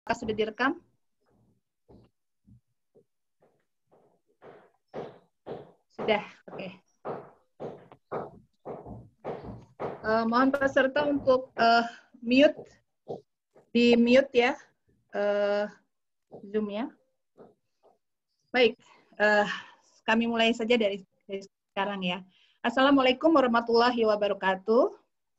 Apakah sudah direkam? Sudah, oke. Mohon peserta untuk mute, di mute ya, Zoom-nya. Baik, kami mulai saja dari sekarang ya. Assalamualaikum warahmatullahi wabarakatuh.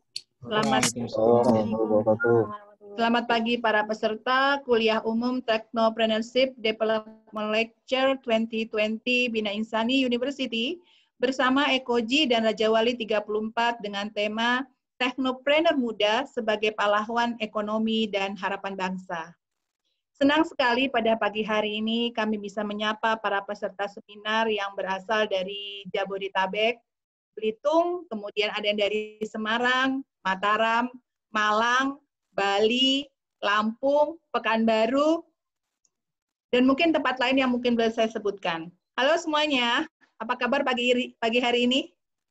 Selamat pagi para peserta kuliah umum Technopreneurship Development Lecture 2020 Bina Insani University bersama Ekoji dan Raja Wali 34 dengan tema Teknopreneur Muda sebagai Pahlawan Ekonomi dan Harapan Bangsa. Senang sekali pada pagi hari ini kami bisa menyapa para peserta seminar yang berasal dari Jabodetabek, Belitung, kemudian ada yang dari Semarang, Mataram, Malang, Bali, Lampung, Pekanbaru, dan mungkin tempat lain yang mungkin belum saya sebutkan. Halo semuanya, apa kabar pagi hari ini?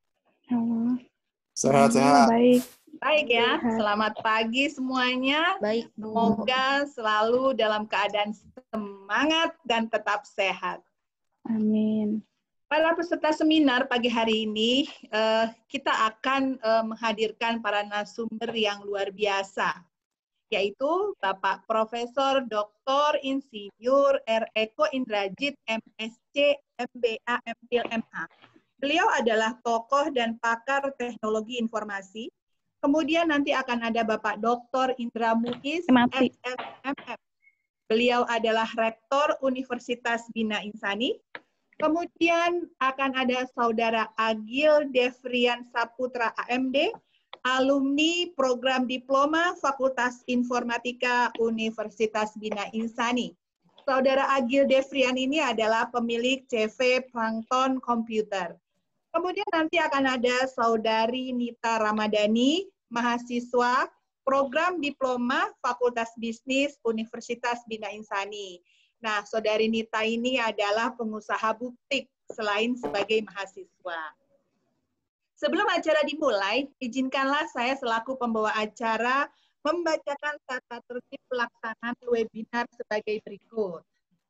Sehat-sehat. Baik. Baik ya, selamat pagi semuanya. Baik. Semoga selalu dalam keadaan semangat dan tetap sehat. Amin. Para peserta seminar pagi hari ini, kita akan menghadirkan para narasumber yang luar biasa, yaitu Bapak Profesor Dr. Insinyur R. Eko Indrajit, MSc, MBA, MPhil, MA. Beliau adalah tokoh dan pakar teknologi informasi. Kemudian nanti akan ada Bapak Dr. Indra Muiz, SSMM. Beliau adalah Rektor Universitas Bina Insani. Kemudian akan ada Saudara Agil Devrian Saputra AMD, alumni program diploma Fakultas Informatika Universitas Bina Insani. Saudara Agil Devrian ini adalah pemilik CV Plankton Computer. Kemudian nanti akan ada Saudari Nita Ramadhani, mahasiswa program diploma Fakultas Bisnis Universitas Bina Insani. Nah, Saudari Nita ini adalah pengusaha butik selain sebagai mahasiswa. Sebelum acara dimulai, izinkanlah saya selaku pembawa acara membacakan tata tertib pelaksanaan webinar sebagai berikut.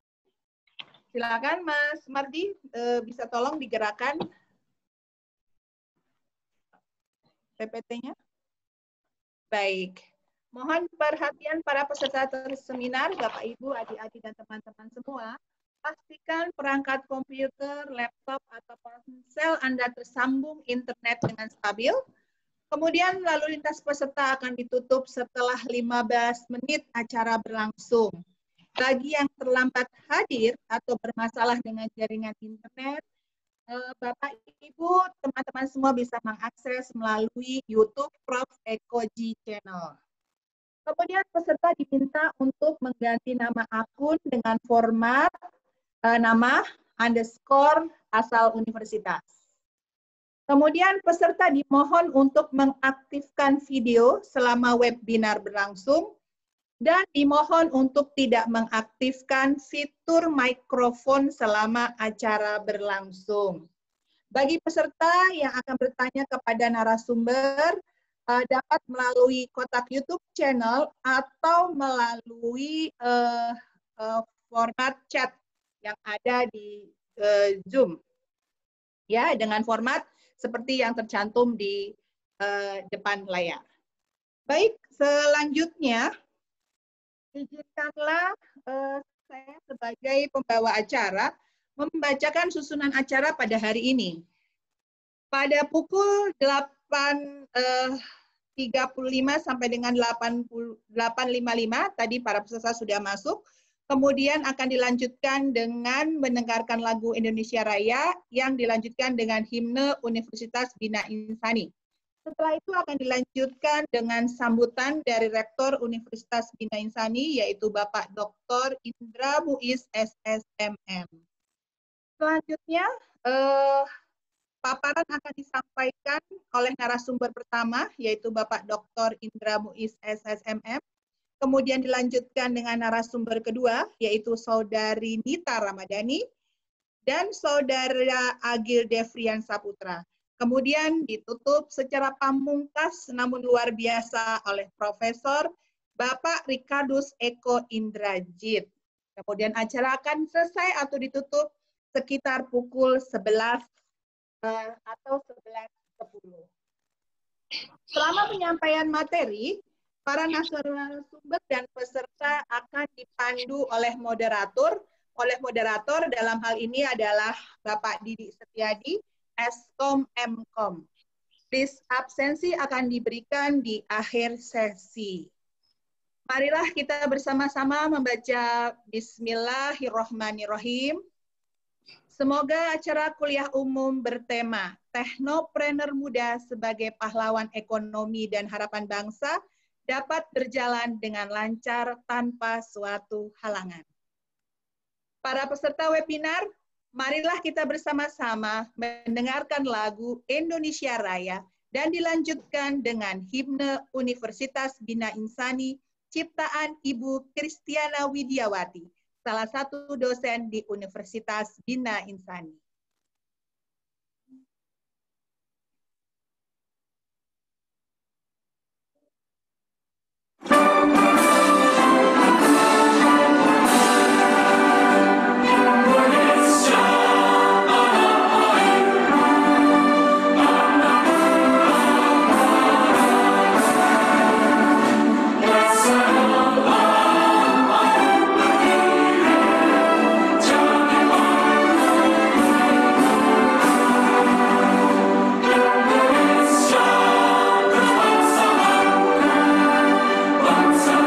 Silakan Mas Mardi, bisa tolong digerakkan PPT-nya. Baik. Mohon perhatian para peserta seminar, Bapak, Ibu, adik-adik, dan teman-teman semua. Pastikan perangkat komputer, laptop, atau ponsel Anda tersambung internet dengan stabil. Kemudian lalu lintas peserta akan ditutup setelah 15 menit acara berlangsung. Bagi yang terlambat hadir atau bermasalah dengan jaringan internet, Bapak, Ibu, teman-teman semua bisa mengakses melalui YouTube Prof. Ekoji Channel. Kemudian peserta diminta untuk mengganti nama akun dengan format nama underscore asal universitas. Kemudian peserta dimohon untuk mengaktifkan video selama webinar berlangsung dan dimohon untuk tidak mengaktifkan fitur mikrofon selama acara berlangsung. Bagi peserta yang akan bertanya kepada narasumber, dapat melalui kotak YouTube channel atau melalui format chat yang ada di Zoom. Ya, dengan format seperti yang tercantum di depan layar. Baik, selanjutnya izinkanlah saya sebagai pembawa acara membacakan susunan acara pada hari ini. Pada pukul 8.35 sampai dengan 8.55 tadi para peserta sudah masuk. Kemudian akan dilanjutkan dengan mendengarkan lagu Indonesia Raya yang dilanjutkan dengan himne Universitas Bina Insani. Setelah itu akan dilanjutkan dengan sambutan dari Rektor Universitas Bina Insani yaitu Bapak Dr. Indra Muiz SSMM. Selanjutnya paparan akan disampaikan oleh narasumber pertama, yaitu Bapak Dr. Indra Muiz SSMM. Kemudian dilanjutkan dengan narasumber kedua, yaitu Saudari Nita Ramadhani dan Saudara Agil Devrian Saputra. Kemudian ditutup secara pamungkas namun luar biasa oleh Profesor Bapak Ricardus Eko Indrajit. Kemudian acara akan selesai atau ditutup sekitar pukul 11 atau 11.10. Selama penyampaian materi, para narasumber dan peserta akan dipandu oleh moderator. Dalam hal ini adalah Bapak Didi Setiadi, Eskom Mkom. List absensi akan diberikan di akhir sesi. Marilah kita bersama-sama membaca Bismillahirrohmanirrohim. Semoga acara kuliah umum bertema Teknopreneur Muda sebagai Pahlawan Ekonomi dan Harapan Bangsa dapat berjalan dengan lancar tanpa suatu halangan. Para peserta webinar, marilah kita bersama-sama mendengarkan lagu Indonesia Raya dan dilanjutkan dengan himne Universitas Bina Insani ciptaan Ibu Kristiana Widiawati, salah satu dosen di Universitas Bina Insani. Bangsa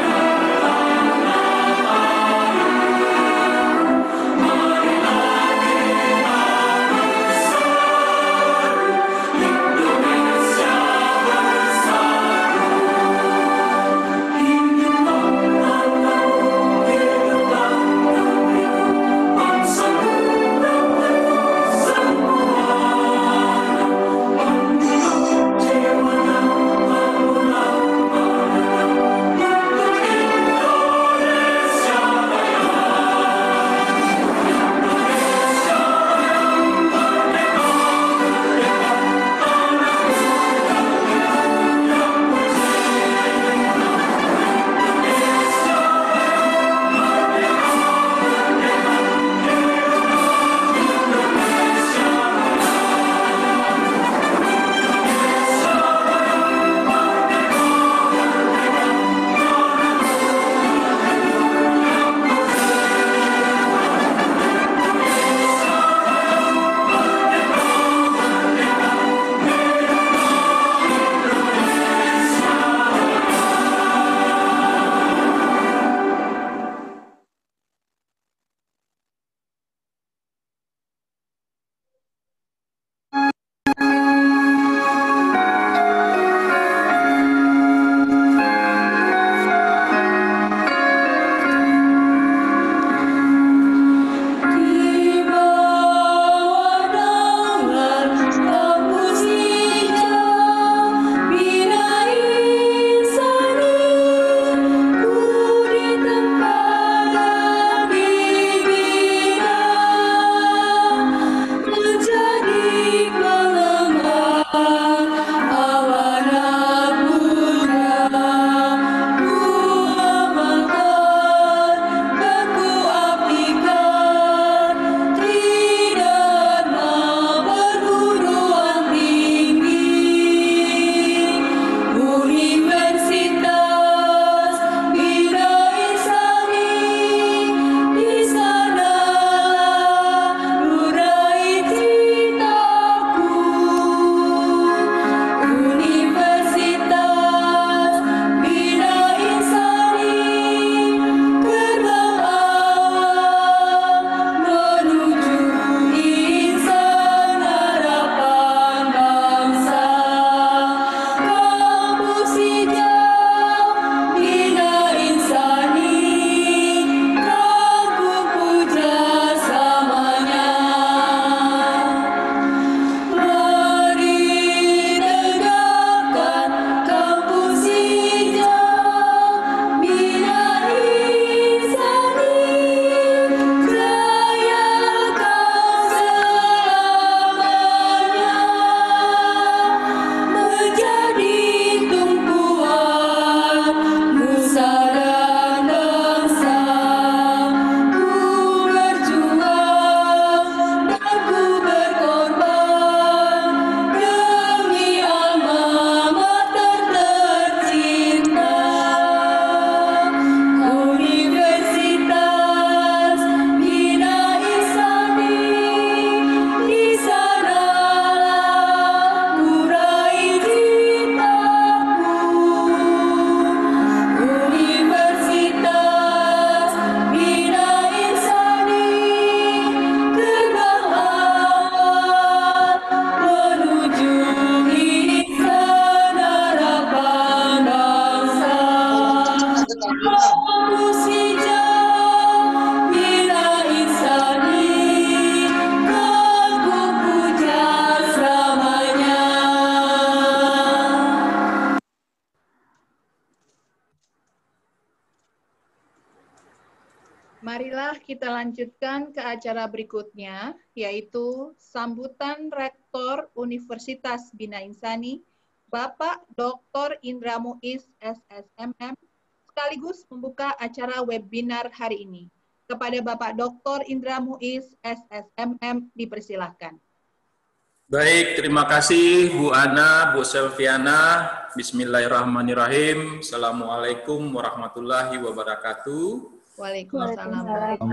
Marilah kita lanjutkan ke acara berikutnya, yaitu sambutan Rektor Universitas Bina Insani, Bapak Dr. Indra Muiz, SSMM, sekaligus membuka acara webinar hari ini. Kepada Bapak Dr. Indra Muiz, SSMM, dipersilahkan. Baik, terima kasih Bu Ana, Bu Selviana. Bismillahirrahmanirrahim. Assalamualaikum warahmatullahi wabarakatuh. Waalaikumsalam.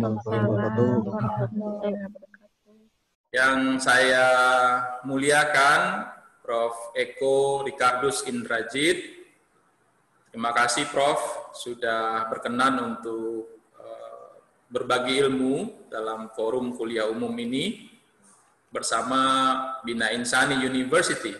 Yang saya muliakan Prof. Eko Ricardus Indrajit. Terima kasih Prof. sudah berkenan untuk berbagi ilmu dalam forum kuliah umum ini bersama Bina Insani University.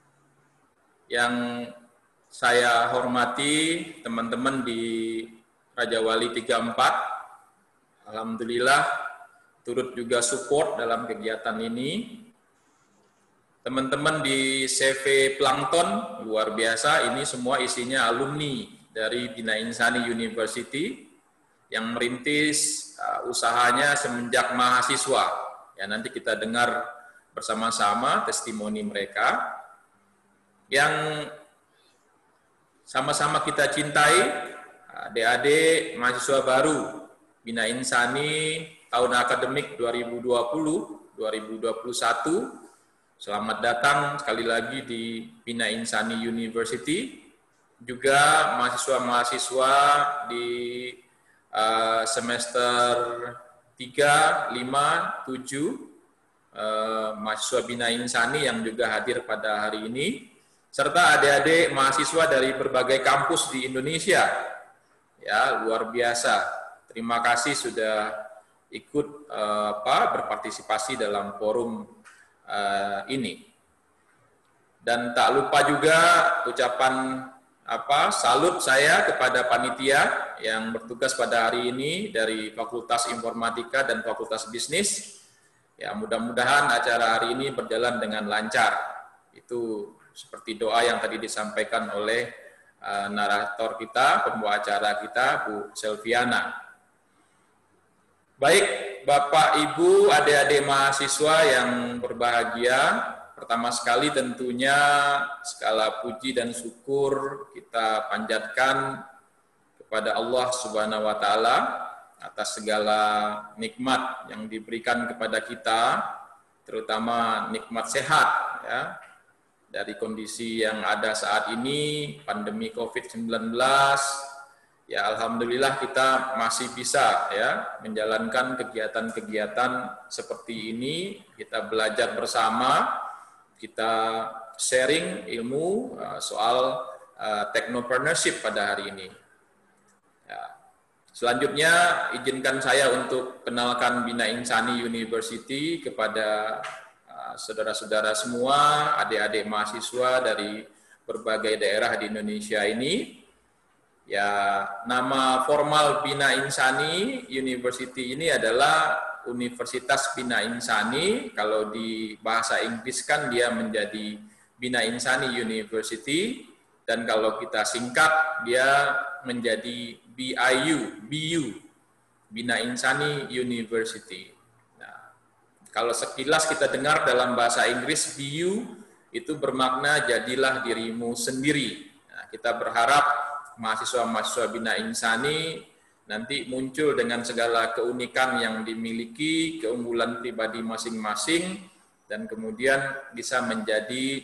Yang saya hormati teman-teman di Raja Wali 34, alhamdulillah turut juga support dalam kegiatan ini. Teman-teman di CV Plankton, luar biasa, ini semua isinya alumni dari Bina Insani University yang merintis usahanya semenjak mahasiswa. Ya, nanti kita dengar bersama-sama testimoni mereka yang sama-sama kita cintai. Adik-adik mahasiswa baru Bina Insani tahun akademik 2020-2021, selamat datang sekali lagi di Bina Insani University. Juga mahasiswa-mahasiswa di semester 3, 5, 7, mahasiswa Bina Insani yang juga hadir pada hari ini, serta adik-adik mahasiswa dari berbagai kampus di Indonesia. Ya, luar biasa. Terima kasih sudah ikut berpartisipasi dalam forum ini. Dan tak lupa juga ucapan salut saya kepada panitia yang bertugas pada hari ini dari Fakultas Informatika dan Fakultas Bisnis. Ya, mudah-mudahan acara hari ini berjalan dengan lancar. Itu seperti doa yang tadi disampaikan oleh narator kita, pembawa acara kita, Bu Selviana. Baik, Bapak, Ibu, adik-adik mahasiswa yang berbahagia, pertama sekali tentunya segala puji dan syukur kita panjatkan kepada Allah Subhanahu wa Ta'ala atas segala nikmat yang diberikan kepada kita, terutama nikmat sehat, ya. Dari kondisi yang ada saat ini, pandemi COVID-19, ya alhamdulillah kita masih bisa ya menjalankan kegiatan-kegiatan seperti ini. Kita belajar bersama, kita sharing ilmu soal technopreneurship pada hari ini. Ya. Selanjutnya, izinkan saya untuk kenalkan Bina Insani University kepada saudara-saudara semua, adik-adik mahasiswa dari berbagai daerah di Indonesia ini. Ya, nama formal Bina Insani University ini adalah Universitas Bina Insani. Kalau di bahasa Inggris kan dia menjadi Bina Insani University, dan kalau kita singkat dia menjadi BU, Bina Insani University. Kalau sekilas kita dengar dalam bahasa Inggris, BU itu bermakna jadilah dirimu sendiri. Nah, kita berharap mahasiswa-mahasiswa Bina Insani nanti muncul dengan segala keunikan yang dimiliki, keunggulan pribadi masing-masing, dan kemudian bisa menjadi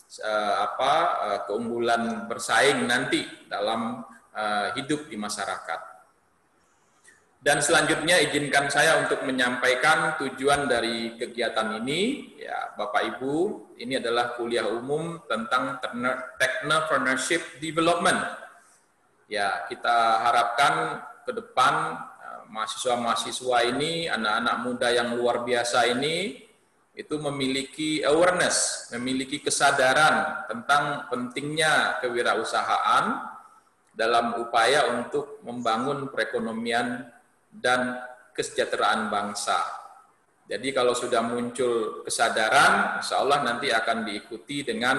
keunggulan bersaing nanti dalam hidup di masyarakat. Dan selanjutnya izinkan saya untuk menyampaikan tujuan dari kegiatan ini. Ya, Bapak Ibu, ini adalah kuliah umum tentang technopreneurship development. Ya, kita harapkan ke depan mahasiswa-mahasiswa ini, anak-anak muda yang luar biasa ini, itu memiliki awareness, memiliki kesadaran tentang pentingnya kewirausahaan dalam upaya untuk membangun perekonomian dan kesejahteraan bangsa. Jadi kalau sudah muncul kesadaran, insya Allah nanti akan diikuti dengan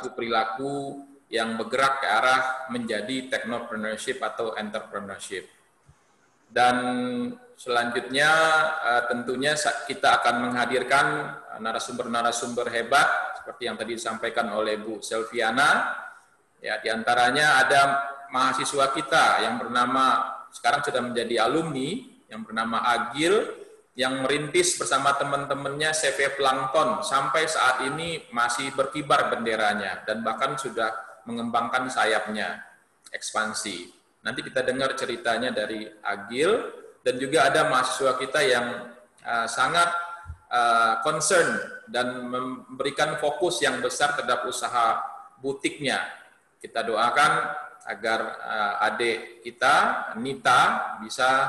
perilaku yang bergerak ke arah menjadi technopreneurship atau entrepreneurship. Dan selanjutnya tentunya kita akan menghadirkan narasumber-narasumber hebat seperti yang tadi disampaikan oleh Bu Selviana. Ya, diantaranya ada mahasiswa kita yang bernama, sekarang sudah menjadi alumni, yang bernama Agil, yang merintis bersama teman-temannya CV Plankton, sampai saat ini masih berkibar benderanya, dan bahkan sudah mengembangkan sayapnya, ekspansi. Nanti kita dengar ceritanya dari Agil, dan juga ada mahasiswa kita yang sangat concern dan memberikan fokus yang besar terhadap usaha butiknya. Kita doakan agar adik kita, Nita, bisa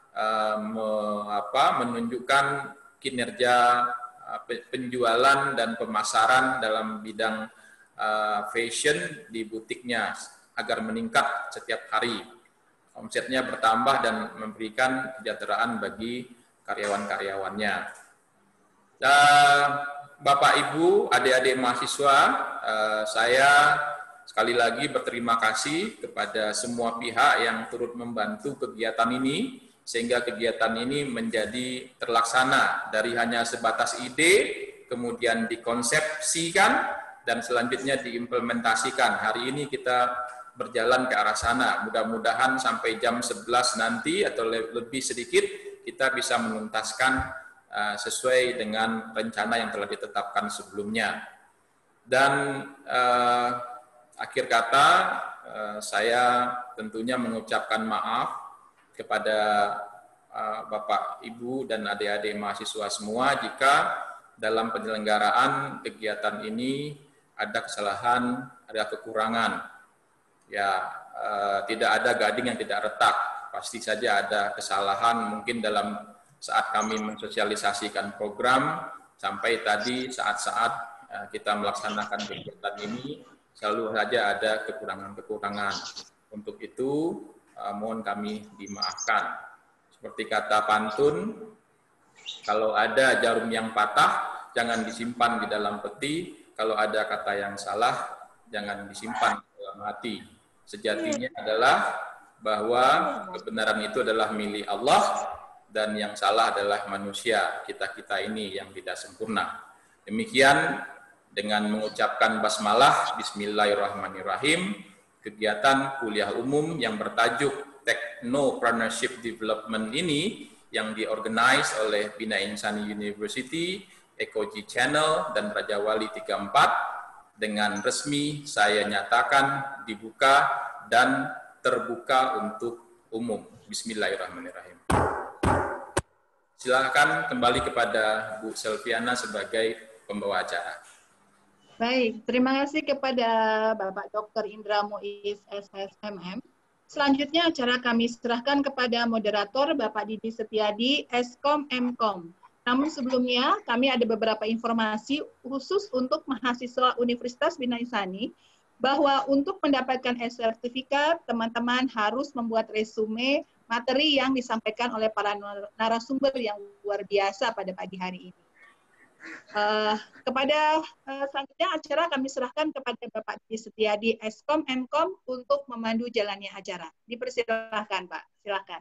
menunjukkan kinerja penjualan dan pemasaran dalam bidang fashion di butiknya agar meningkat setiap hari. Omsetnya bertambah dan memberikan kesejahteraan bagi karyawan-karyawannya. Bapak, Ibu, adik-adik mahasiswa, saya sekali lagi berterima kasih kepada semua pihak yang turut membantu kegiatan ini, sehingga kegiatan ini menjadi terlaksana dari hanya sebatas ide, kemudian dikonsepsikan, dan selanjutnya diimplementasikan. Hari ini kita berjalan ke arah sana. Mudah-mudahan sampai jam 11 nanti atau lebih sedikit, kita bisa menuntaskan sesuai dengan rencana yang telah ditetapkan sebelumnya. Dan akhir kata, saya tentunya mengucapkan maaf kepada Bapak, Ibu, dan adik-adik mahasiswa semua jika dalam penyelenggaraan kegiatan ini ada kesalahan, ada kekurangan. Ya, tidak ada gading yang tidak retak. Pasti saja ada kesalahan mungkin dalam saat kami mensosialisasikan program, sampai tadi saat-saat kita melaksanakan kegiatan ini, selalu saja ada kekurangan-kekurangan. Untuk itu, mohon kami dimaafkan. Seperti kata pantun, kalau ada jarum yang patah, jangan disimpan di dalam peti. Kalau ada kata yang salah, jangan disimpan di dalam hati. Sejatinya adalah bahwa kebenaran itu adalah milik Allah, dan yang salah adalah manusia, kita-kita ini yang tidak sempurna. Demikian, dengan mengucapkan basmalah, bismillahirrahmanirrahim, kegiatan kuliah umum yang bertajuk Technopreneurship Development ini, yang diorganize oleh Bina Insani University, Ekoji Channel, dan Raja Wali 34, dengan resmi saya nyatakan dibuka dan terbuka untuk umum. Bismillahirrahmanirrahim. Silakan kembali kepada Bu Selviana sebagai pembawa acara. Baik, terima kasih kepada Bapak Dr. Indra Muiz, SSMM. Selanjutnya acara kami serahkan kepada moderator Bapak Didi Setiadi, Eskom Mkom. Namun sebelumnya kami ada beberapa informasi khusus untuk mahasiswa Universitas Bina Insani, bahwa untuk mendapatkan sertifikat, teman-teman harus membuat resume materi yang disampaikan oleh para narasumber yang luar biasa pada pagi hari ini. Selanjutnya acara kami serahkan kepada Bapak Didi Setiadi, Eskom Mkom, untuk memandu jalannya acara. Dipersilahkan, Pak. Silakan.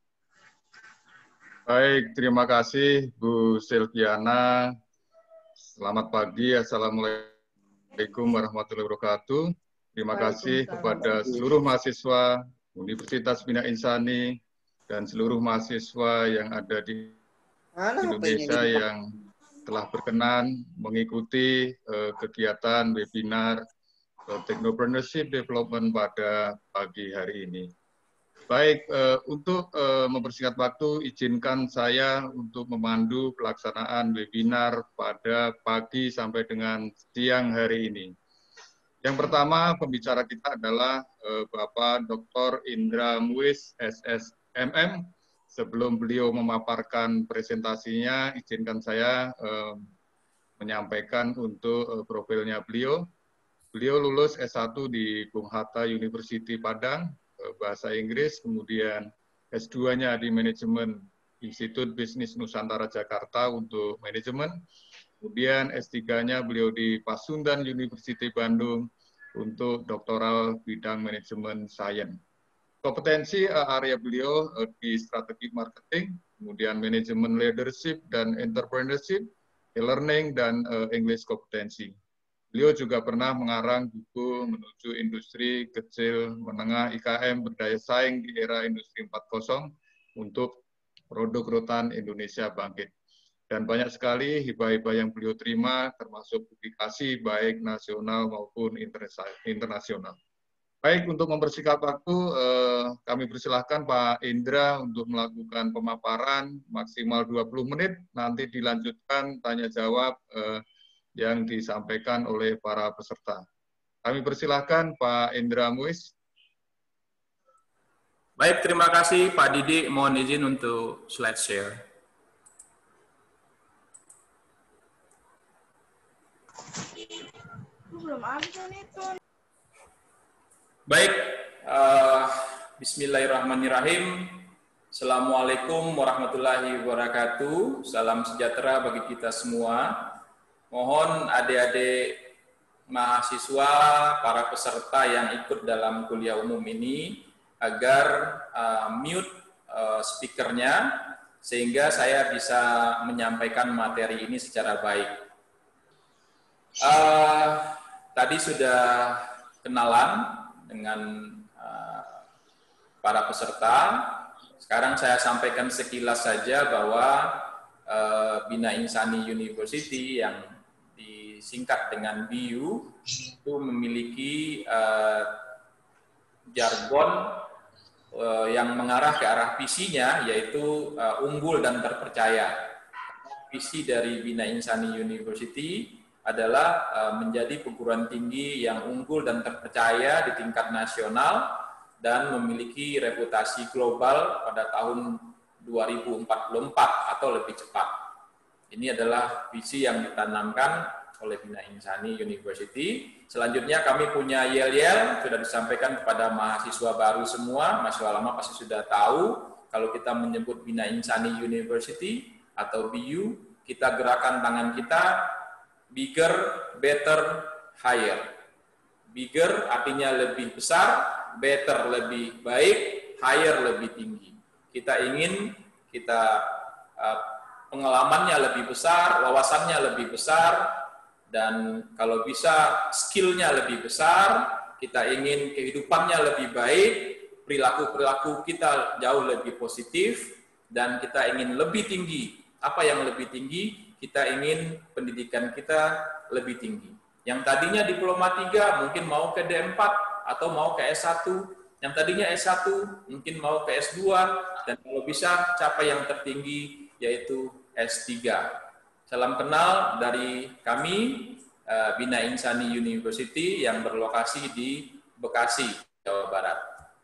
Baik, terima kasih Bu Selviana. Selamat pagi, Assalamualaikum warahmatullahi wabarakatuh. Terima kasih kepada seluruh mahasiswa Universitas Bina Insani dan seluruh mahasiswa yang ada di Indonesia yang telah berkenan mengikuti kegiatan webinar Technopreneurship Development pada pagi hari ini. Baik, untuk mempersingkat waktu, izinkan saya untuk memandu pelaksanaan webinar pada pagi sampai dengan siang hari ini. Yang pertama, pembicara kita adalah Bapak Dr. Indra Muiz, SSMM. Sebelum beliau memaparkan presentasinya, izinkan saya menyampaikan untuk profilnya beliau. Beliau lulus S1 di Bung Hatta University Padang, bahasa Inggris, kemudian S2-nya di Manajemen Institut Bisnis Nusantara Jakarta untuk manajemen, kemudian S3-nya beliau di Pasundan University Bandung untuk doktoral bidang manajemen sains. Kompetensi area beliau di strategi marketing, kemudian manajemen leadership dan entrepreneurship, e-learning, dan English kompetensi. Beliau juga pernah mengarang buku menuju industri kecil menengah IKM berdaya saing di era industri 4.0 untuk produk rutan Indonesia bangkit. Dan banyak sekali hibah-hibah yang beliau terima, termasuk publikasi baik nasional maupun internasional. Baik, untuk mempersingkat waktu, kami persilahkan Pak Indra untuk melakukan pemaparan maksimal 20 menit, nanti dilanjutkan tanya-jawab yang disampaikan oleh para peserta. Kami persilahkan Pak Indra Muiz. Baik, terima kasih Pak Didi. Mohon izin untuk slide share. Baik, bismillahirrahmanirrahim. Assalamualaikum warahmatullahi wabarakatuh. Salam sejahtera bagi kita semua. Mohon adik-adik mahasiswa, para peserta yang ikut dalam kuliah umum ini, agar mute speakernya, sehingga saya bisa menyampaikan materi ini secara baik. Tadi sudah kenalan dengan para peserta. Sekarang saya sampaikan sekilas saja bahwa Bina Insani University yang disingkat dengan BIU itu memiliki jargon yang mengarah ke arah visinya, yaitu unggul dan terpercaya. Visi dari Bina Insani University adalah menjadi perguruan tinggi yang unggul dan terpercaya di tingkat nasional dan memiliki reputasi global pada tahun 2044 atau lebih cepat. Ini adalah visi yang ditanamkan oleh Bina Insani University. Selanjutnya kami punya yel-yel, sudah disampaikan kepada mahasiswa baru semua, mahasiswa lama pasti sudah tahu, kalau kita menyebut Bina Insani University atau BIU, kita gerakan tangan kita, bigger, better, higher. Bigger artinya lebih besar, better lebih baik, higher lebih tinggi. Kita ingin pengalamannya lebih besar, wawasannya lebih besar, dan kalau bisa skill-nya lebih besar, kita ingin kehidupannya lebih baik, perilaku-perilaku kita jauh lebih positif, dan kita ingin lebih tinggi. Apa yang lebih tinggi? Kita ingin pendidikan kita lebih tinggi. Yang tadinya diploma 3 mungkin mau ke D4 atau mau ke S1. Yang tadinya S1 mungkin mau ke S2, dan kalau bisa capai yang tertinggi yaitu S3. Salam kenal dari kami, Bina Insani University yang berlokasi di Bekasi, Jawa Barat.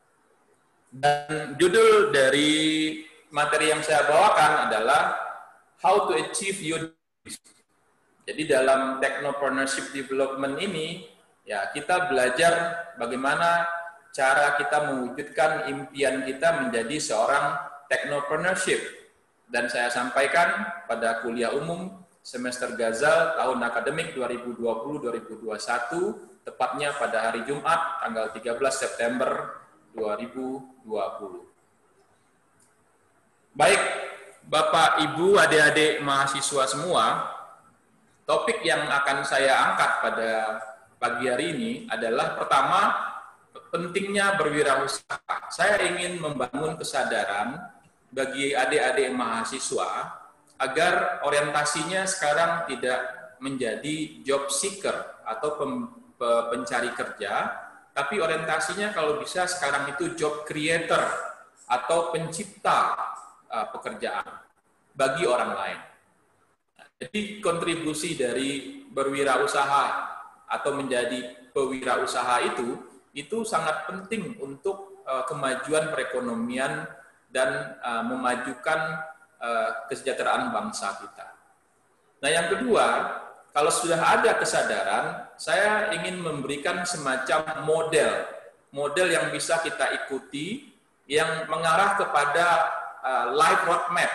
Dan judul dari materi yang saya bawakan adalah How to Achieve Your Dreams. Jadi dalam Technopreneurship Development ini, ya kita belajar bagaimana cara kita mewujudkan impian kita menjadi seorang technopreneurship. Dan saya sampaikan pada kuliah umum semester Gazal tahun akademik 2020-2021, tepatnya pada hari Jumat, tanggal 13 September 2020. Baik, Bapak, Ibu, adik-adik mahasiswa semua, topik yang akan saya angkat pada pagi hari ini adalah pertama, pentingnya berwirausaha. Saya ingin membangun kesadaran bagi adik-adik mahasiswa agar orientasinya sekarang tidak menjadi job seeker atau pencari kerja, tapi orientasinya kalau bisa sekarang itu job creator atau pencipta pekerjaan bagi orang lain. Jadi kontribusi dari berwirausaha atau menjadi pewirausaha itu sangat penting untuk kemajuan perekonomian dan memajukan kesejahteraan bangsa kita. Nah, yang kedua, kalau sudah ada kesadaran, saya ingin memberikan semacam model yang bisa kita ikuti, yang mengarah kepada life roadmap,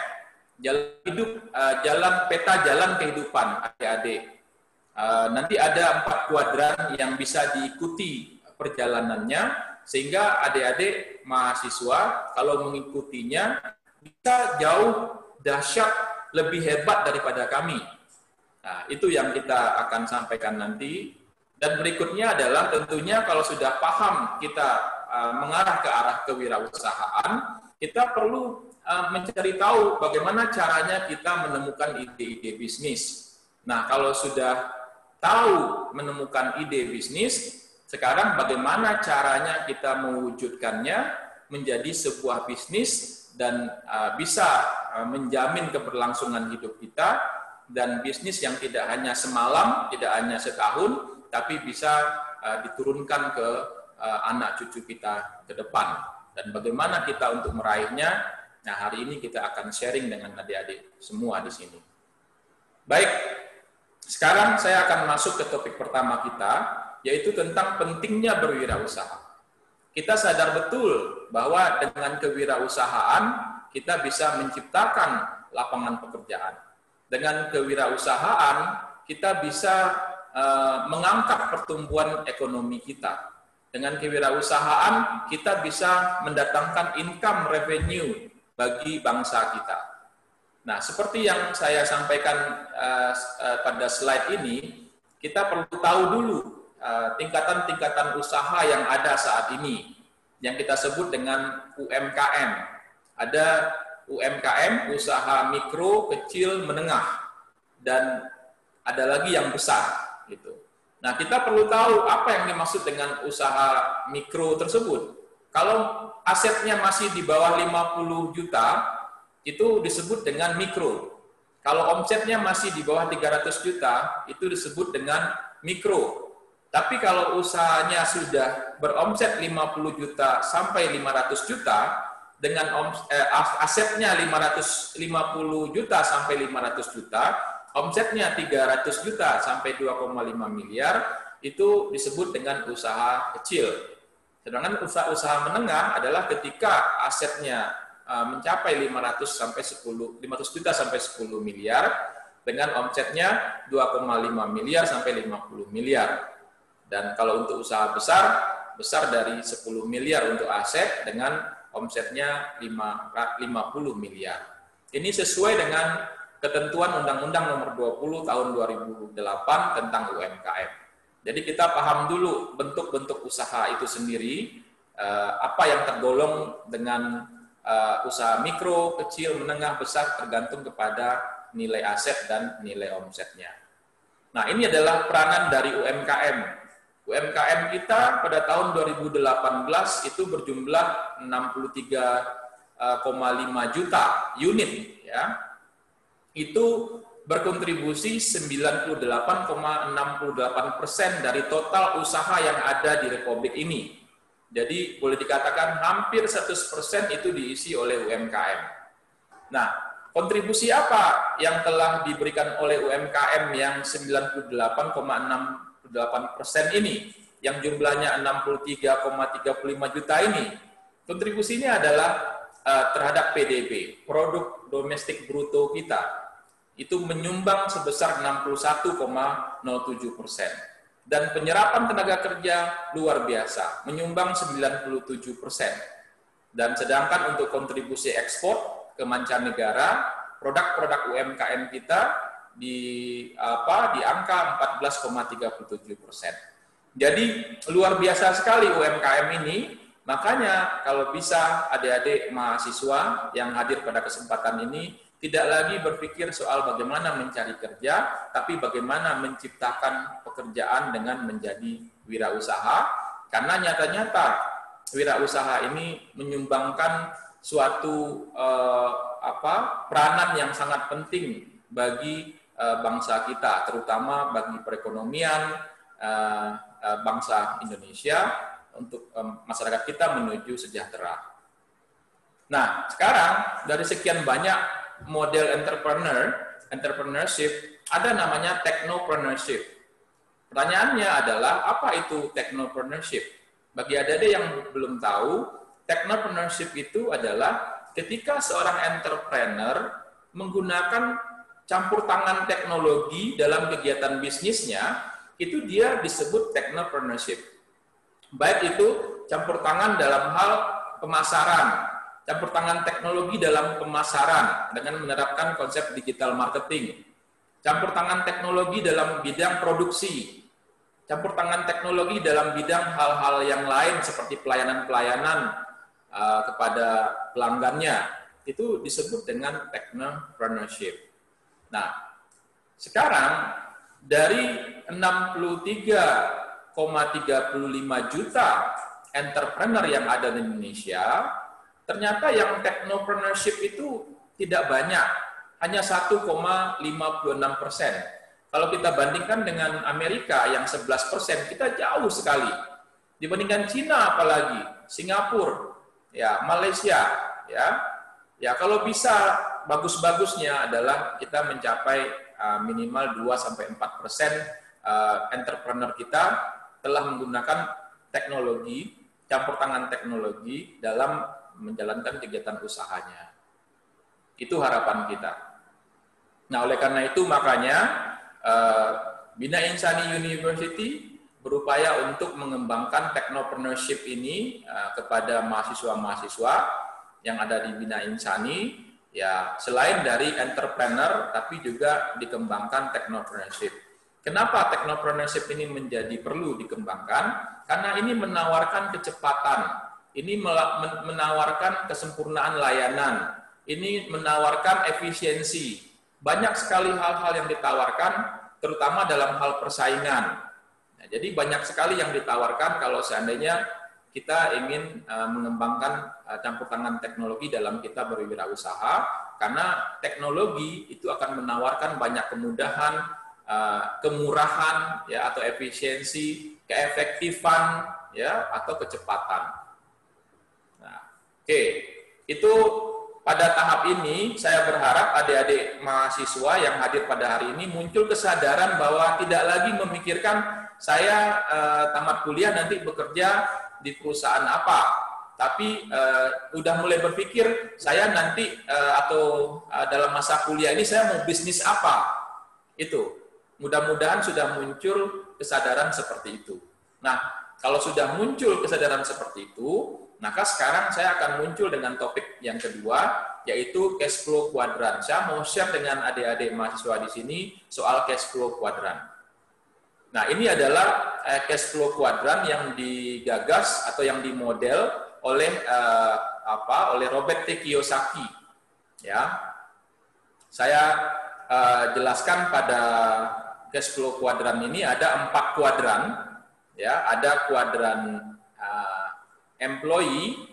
peta jalan kehidupan adik-adik. Nanti ada 4 kuadran yang bisa diikuti perjalanannya, sehingga adik-adik mahasiswa kalau mengikutinya bisa jauh dahsyat lebih hebat daripada kami. Nah, itu yang kita akan sampaikan nanti. Dan berikutnya adalah tentunya kalau sudah paham kita mengarah ke arah kewirausahaan, kita perlu mencari tahu bagaimana caranya kita menemukan ide-ide bisnis. Nah, kalau sudah tahu menemukan ide bisnis, sekarang bagaimana caranya kita mewujudkannya menjadi sebuah bisnis dan bisa menjamin keberlangsungan hidup kita, dan bisnis yang tidak hanya semalam, tidak hanya setahun, tapi bisa diturunkan ke anak cucu kita ke depan. Dan bagaimana kita untuk meraihnya, nah hari ini kita akan sharing dengan adik-adik semua di sini. Baik, sekarang saya akan masuk ke topik pertama kita, yaitu tentang pentingnya berwirausaha. Kita sadar betul bahwa dengan kewirausahaan kita bisa menciptakan lapangan pekerjaan. Dengan kewirausahaan kita bisa mengangkat pertumbuhan ekonomi kita. Dengan kewirausahaan kita bisa mendatangkan income revenue bagi bangsa kita. Nah, seperti yang saya sampaikan pada slide ini, kita perlu tahu dulu tingkatan-tingkatan usaha yang ada saat ini, yang kita sebut dengan UMKM. Ada UMKM, usaha mikro, kecil, menengah, dan ada lagi yang besar. Gitu. Nah, kita perlu tahu apa yang dimaksud dengan usaha mikro tersebut. Kalau asetnya masih di bawah 50 juta, itu disebut dengan mikro. Kalau omsetnya masih di bawah 300 juta, itu disebut dengan mikro. Tapi kalau usahanya sudah beromset 50 juta sampai 500 juta, dengan asetnya 550 juta sampai 500 juta, omsetnya 300 juta sampai 2,5 miliar, itu disebut dengan usaha kecil. Sedangkan usaha menengah adalah ketika asetnya mencapai 500 juta sampai 10 miliar, dengan omsetnya 2,5 miliar sampai 50 miliar. Dan kalau untuk usaha besar dari 10 miliar untuk aset dengan omsetnya 50 miliar. Ini sesuai dengan ketentuan Undang-Undang Nomor 20 Tahun 2008 tentang UMKM. Jadi kita paham dulu bentuk-bentuk usaha itu sendiri, apa yang tergolong dengan usaha mikro, kecil, menengah, besar, tergantung kepada nilai aset dan nilai omsetnya. Nah, ini adalah peranan dari UMKM. UMKM kita pada tahun 2018 itu berjumlah 63,5 juta unit, ya. Itu berkontribusi 98,68% dari total usaha yang ada di Republik ini. Jadi boleh dikatakan hampir 100% itu diisi oleh UMKM. Nah, kontribusi apa yang telah diberikan oleh UMKM yang 98,68% ini, yang jumlahnya 63,35 juta ini? Kontribusinya adalah terhadap PDB, produk domestik bruto kita. Itu menyumbang sebesar 61,07%. Dan penyerapan tenaga kerja luar biasa, menyumbang 97%. Dan sedangkan untuk kontribusi ekspor ke mancanegara, produk-produk UMKM kita di angka 14,37%. Jadi luar biasa sekali UMKM ini. Makanya kalau bisa adik-adik mahasiswa yang hadir pada kesempatan ini tidak lagi berpikir soal bagaimana mencari kerja, tapi bagaimana menciptakan pekerjaan dengan menjadi wirausaha, karena nyata-nyata wirausaha ini menyumbangkan suatu peranan yang sangat penting bagi bangsa kita, terutama bagi perekonomian bangsa Indonesia, untuk masyarakat kita menuju sejahtera. Nah, sekarang dari sekian banyak model entrepreneurship, ada namanya technopreneurship. Pertanyaannya adalah, apa itu technopreneurship? Bagi adik-adik yang belum tahu, technopreneurship itu adalah ketika seorang entrepreneur menggunakan campur tangan teknologi dalam kegiatan bisnisnya, itu dia disebut technopreneurship. Baik itu campur tangan dalam hal pemasaran, campur tangan teknologi dalam pemasaran dengan menerapkan konsep digital marketing, campur tangan teknologi dalam bidang produksi, campur tangan teknologi dalam bidang hal-hal yang lain seperti pelayanan-pelayanan kepada pelanggannya, itu disebut dengan technopreneurship. Nah, sekarang dari 63,35 juta entrepreneur yang ada di Indonesia, ternyata yang technopreneurship itu tidak banyak, hanya 1,56%. Kalau kita bandingkan dengan Amerika yang 11%, kita jauh sekali. Dibandingkan Cina apalagi, Singapura, ya, Malaysia, ya kalau bisa bagus-bagusnya adalah kita mencapai minimal 2-4% entrepreneur kita telah menggunakan teknologi, campur tangan teknologi dalam menjalankan kegiatan usahanya. Itu harapan kita. Nah, oleh karena itu makanya Bina Insani University berupaya untuk mengembangkan technopreneurship ini kepada mahasiswa-mahasiswa yang ada di Bina Insani, ya selain dari entrepreneur, tapi juga dikembangkan technopreneurship. Kenapa technopreneurship ini menjadi perlu dikembangkan? Karena ini menawarkan kecepatan. Ini menawarkan kesempurnaan layanan, ini menawarkan efisiensi. Banyak sekali hal-hal yang ditawarkan, terutama dalam hal persaingan. Nah, jadi banyak sekali yang ditawarkan kalau seandainya kita ingin mengembangkan campur tangan teknologi dalam kita berwirausaha, karena teknologi itu akan menawarkan banyak kemudahan, kemurahan, ya, atau efisiensi, keefektifan, ya, atau kecepatan. Oke, itu pada tahap ini saya berharap adik-adik mahasiswa yang hadir pada hari ini muncul kesadaran bahwa tidak lagi memikirkan saya tamat kuliah nanti bekerja di perusahaan apa, tapi udah mulai berpikir saya nanti atau dalam masa kuliah ini saya mau bisnis apa. Itu mudah-mudahan sudah muncul kesadaran seperti itu. Nah, kalau sudah muncul kesadaran seperti itu, maka sekarang saya akan muncul dengan topik yang kedua, yaitu cash flow quadrant. Saya mau share dengan adik-adik mahasiswa di sini soal cash flow quadrant. Nah, ini adalah cash flow quadrant yang digagas atau yang dimodel oleh oleh Robert T. Kiyosaki. Ya, saya jelaskan pada cash flow quadrant ini ada 4 kuadran. Ya, ada kuadran employee,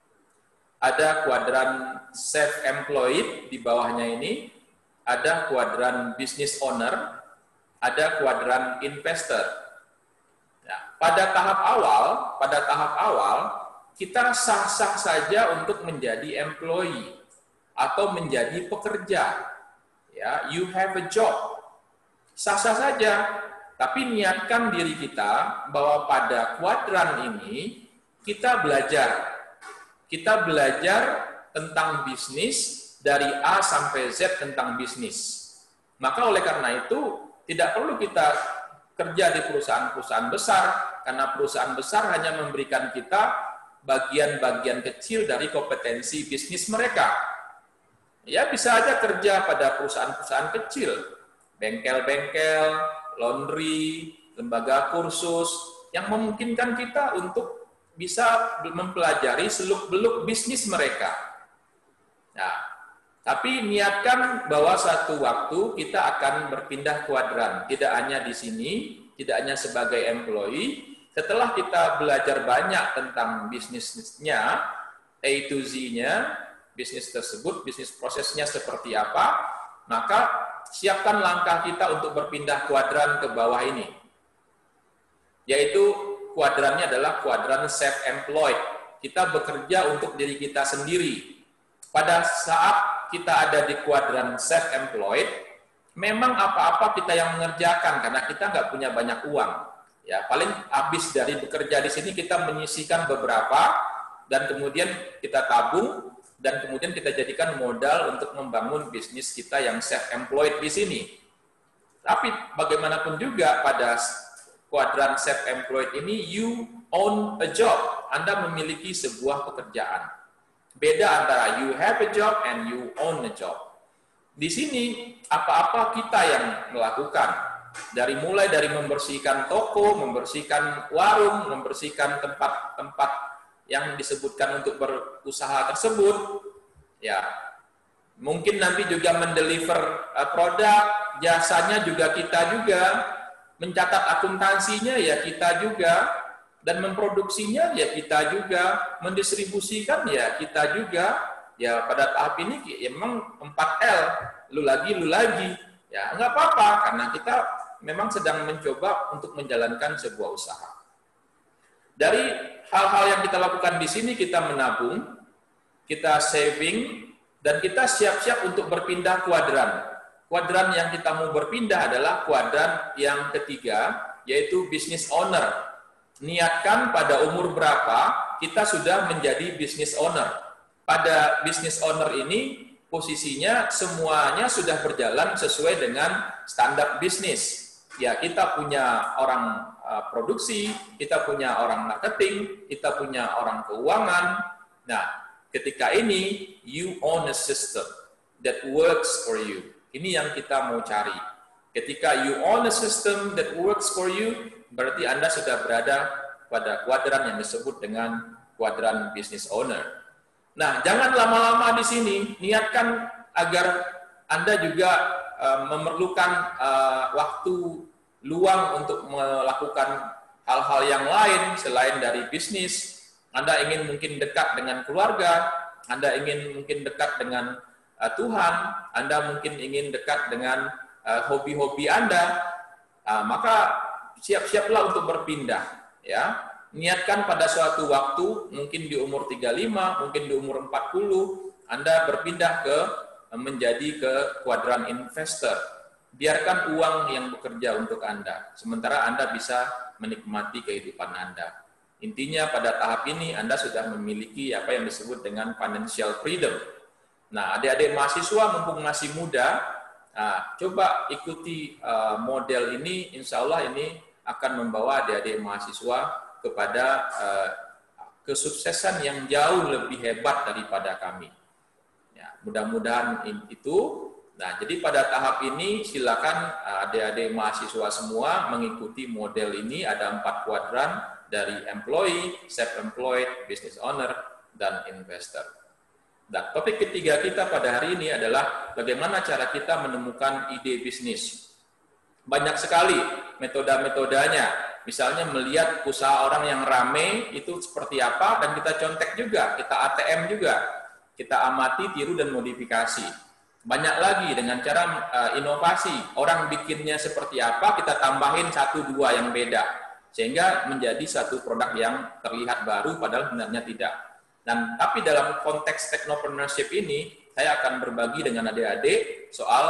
ada kuadran self-employed di bawahnya ini, ada kuadran business owner, ada kuadran investor. Ya, pada tahap awal kita sah-sah saja untuk menjadi employee atau menjadi pekerja. Ya, you have a job, sah-sah saja. Tapi niatkan diri kita bahwa pada kuadran ini kita belajar tentang bisnis dari A sampai Z tentang bisnis. Maka oleh karena itu tidak perlu kita kerja di perusahaan-perusahaan besar, karena perusahaan besar hanya memberikan kita bagian-bagian kecil dari kompetensi bisnis mereka. Ya, bisa aja kerja pada perusahaan-perusahaan kecil, bengkel-bengkel, laundry, lembaga kursus, yang memungkinkan kita untuk bisa mempelajari seluk-beluk bisnis mereka. Nah, tapi niatkan bahwa satu waktu kita akan berpindah kuadran, tidak hanya di sini, tidak hanya sebagai employee. Setelah kita belajar banyak tentang bisnisnya, A to Z-nya, bisnis tersebut, bisnis prosesnya seperti apa, maka siapkan langkah kita untuk berpindah kuadran ke bawah ini. Yaitu kuadrannya adalah kuadran self-employed. Kita bekerja untuk diri kita sendiri. Pada saat kita ada di kuadran self-employed, memang apa-apa kita yang mengerjakan karena kita nggak punya banyak uang. Ya, paling habis dari bekerja di sini kita menyisihkan beberapa dan kemudian kita tabung dan kemudian kita jadikan modal untuk membangun bisnis kita yang self-employed di sini. Tapi bagaimanapun juga pada kuadran self-employed ini, you own a job. Anda memiliki sebuah pekerjaan. Beda antara you have a job and you own a job. Di sini apa-apa kita yang melakukan. Mulai dari membersihkan toko, membersihkan warung, membersihkan tempat-tempat yang disebutkan untuk berusaha tersebut, ya mungkin nanti juga mendeliver produk, jasanya juga kita juga, mencatat akuntansinya ya kita juga, dan memproduksinya ya kita juga, mendistribusikan ya kita juga. Ya pada tahap ini ya memang 4L, lu lagi, ya nggak apa-apa karena kita memang sedang mencoba untuk menjalankan sebuah usaha. Dari hal-hal yang kita lakukan di sini, kita menabung, kita saving, dan kita siap-siap untuk berpindah kuadran. Kuadran yang kita mau berpindah adalah kuadran yang ketiga, yaitu business owner. Niatkan pada umur berapa kita sudah menjadi business owner. Pada business owner ini, posisinya semuanya sudah berjalan sesuai dengan standar bisnis. Ya, kita punya orang produksi, kita punya orang marketing, kita punya orang keuangan. Nah, ketika ini, you own a system that works for you. Ini yang kita mau cari. Ketika you own a system that works for you, berarti Anda sudah berada pada kuadran yang disebut dengan kuadran business owner. Nah, jangan lama-lama di sini, niatkan agar Anda juga memerlukan waktu luang untuk melakukan hal-hal yang lain selain dari bisnis. Anda ingin mungkin dekat dengan keluarga, Anda ingin mungkin dekat dengan Tuhan, Anda mungkin ingin dekat dengan hobi-hobi Anda, maka siap-siaplah untuk berpindah. Ya, niatkan pada suatu waktu, mungkin di umur 35, mungkin di umur 40, Anda berpindah menjadi ke kuadran investor. Biarkan uang yang bekerja untuk Anda, sementara Anda bisa menikmati kehidupan Anda. Intinya pada tahap ini Anda sudah memiliki apa yang disebut dengan financial freedom. Nah, adik-adik mahasiswa mumpung masih muda, coba ikuti model ini, insya Allah ini akan membawa adik-adik mahasiswa kepada kesuksesan yang jauh lebih hebat daripada kami. Ya, mudah-mudahan itu. Nah, jadi pada tahap ini silakan adik-adik mahasiswa semua mengikuti model ini. Ada 4 kuadran dari employee, self-employed, business owner, dan investor. Dan topik ketiga kita pada hari ini adalah bagaimana cara kita menemukan ide bisnis. Banyak sekali metode-metodenya. Misalnya melihat usaha orang yang rame itu seperti apa, dan kita contek juga, kita ATM juga. Kita amati, tiru, dan modifikasi. Banyak lagi dengan cara inovasi. Orang bikinnya seperti apa, kita tambahin 1-2 yang beda. Sehingga menjadi satu produk yang terlihat baru, padahal sebenarnya tidak. Dan tapi dalam konteks technopreneurship ini, saya akan berbagi dengan adik-adik soal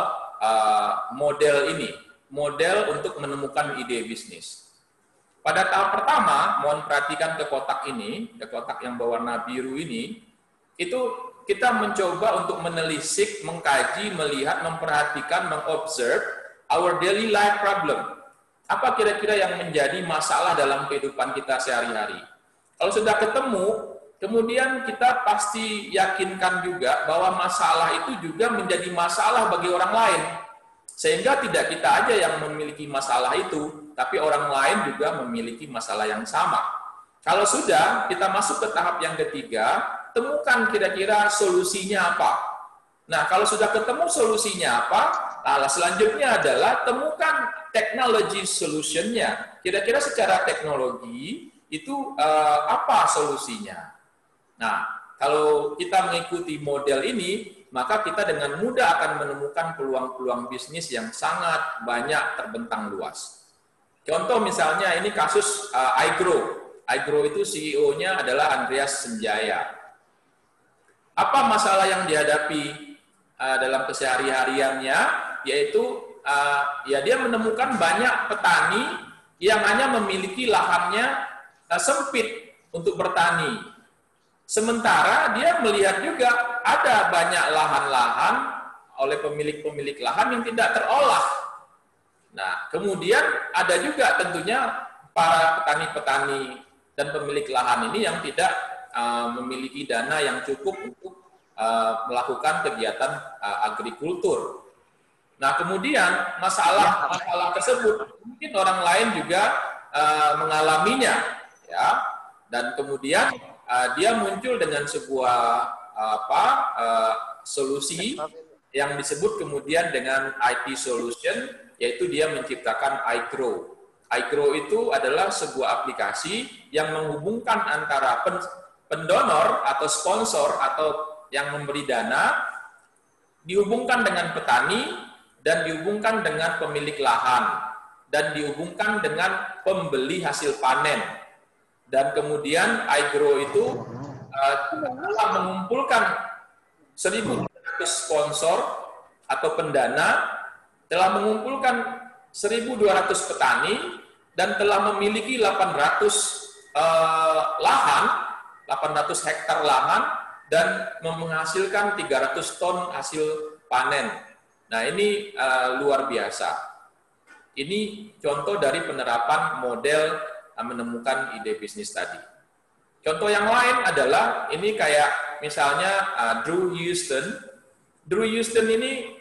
model ini. Model untuk menemukan ide bisnis. Pada tahap pertama, mohon perhatikan ke kotak ini, ke kotak yang berwarna biru ini, itu kita mencoba untuk menelisik, mengkaji, melihat, memperhatikan, mengobserve our daily life problem. Apa kira-kira yang menjadi masalah dalam kehidupan kita sehari-hari? Kalau sudah ketemu, kemudian kita pasti yakinkan juga bahwa masalah itu juga menjadi masalah bagi orang lain. Sehingga tidak kita aja yang memiliki masalah itu, tapi orang lain juga memiliki masalah yang sama. Kalau sudah, kita masuk ke tahap yang ketiga, temukan kira-kira solusinya apa. Nah, kalau sudah ketemu solusinya apa, nah, selanjutnya adalah temukan technology solution-nya. Kira-kira secara teknologi itu apa solusinya. Nah, kalau kita mengikuti model ini, maka kita dengan mudah akan menemukan peluang-peluang bisnis yang sangat banyak terbentang luas. Contoh misalnya ini kasus iGrow. iGrow itu CEO-nya adalah Andreas Senjaya. Apa masalah yang dihadapi dalam kesehari-hariannya? Yaitu ya dia menemukan banyak petani yang hanya memiliki lahannya sempit untuk bertani. Sementara dia melihat juga ada banyak lahan-lahan oleh pemilik-pemilik lahan yang tidak terolah. Nah, kemudian ada juga tentunya para petani-petani dan pemilik lahan ini yang tidak memiliki dana yang cukup untuk melakukan kegiatan agrikultur. Nah, kemudian masalah tersebut mungkin orang lain juga mengalaminya, ya. Dan kemudian dia muncul dengan sebuah solusi yang disebut kemudian dengan IT solution, yaitu dia menciptakan iGrow. iGrow itu adalah sebuah aplikasi yang menghubungkan antara pendonor atau sponsor atau yang memberi dana, dihubungkan dengan petani, dan dihubungkan dengan pemilik lahan, dan dihubungkan dengan pembeli hasil panen. Dan kemudian iGrow itu telah mengumpulkan 1.200 sponsor atau pendana, telah mengumpulkan 1.200 petani, dan telah memiliki 800 hektar lahan, dan menghasilkan 300 ton hasil panen. Nah, ini luar biasa. Ini contoh dari penerapan model menemukan ide bisnis tadi. Contoh yang lain adalah, ini kayak misalnya Drew Houston. Drew Houston ini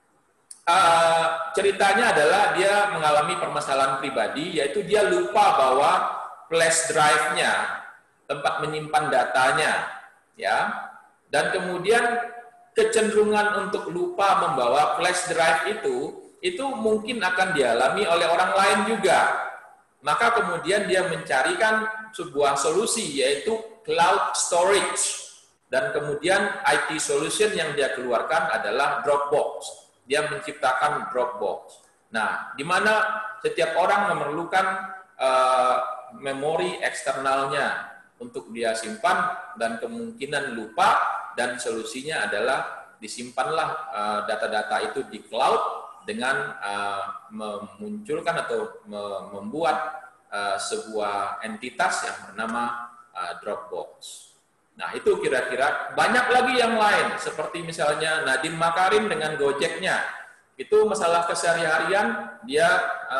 ceritanya adalah dia mengalami permasalahan pribadi, yaitu dia lupa bawa flash drive-nya, tempat menyimpan datanya, ya. Dan kemudian kecenderungan untuk lupa membawa flash drive itu mungkin akan dialami oleh orang lain juga. Maka kemudian dia mencarikan sebuah solusi, yaitu cloud storage. Dan kemudian IT solution yang dia keluarkan adalah Dropbox. Dia menciptakan Dropbox. Nah, di mana setiap orang memerlukan memori eksternalnya untuk dia simpan, dan kemungkinan lupa, dan solusinya adalah disimpanlah data-data itu di cloud dengan memunculkan atau membuat sebuah entitas yang bernama Dropbox. Nah, itu kira-kira. Banyak lagi yang lain, seperti misalnya Nadiem Makarim dengan Gojeknya. Itu masalah keseharian, dia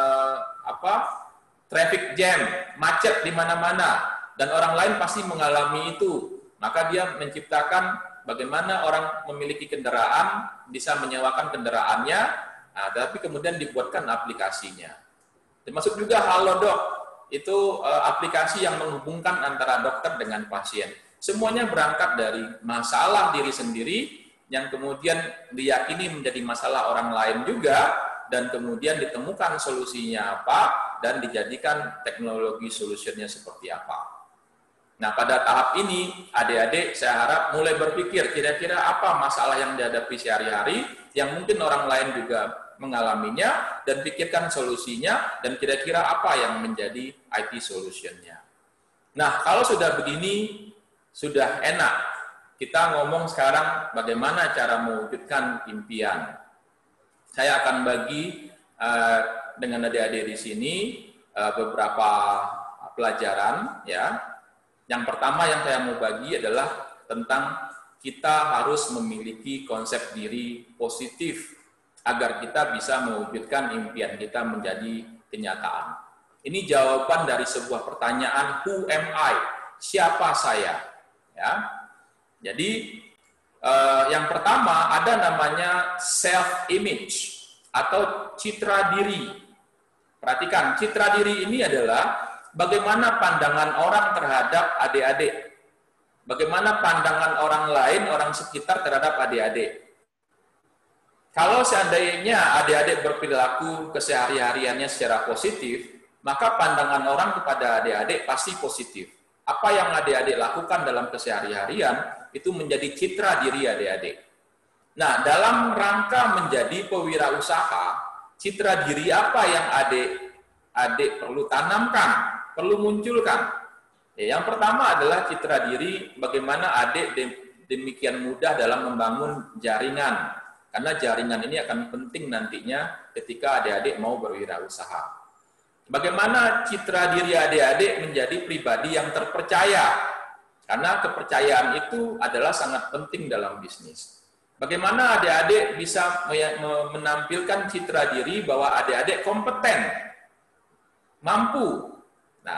traffic jam, macet di mana-mana, dan orang lain pasti mengalami itu. Maka dia menciptakan bagaimana orang memiliki kendaraan, bisa menyewakan kendaraannya, tapi kemudian dibuatkan aplikasinya. Termasuk juga Halodoc, itu aplikasi yang menghubungkan antara dokter dengan pasien. Semuanya berangkat dari masalah diri sendiri yang kemudian diyakini menjadi masalah orang lain juga, dan kemudian ditemukan solusinya apa, dan dijadikan teknologi solusinya seperti apa. Nah, pada tahap ini, adik-adik saya harap mulai berpikir kira-kira apa masalah yang dihadapi sehari-hari, yang mungkin orang lain juga mengalaminya, dan pikirkan solusinya, dan kira-kira apa yang menjadi IT solutionnya. Nah, kalau sudah begini, sudah enak. Kita ngomong sekarang bagaimana cara mewujudkan impian. Saya akan bagi dengan adik-adik di sini beberapa pelajaran, ya. Yang pertama yang saya mau bagi adalah tentang kita harus memiliki konsep diri positif agar kita bisa mewujudkan impian kita menjadi kenyataan. Ini jawaban dari sebuah pertanyaan, who am I? Siapa saya? Ya. Jadi yang pertama ada namanya self image atau citra diri. Perhatikan, citra diri ini adalah bagaimana pandangan orang terhadap adik-adik. Bagaimana pandangan orang lain, orang sekitar terhadap adik-adik. Kalau seandainya adik-adik berperilaku kesehari-hariannya secara positif, maka pandangan orang kepada adik-adik pasti positif. Apa yang adik-adik lakukan dalam kesehari-harian itu menjadi citra diri adik-adik. Nah, dalam rangka menjadi pewirausaha, citra diri apa yang adik-adik perlu tanamkan, perlu munculkan? Yang pertama adalah citra diri bagaimana adik demikian mudah dalam membangun jaringan. Karena jaringan ini akan penting nantinya ketika adik-adik mau berwirausaha. Bagaimana citra diri adik-adik menjadi pribadi yang terpercaya? Karena kepercayaan itu adalah sangat penting dalam bisnis. Bagaimana adik-adik bisa menampilkan citra diri bahwa adik-adik kompeten, mampu. Nah,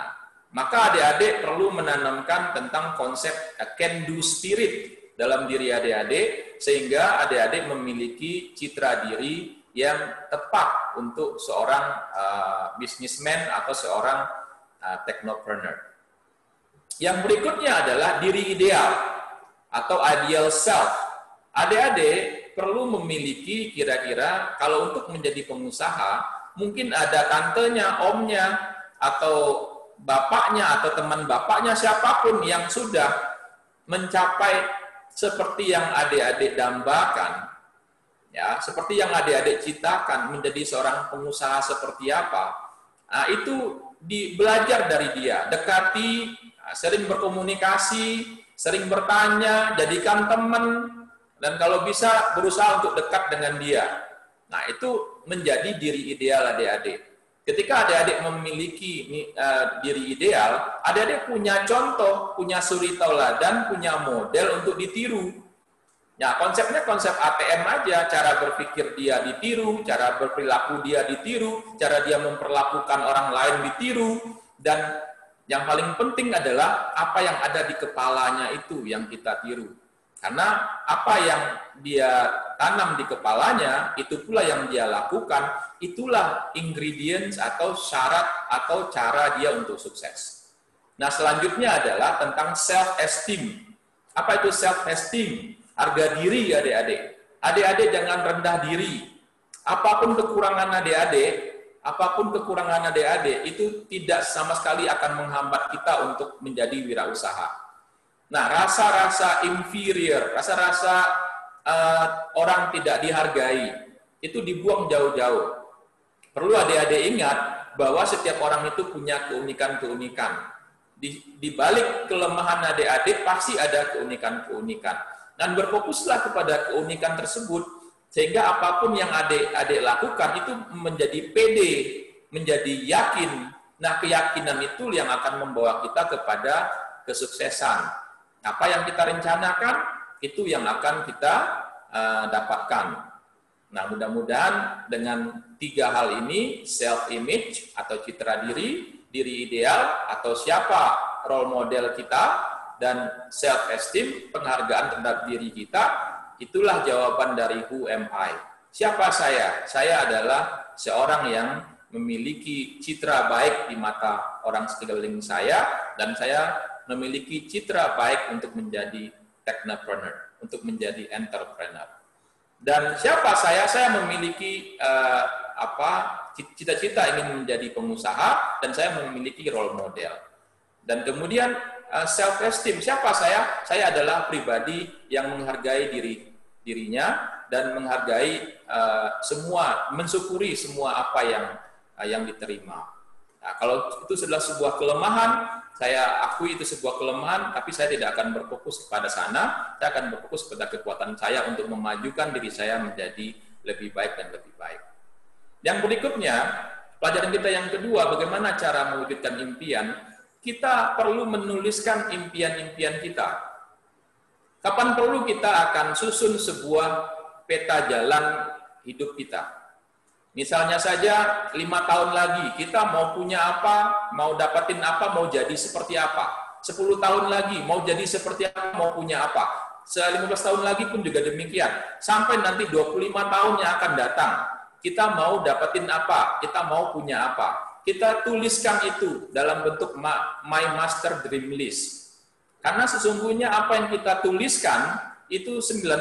Maka adik-adik perlu menanamkan tentang konsep can do spirit dalam diri adik-adik, sehingga adik-adik memiliki citra diri yang tepat untuk seorang businessman atau seorang technopreneur. Yang berikutnya adalah diri ideal atau ideal self. Adik-adik perlu memiliki kira-kira kalau untuk menjadi pengusaha, mungkin ada tantenya, omnya, atau bapaknya atau teman bapaknya, siapapun yang sudah mencapai seperti yang adik-adik dambakan, ya, seperti yang adik-adik citakan menjadi seorang pengusaha seperti apa. Nah, itu belajar dari dia, dekati, sering berkomunikasi, sering bertanya, jadikan teman, dan kalau bisa berusaha untuk dekat dengan dia. Nah, itu menjadi diri ideal adik-adik. Ketika adik-adik memiliki diri ideal, adik-adik punya contoh, punya suri tauladan, punya model untuk ditiru. Ya, konsepnya konsep ATM aja, cara berpikir dia ditiru, cara berperilaku dia ditiru, cara dia memperlakukan orang lain ditiru, dan yang paling penting adalah apa yang ada di kepalanya itu yang kita tiru. Karena apa yang dia tanam di kepalanya, itu pula yang dia lakukan, itulah ingredients atau syarat atau cara dia untuk sukses. Nah, selanjutnya adalah tentang self-esteem. Apa itu self-esteem? Harga diri adik-adik. Adik-adik jangan rendah diri. Apapun kekurangan adik-adik, itu tidak sama sekali akan menghambat kita untuk menjadi wirausaha. Nah, rasa-rasa inferior, rasa-rasa orang tidak dihargai, itu dibuang jauh-jauh. Perlu adik-adik ingat bahwa setiap orang itu punya keunikan-keunikan. Di balik kelemahan adik-adik pasti ada keunikan-keunikan. Dan berfokuslah kepada keunikan tersebut, sehingga apapun yang adik-adik lakukan itu menjadi pede, menjadi yakin. Nah, keyakinan itu yang akan membawa kita kepada kesuksesan. Apa yang kita rencanakan, itu yang akan kita dapatkan. Nah, mudah-mudahan dengan 3 hal ini, self-image atau citra diri, diri ideal atau siapa role model kita, dan self-esteem, penghargaan terhadap diri kita, itulah jawaban dari who am I. Siapa saya? Saya adalah seorang yang memiliki citra baik di mata orang sekeliling saya, dan saya memiliki citra baik untuk menjadi technopreneur, untuk menjadi entrepreneur. Dan siapa saya? Saya memiliki cita-cita ingin menjadi pengusaha, dan saya memiliki role model. Dan kemudian self-esteem, siapa saya? Saya adalah pribadi yang menghargai dirinya dan menghargai mensyukuri semua apa yang diterima. Nah, kalau itu adalah sebuah kelemahan, saya akui itu sebuah kelemahan, tapi saya tidak akan berfokus kepada sana, saya akan berfokus pada kekuatan saya untuk memajukan diri saya menjadi lebih baik dan lebih baik. Yang berikutnya, pelajaran kita yang kedua, bagaimana cara mewujudkan impian. Kita perlu menuliskan impian-impian kita. Kapan perlu kita akan susun sebuah peta jalan hidup kita. Misalnya saja 5 tahun lagi, kita mau punya apa, mau dapatin apa, mau jadi seperti apa. 10 tahun lagi, mau jadi seperti apa, mau punya apa. 15 tahun lagi pun juga demikian. Sampai nanti 25 tahun yang akan datang, kita mau dapatin apa, kita mau punya apa. Kita tuliskan itu dalam bentuk My Master Dream List. Karena sesungguhnya apa yang kita tuliskan, itu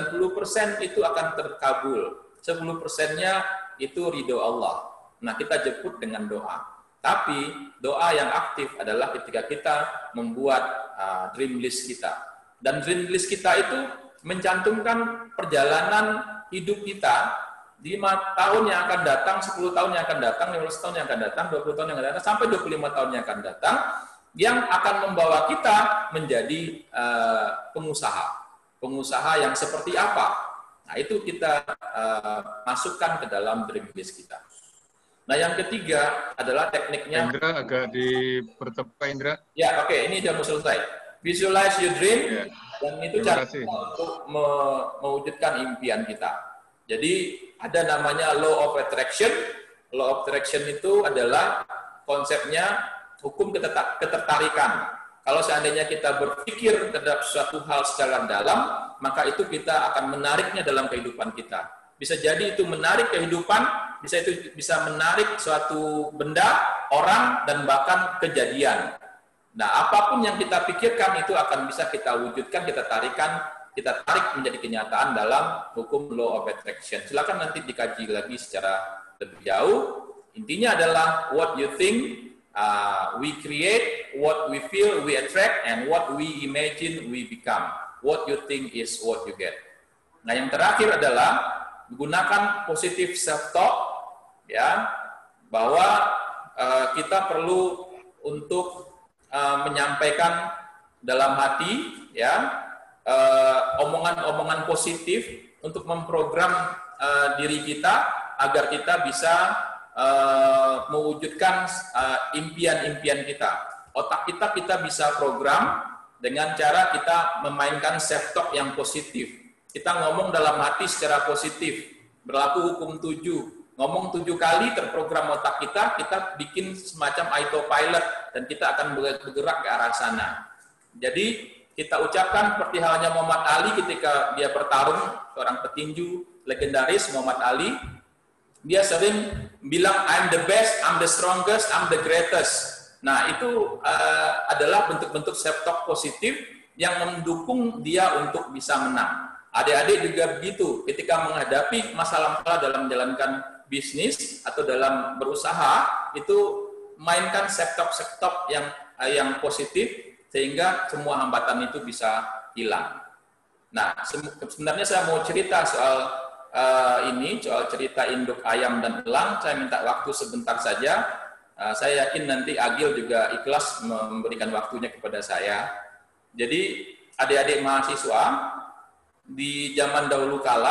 90% itu akan terkabul. 10%-nya itu ridho Allah. Nah, kita jemput dengan doa. Tapi doa yang aktif adalah ketika kita membuat dream list kita. Dan dream list kita itu mencantumkan perjalanan hidup kita 5 tahun yang akan datang, 10 tahun yang akan datang, 15 tahun yang akan datang, 20 tahun yang akan datang, sampai 25 tahun yang akan datang, yang akan membawa kita menjadi pengusaha. Pengusaha yang seperti apa? Nah, itu kita masukkan ke dalam dream list kita. Nah, yang ketiga adalah tekniknya. Indra, agak dipercepat, Indra. Ya, oke, ini sudah mau selesai. Visualize your dream, dan itu cara untuk mewujudkan impian kita. Jadi, ada namanya law of attraction. Law of attraction itu adalah konsepnya hukum ketertarikan. Kalau seandainya kita berpikir terhadap suatu hal secara dalam, maka itu kita akan menariknya dalam kehidupan kita. Bisa jadi itu menarik kehidupan, bisa menarik suatu benda, orang, dan bahkan kejadian. Nah, apapun yang kita pikirkan itu akan bisa kita wujudkan, kita tarik menjadi kenyataan dalam hukum law of attraction. Silakan nanti dikaji lagi secara lebih jauh. Intinya adalah what you think, we create, what we feel, we attract, and what we imagine, we become. What you think is what you get. Nah, yang terakhir adalah gunakan positive self-talk, ya, bahwa kita perlu untuk menyampaikan dalam hati, ya, omongan-omongan positif untuk memprogram diri kita agar kita bisa mewujudkan impian-impian kita. Otak kita bisa program dengan cara kita memainkan self-talk yang positif. Kita ngomong dalam hati secara positif, berlaku hukum 7. Ngomong 7 kali terprogram otak kita bikin semacam autopilot dan kita akan bergerak ke arah sana. Jadi kita ucapkan seperti halnya Muhammad Ali ketika dia bertarung, seorang petinju legendaris Muhammad Ali. Dia sering bilang, I'm the best, I'm the strongest, I'm the greatest. Nah, itu adalah bentuk-bentuk self-talk positif yang mendukung dia untuk bisa menang. Adik-adik juga begitu, ketika menghadapi masalah-masalah dalam menjalankan bisnis atau dalam berusaha, itu mainkan self-talk yang positif, sehingga semua hambatan itu bisa hilang. Nah, sebenarnya saya mau cerita soal soal cerita induk ayam dan elang. Saya minta waktu sebentar saja. Saya yakin nanti Agil juga ikhlas memberikan waktunya kepada saya. Jadi adik-adik mahasiswa, di zaman dahulu kala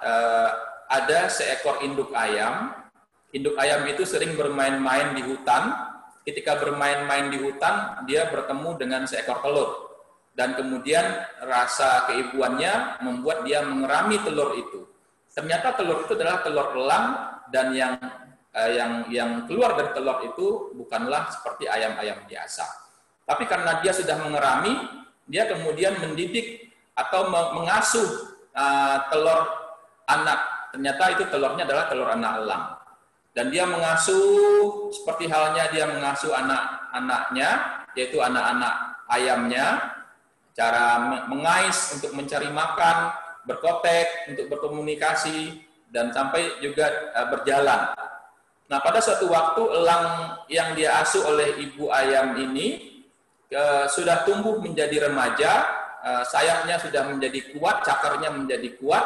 ada seekor induk ayam. Induk ayam itu sering bermain-main di hutan. Ketika bermain-main di hutan, dia bertemu dengan seekor telur. Dan kemudian rasa keibuannya membuat dia mengerami telur itu. Ternyata telur itu adalah telur elang, dan yang keluar dari telur itu bukanlah seperti ayam-ayam biasa. Tapi karena dia sudah mengerami, dia kemudian mendidik atau mengasuh telur anak. Ternyata itu telurnya adalah telur anak elang. Dan dia mengasuh seperti halnya dia mengasuh anak-anaknya, yaitu anak-anak ayamnya, cara mengais untuk mencari makan, berkotek untuk berkomunikasi, dan sampai juga berjalan. Nah, pada suatu waktu elang yang dia asuh oleh ibu ayam ini sudah tumbuh menjadi remaja, sayapnya sudah menjadi kuat, cakarnya menjadi kuat,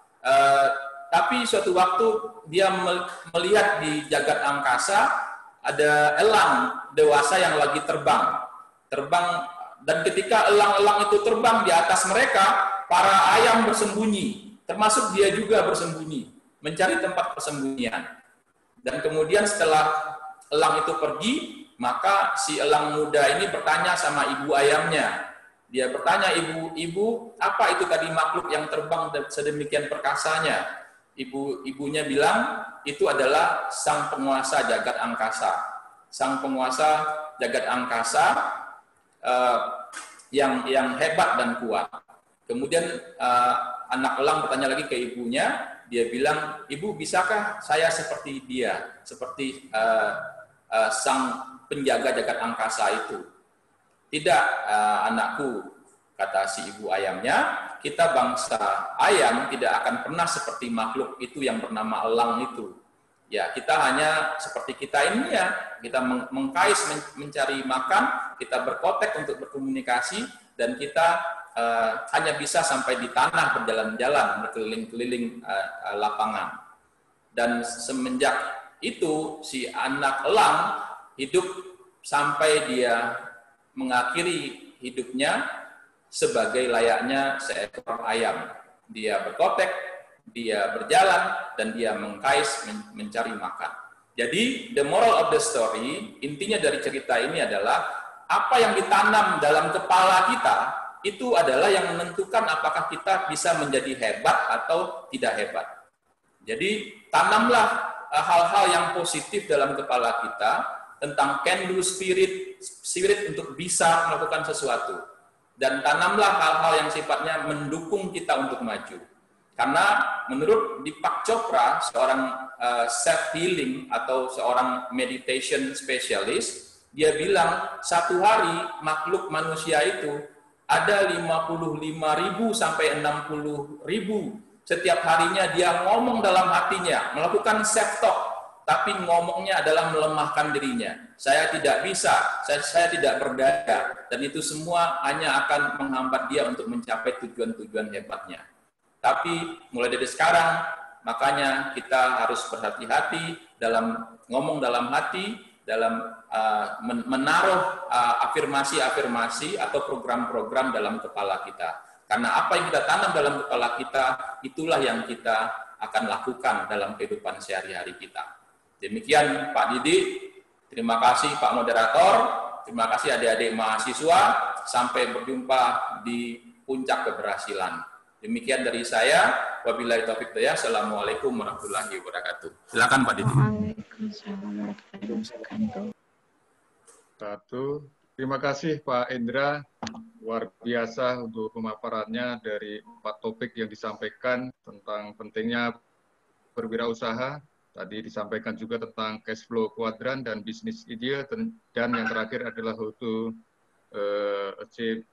tapi suatu waktu dia melihat di jagat angkasa ada elang dewasa yang lagi terbang, dan ketika elang-elang itu terbang di atas mereka, para ayam bersembunyi, termasuk dia juga bersembunyi, mencari tempat persembunyian. Dan kemudian setelah elang itu pergi, maka si elang muda ini bertanya sama ibu ayamnya. Dia bertanya, ibu, apa itu tadi makhluk yang terbang sedemikian perkasanya? Ibunya bilang, itu adalah sang penguasa jagat angkasa. Sang penguasa jagat angkasa yang hebat dan kuat. Kemudian anak elang bertanya lagi ke ibunya, dia bilang, ibu, bisakah saya seperti dia, seperti sang penjaga jagat angkasa itu? Tidak, anakku, kata si ibu ayamnya, kita bangsa ayam tidak akan pernah seperti makhluk itu yang bernama elang itu. Ya, kita hanya seperti kita ini ya, kita mengkais mencari makan, kita berkotek untuk berkomunikasi, dan kita hanya bisa sampai di tanah berjalan-jalan, berkeliling-keliling lapangan. Dan semenjak itu, si anak elang hidup sampai dia mengakhiri hidupnya sebagai layaknya seekor ayam. Dia berkotek, dia berjalan, dan dia mengkais mencari makan. Jadi, the moral of the story, intinya dari cerita ini adalah apa yang ditanam dalam kepala kita itu adalah yang menentukan apakah kita bisa menjadi hebat atau tidak hebat. Jadi, tanamlah hal-hal yang positif dalam kepala kita, tentang can do spirit untuk bisa melakukan sesuatu. Dan tanamlah hal-hal yang sifatnya mendukung kita untuk maju. Karena menurut Deepak Chopra, seorang self-healing atau seorang meditation specialist, dia bilang satu hari makhluk manusia itu ada 55.000 sampai 60.000. Setiap harinya dia ngomong dalam hatinya, melakukan self-talk, tapi ngomongnya adalah melemahkan dirinya. Saya tidak bisa, saya tidak berdaya, dan itu semua hanya akan menghambat dia untuk mencapai tujuan-tujuan hebatnya. Tapi mulai dari sekarang, makanya kita harus berhati-hati dalam ngomong dalam hati, dalam menaruh afirmasi-afirmasi atau program-program dalam kepala kita. Karena apa yang kita tanam dalam kepala kita, itulah yang kita akan lakukan dalam kehidupan sehari-hari kita. Demikian Pak Didi, terima kasih Pak Moderator, terima kasih adik-adik mahasiswa, sampai berjumpa di puncak keberhasilan. Demikian dari saya, wabillahi taufiq hidayah. Assalamualaikum warahmatullahi wabarakatuh. Silakan Pak Didi. Waalaikumsalam warahmatullahi wabarakatuh. Terima kasih Pak Indra, luar biasa untuk pemaparannya dari 4 topik yang disampaikan tentang pentingnya berwirausaha. Tadi disampaikan juga tentang cash flow kuadran dan bisnis ide, dan yang terakhir adalah how to achieve.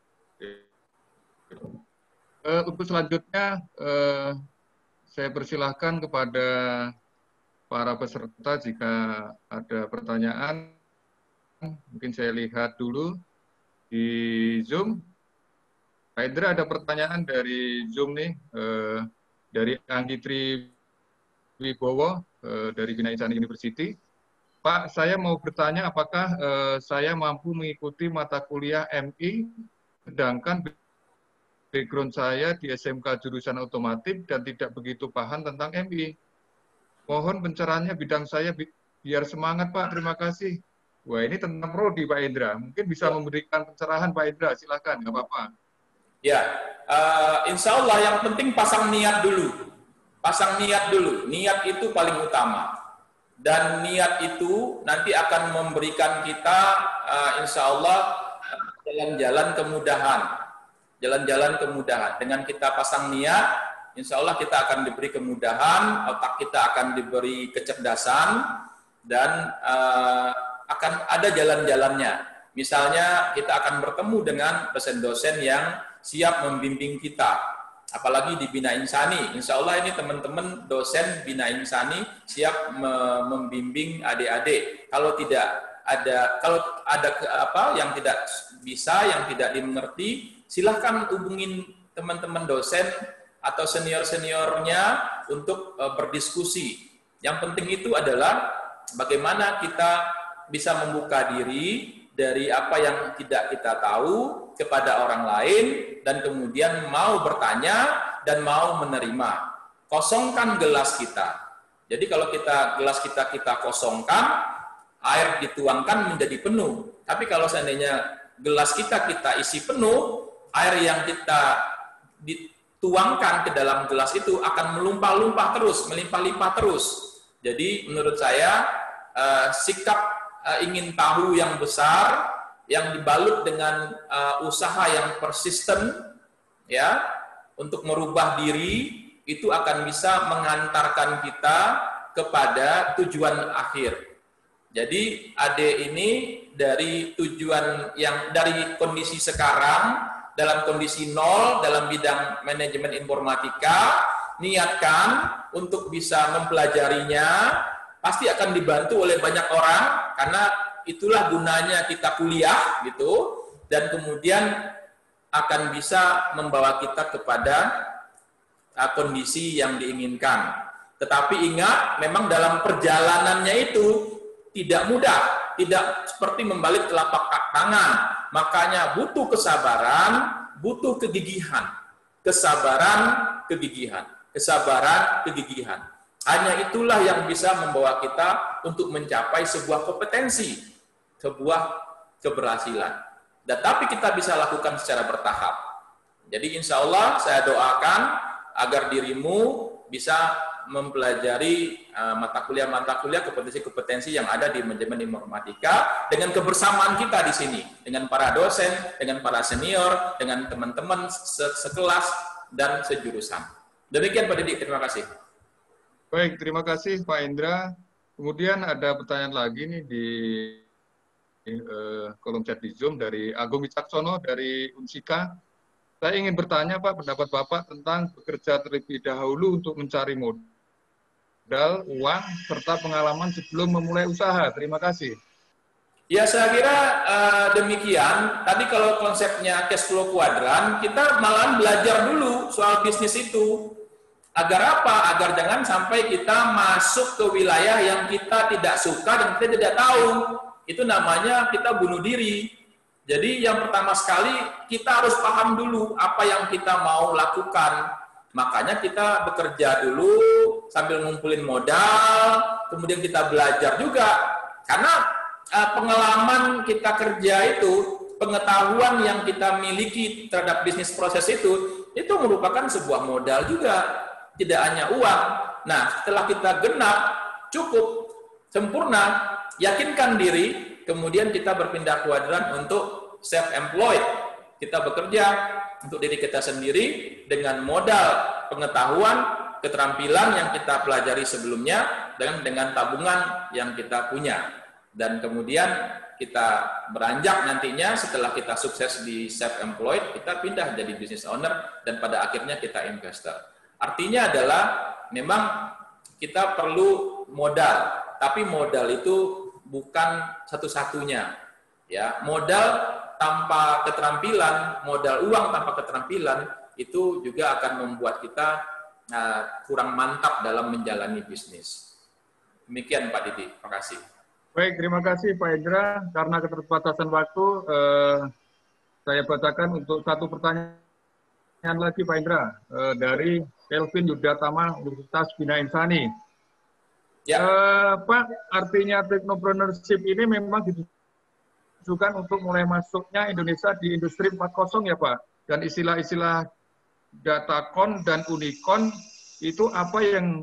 Untuk selanjutnya, saya persilahkan kepada para peserta jika ada pertanyaan. Mungkin saya lihat dulu di Zoom. Pak Indra, ada pertanyaan dari Zoom nih, dari Anggitri Wibowo, dari Bina Insani University. Pak, saya mau bertanya apakah saya mampu mengikuti mata kuliah MI, sedangkan background saya di SMK jurusan otomotif dan tidak begitu paham tentang MI. Mohon pencerahannya bidang saya biar semangat Pak, terima kasih. Wah, ini tentang prodi Pak Indra. Mungkin bisa memberikan pencerahan Pak Indra, silakan, nggak apa-apa. Ya, insya Allah yang penting pasang niat dulu. Pasang niat dulu. Niat itu paling utama. Dan niat itu nanti akan memberikan kita, insya Allah, jalan-jalan kemudahan. Jalan-jalan kemudahan. Dengan kita pasang niat, insya Allah kita akan diberi kemudahan, otak kita akan diberi kecerdasan, dan akan ada jalan-jalannya. Misalnya kita akan bertemu dengan dosen-dosen yang siap membimbing kita. Apalagi di Bina Insani, insya Allah ini teman-teman dosen Bina Insani siap membimbing adik-adik. Kalau ada apa yang tidak bisa, yang tidak dimengerti, silahkan hubungin teman-teman dosen atau senior-seniornya untuk berdiskusi. Yang penting itu adalah bagaimana kita bisa membuka diri dari apa yang tidak kita tahu kepada orang lain, dan kemudian mau bertanya dan mau menerima. Kosongkan gelas kita. Jadi kalau gelas kita kosongkan, air dituangkan menjadi penuh. Tapi kalau seandainya gelas kita isi penuh, air yang kita dituangkan ke dalam gelas itu akan melimpah-limpah terus. Jadi menurut saya sikap ingin tahu yang besar, yang dibalut dengan usaha yang persisten, ya, untuk merubah diri, itu akan bisa mengantarkan kita kepada tujuan akhir. Jadi adik ini dari tujuan yang dari kondisi sekarang, dalam kondisi nol dalam bidang manajemen informatika, niatkan untuk bisa mempelajarinya. Pasti akan dibantu oleh banyak orang, karena itulah gunanya kita kuliah gitu, dan kemudian akan bisa membawa kita kepada kondisi yang diinginkan. Tetapi ingat, memang dalam perjalanannya itu tidak mudah, tidak seperti membalik telapak tangan. Makanya butuh kesabaran, butuh kegigihan. Kesabaran, kegigihan. Hanya itulah yang bisa membawa kita untuk mencapai sebuah kompetensi, sebuah keberhasilan. Tapi kita bisa lakukan secara bertahap. Jadi insya Allah saya doakan agar dirimu bisa mempelajari mata kuliah kompetensi-kompetensi yang ada di manajemen informatika dengan kebersamaan kita di sini, dengan para dosen, dengan para senior, dengan teman-teman sekelas dan sejurusan. Demikian Pak Didik, terima kasih. Baik, terima kasih Pak Indra. Kemudian ada pertanyaan lagi nih di kolom chat di Zoom dari Agung Wicaksono dari Unsika. Saya ingin bertanya Pak, pendapat Bapak tentang bekerja terlebih dahulu untuk mencari modal, uang, serta pengalaman sebelum memulai usaha. Terima kasih. Ya, saya kira demikian. Tadi kalau konsepnya cash flow kuadran, kita malahan belajar dulu soal bisnis itu. Agar apa? Agar jangan sampai kita masuk ke wilayah yang kita tidak suka dan kita tidak tahu. Itu namanya kita bunuh diri. Jadi yang pertama sekali kita harus paham dulu apa yang kita mau lakukan. Makanya kita bekerja dulu sambil ngumpulin modal, kemudian kita belajar juga. Karena pengalaman kita kerja itu, pengetahuan yang kita miliki terhadap bisnis proses itu merupakan sebuah modal juga, tidak hanya uang. Nah, setelah kita genap, cukup, sempurna, yakinkan diri, kemudian kita berpindah kuadran untuk self-employed. Kita bekerja untuk diri kita sendiri dengan modal pengetahuan, keterampilan yang kita pelajari sebelumnya, dan dengan tabungan yang kita punya. Dan kemudian kita beranjak nantinya setelah kita sukses di self-employed, kita pindah jadi business owner, dan pada akhirnya kita investor. Artinya adalah memang kita perlu modal, tapi modal itu bukan satu-satunya. Ya, modal tanpa keterampilan, modal uang tanpa keterampilan itu juga akan membuat kita kurang mantap dalam menjalani bisnis. Demikian Pak Didi, terima kasih. Baik, terima kasih Pak Indra. Karena keterbatasan waktu, saya bacakan untuk satu pertanyaan lagi Pak Indra dari Kelvin Yudatama Universitas Bina Insani. Ya. Pak, artinya technopreneurship ini memang ditujukan untuk mulai masuknya Indonesia di industri 4.0 ya Pak. Dan istilah-istilah datacon dan unicorn itu apa yang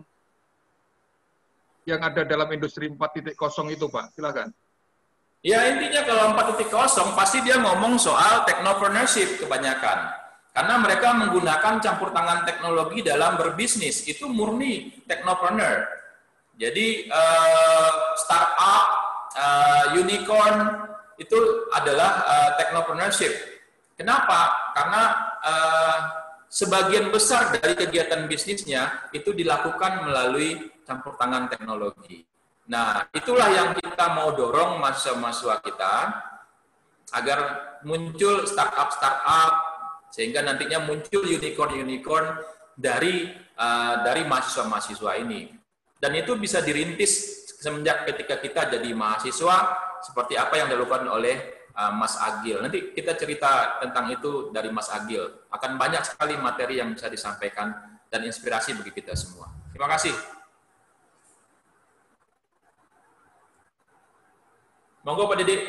ada dalam industri 4.0 itu Pak? Silakan. Ya, intinya kalau 4.0 pasti dia ngomong soal technopreneurship kebanyakan. Karena mereka menggunakan campur tangan teknologi dalam berbisnis, itu murni technopreneur. Jadi startup, unicorn itu adalah technopreneurship. Kenapa? Karena sebagian besar dari kegiatan bisnisnya itu dilakukan melalui campur tangan teknologi. Nah, itulah yang kita mau dorong mahasiswa-mahasiswa kita agar muncul startup sehingga nantinya muncul unicorn dari mahasiswa-mahasiswa ini. Dan itu bisa dirintis semenjak ketika kita jadi mahasiswa seperti apa yang dilakukan oleh Mas Agil. Nanti kita cerita tentang itu dari Mas Agil. Akan banyak sekali materi yang bisa disampaikan dan inspirasi bagi kita semua. Terima kasih. Monggo Pak Didik.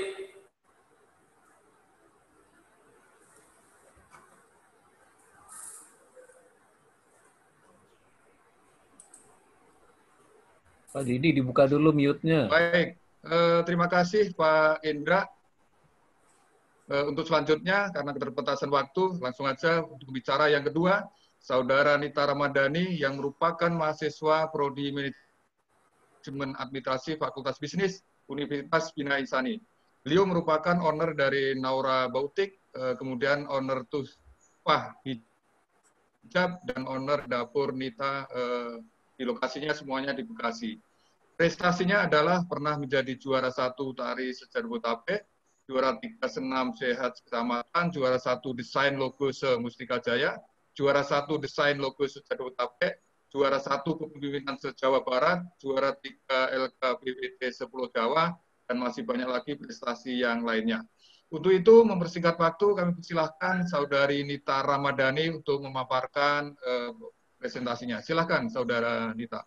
Pak Didi dibuka dulu mute-nya. Baik, terima kasih Pak Indra. Untuk selanjutnya, karena keterbatasan waktu, langsung aja untuk bicara yang kedua, Saudara Nita Ramadhani yang merupakan mahasiswa Prodi Manajemen Administrasi Fakultas Bisnis Universitas Bina Insani. Beliau merupakan owner dari Naura Boutique, kemudian owner Tufah Hijab, dan owner dapur Nita di lokasinya semuanya di Bekasi. Prestasinya adalah pernah menjadi juara 1 tari se-Jabodetabek, juara 3 senam sehat kecamatan, juara 1 desain logo se-Mustika Jaya, juara 1 desain logo se-Jabodetabek, juara 1 kepemimpinan se-Jawa Barat, juara 3 LKPWT se-Pulau Jawa, dan masih banyak lagi prestasi yang lainnya. Untuk itu, mempersingkat waktu, kami persilahkan Saudari Nita Ramadhani untuk memaparkan presentasinya. Silakan, Saudara Nita.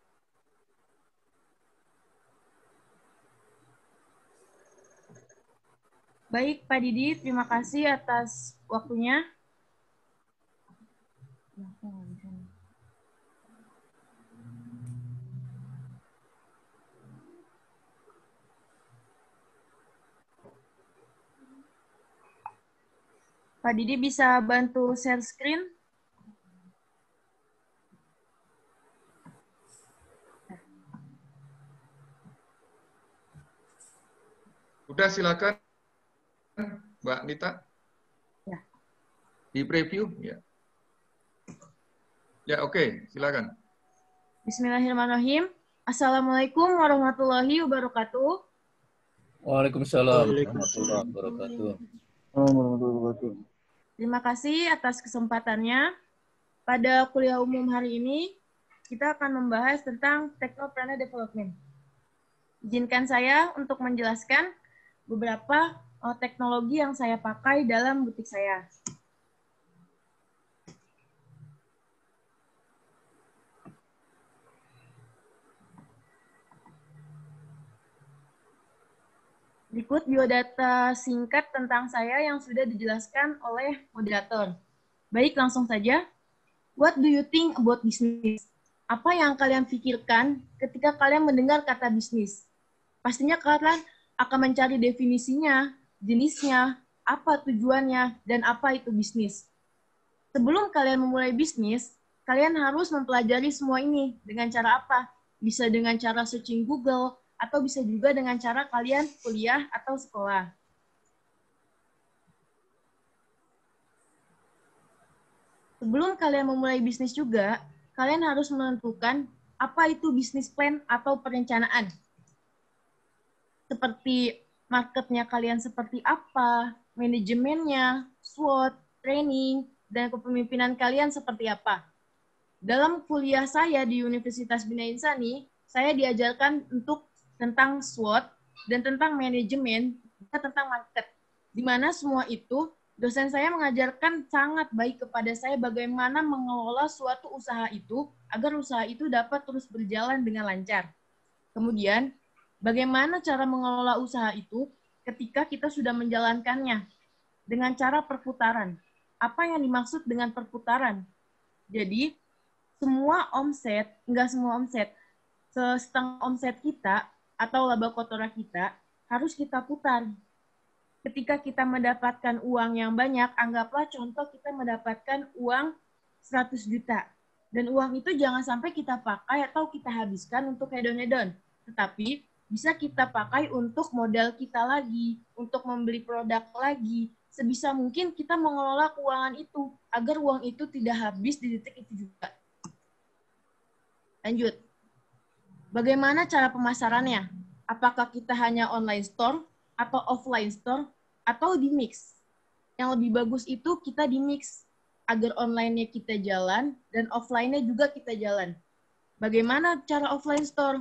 Baik, Pak Didi, terima kasih atas waktunya. Pak Didi bisa bantu share screen? Udah, silakan Mbak Nita. Ya. Di preview, ya. Ya, oke, silakan. Bismillahirrahmanirrahim. Assalamualaikum warahmatullahi wabarakatuh. Waalaikumsalam warahmatullahi wabarakatuh. Terima kasih atas kesempatannya. Pada kuliah umum hari ini, kita akan membahas tentang Technopreneur Development. Izinkan saya untuk menjelaskan beberapa teknologi yang saya pakai dalam butik saya. Berikut biodata singkat tentang saya yang sudah dijelaskan oleh moderator. Baik, langsung saja. What do you think about business? Apa yang kalian pikirkan ketika kalian mendengar kata bisnis? Pastinya kalian akan mencari definisinya, jenisnya, apa tujuannya, dan apa itu bisnis. Sebelum kalian memulai bisnis, kalian harus mempelajari semua ini. Dengan cara apa? Bisa dengan cara searching Google, atau bisa juga dengan cara kalian kuliah atau sekolah. Sebelum kalian memulai bisnis juga, kalian harus menentukan apa itu bisnis plan atau perencanaan. Seperti marketnya kalian seperti apa, manajemennya, SWOT, training, dan kepemimpinan kalian seperti apa. Dalam kuliah saya di Universitas Bina Insani, saya diajarkan tentang SWOT dan tentang manajemen, dan tentang market. Di mana semua itu, dosen saya mengajarkan sangat baik kepada saya bagaimana mengelola suatu usaha itu, agar usaha itu dapat terus berjalan dengan lancar. Kemudian, bagaimana cara mengelola usaha itu ketika kita sudah menjalankannya dengan cara perputaran. Apa yang dimaksud dengan perputaran? Jadi, semua omset, enggak semua omset, setengah omset kita atau laba kotoran kita harus kita putar. Ketika kita mendapatkan uang yang banyak, anggaplah contoh kita mendapatkan uang 100 juta. Dan uang itu jangan sampai kita pakai atau kita habiskan untuk hedon-hedon. Tetapi bisa kita pakai untuk modal kita lagi, untuk membeli produk lagi. Sebisa mungkin kita mengelola keuangan itu, agar uang itu tidak habis di detik itu juga. Lanjut. Bagaimana cara pemasarannya? Apakah kita hanya online store, atau offline store, atau di mix? Yang lebih bagus itu kita di mix, agar online-nya kita jalan, dan offline-nya juga kita jalan. Bagaimana cara offline store?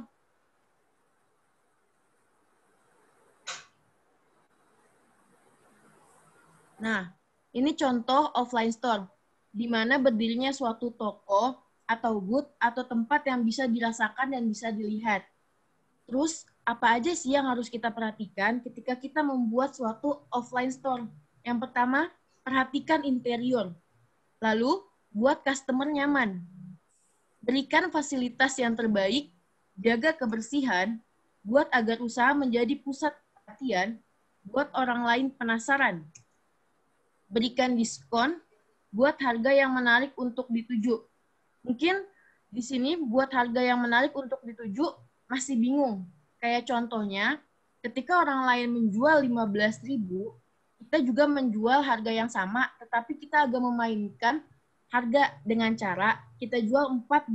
Nah, ini contoh offline store, di mana berdirinya suatu toko, atau booth, atau tempat yang bisa dirasakan dan bisa dilihat. Terus, apa aja sih yang harus kita perhatikan ketika kita membuat suatu offline store? Yang pertama, perhatikan interior. Lalu, buat customer nyaman. Berikan fasilitas yang terbaik, jaga kebersihan, buat agar usaha menjadi pusat perhatian, buat orang lain penasaran. Berikan diskon, buat harga yang menarik untuk dituju. Mungkin di sini buat harga yang menarik untuk dituju masih bingung. Kayak contohnya, ketika orang lain menjual 15.000, kita juga menjual harga yang sama, tetapi kita agak memainkan harga dengan cara kita jual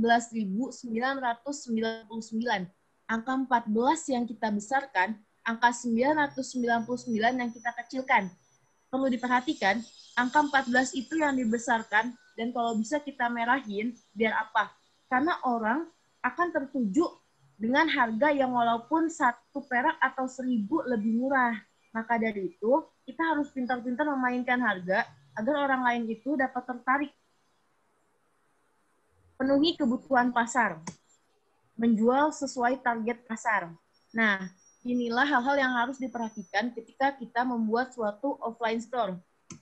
14.999. Angka 14 yang kita besarkan, angka 999 yang kita kecilkan. Perlu diperhatikan, angka 14 itu yang dibesarkan, dan kalau bisa kita merahin, biar apa? Karena orang akan tertuju dengan harga yang walaupun 1 perak atau 1.000 lebih murah. Maka dari itu, kita harus pintar-pintar memainkan harga, agar orang lain itu dapat tertarik. Penuhi kebutuhan pasar. Menjual sesuai target pasar. Nah, inilah hal-hal yang harus diperhatikan ketika kita membuat suatu offline store.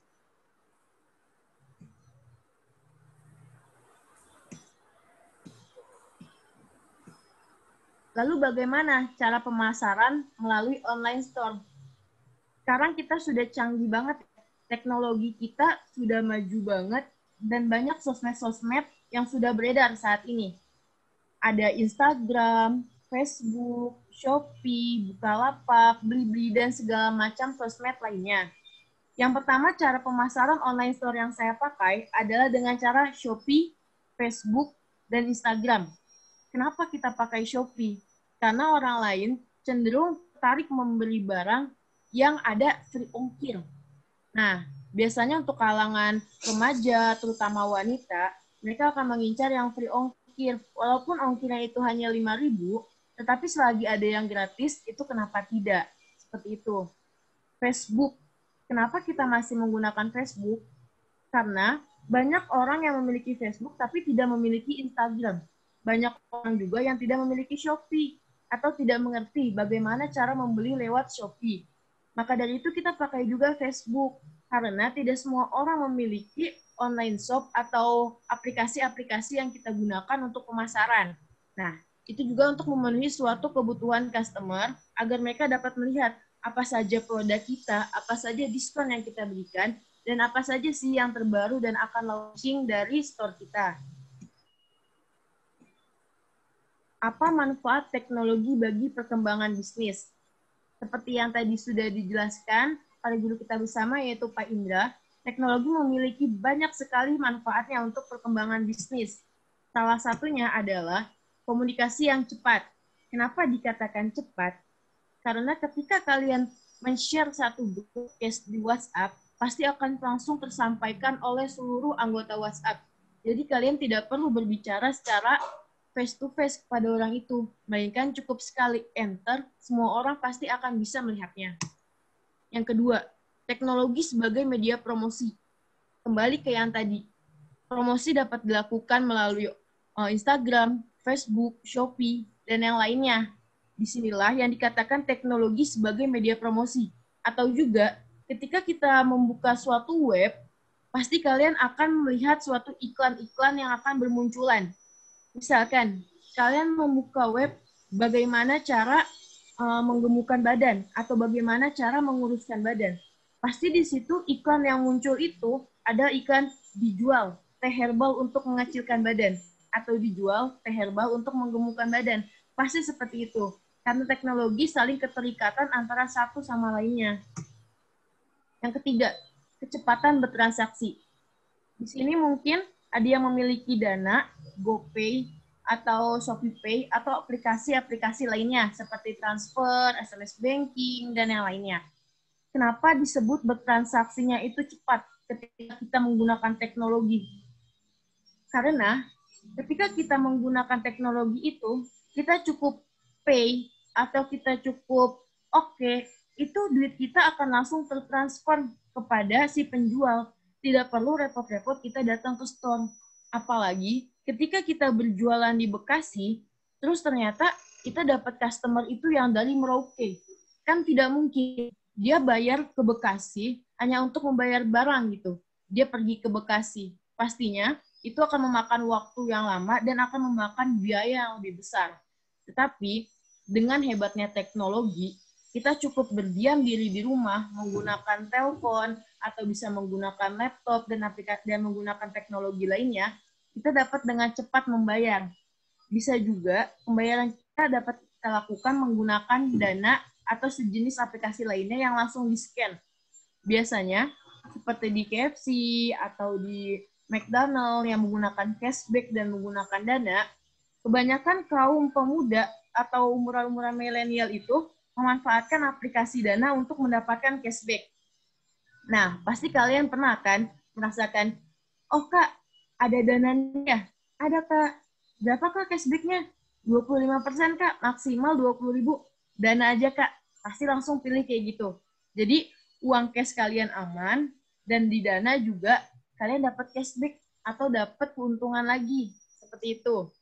Lalu bagaimana cara pemasaran melalui online store? Sekarang kita sudah canggih banget teknologi kita sudah maju banget dan banyak sosmed-sosmed yang sudah beredar saat ini. Ada Instagram, Facebook, Shopee, Bukalapak, Blibli, dan segala macam sosmed lainnya. Yang pertama, cara pemasaran online store yang saya pakai adalah dengan cara Shopee, Facebook, dan Instagram. Kenapa kita pakai Shopee? Karena orang lain cenderung tertarik membeli barang yang ada free ongkir. Nah, biasanya untuk kalangan remaja, terutama wanita, mereka akan mengincar yang free ongkir. Walaupun ongkirnya itu hanya 5.000, tetapi selagi ada yang gratis, itu kenapa tidak? Seperti itu. Facebook. Kenapa kita masih menggunakan Facebook? Karena banyak orang yang memiliki Facebook tapi tidak memiliki Instagram. Banyak orang juga yang tidak memiliki Shopee atau tidak mengerti bagaimana cara membeli lewat Shopee. Maka dari itu kita pakai juga Facebook, karena tidak semua orang memiliki online shop atau aplikasi-aplikasi yang kita gunakan untuk pemasaran. Nah, itu juga untuk memenuhi suatu kebutuhan customer agar mereka dapat melihat apa saja produk kita, apa saja diskon yang kita berikan, dan apa saja sih yang terbaru dan akan launching dari store kita. Apa manfaat teknologi bagi perkembangan bisnis? Seperti yang tadi sudah dijelaskan oleh guru kita bersama, yaitu Pak Indra, teknologi memiliki banyak sekali manfaatnya untuk perkembangan bisnis. Salah satunya adalah komunikasi yang cepat. Kenapa dikatakan cepat? Karena ketika kalian men-share satu grup case di WhatsApp, pasti akan langsung tersampaikan oleh seluruh anggota WhatsApp. Jadi kalian tidak perlu berbicara secara face-to-face kepada orang itu, melainkan cukup sekali enter, semua orang pasti akan bisa melihatnya. Yang kedua, teknologi sebagai media promosi. Kembali ke yang tadi, promosi dapat dilakukan melalui Instagram, Facebook, Shopee, dan yang lainnya. Disinilah yang dikatakan teknologi sebagai media promosi. Atau juga, ketika kita membuka suatu web, pasti kalian akan melihat suatu iklan-iklan yang akan bermunculan. Misalkan, kalian membuka web bagaimana cara menggemukkan badan atau bagaimana cara menguruskan badan. Pasti di situ iklan yang muncul itu ada iklan dijual teh herbal untuk mengecilkan badan atau dijual teh herbal untuk menggemukkan badan. Pasti seperti itu. Karena teknologi saling keterikatan antara satu sama lainnya. Yang ketiga, kecepatan bertransaksi. Di sini mungkin ada yang memiliki Dana, GoPay, atau ShopeePay, atau aplikasi-aplikasi lainnya seperti transfer, SMS banking, dan yang lainnya. Kenapa disebut bertransaksinya itu cepat ketika kita menggunakan teknologi? Karena ketika kita menggunakan teknologi itu, kita cukup pay atau kita cukup itu duit kita akan langsung tertransfer kepada si penjual. Tidak perlu repot-repot kita datang ke store. Apalagi ketika kita berjualan di Bekasi, terus ternyata kita dapat customer itu yang dari Merauke. Kan tidak mungkin dia bayar ke Bekasi hanya untuk membayar barang gitu. Dia pergi ke Bekasi. Pastinya itu akan memakan waktu yang lama dan akan memakan biaya yang lebih besar. Tetapi dengan hebatnya teknologi, kita cukup berdiam diri di rumah, menggunakan telepon, atau bisa menggunakan laptop dan aplikasi dan menggunakan teknologi lainnya, kita dapat dengan cepat membayar. Bisa juga pembayaran kita dapat kita lakukan menggunakan Dana atau sejenis aplikasi lainnya yang langsung di-scan. Biasanya, seperti di KFC atau di McDonald yang menggunakan cashback dan menggunakan Dana, kebanyakan kaum pemuda atau umuran-umuran milenial itu memanfaatkan aplikasi Dana untuk mendapatkan cashback. Nah, pasti kalian pernah kan merasakan, oh Kak, ada Dananya? Ada Kak. Berapa Kak cashback-nya? 25% Kak, maksimal 20.000. Dana aja Kak. Pasti langsung pilih kayak gitu. Jadi, uang cash kalian aman, dan di Dana juga kalian dapat cashback atau dapat keuntungan lagi. Seperti itu.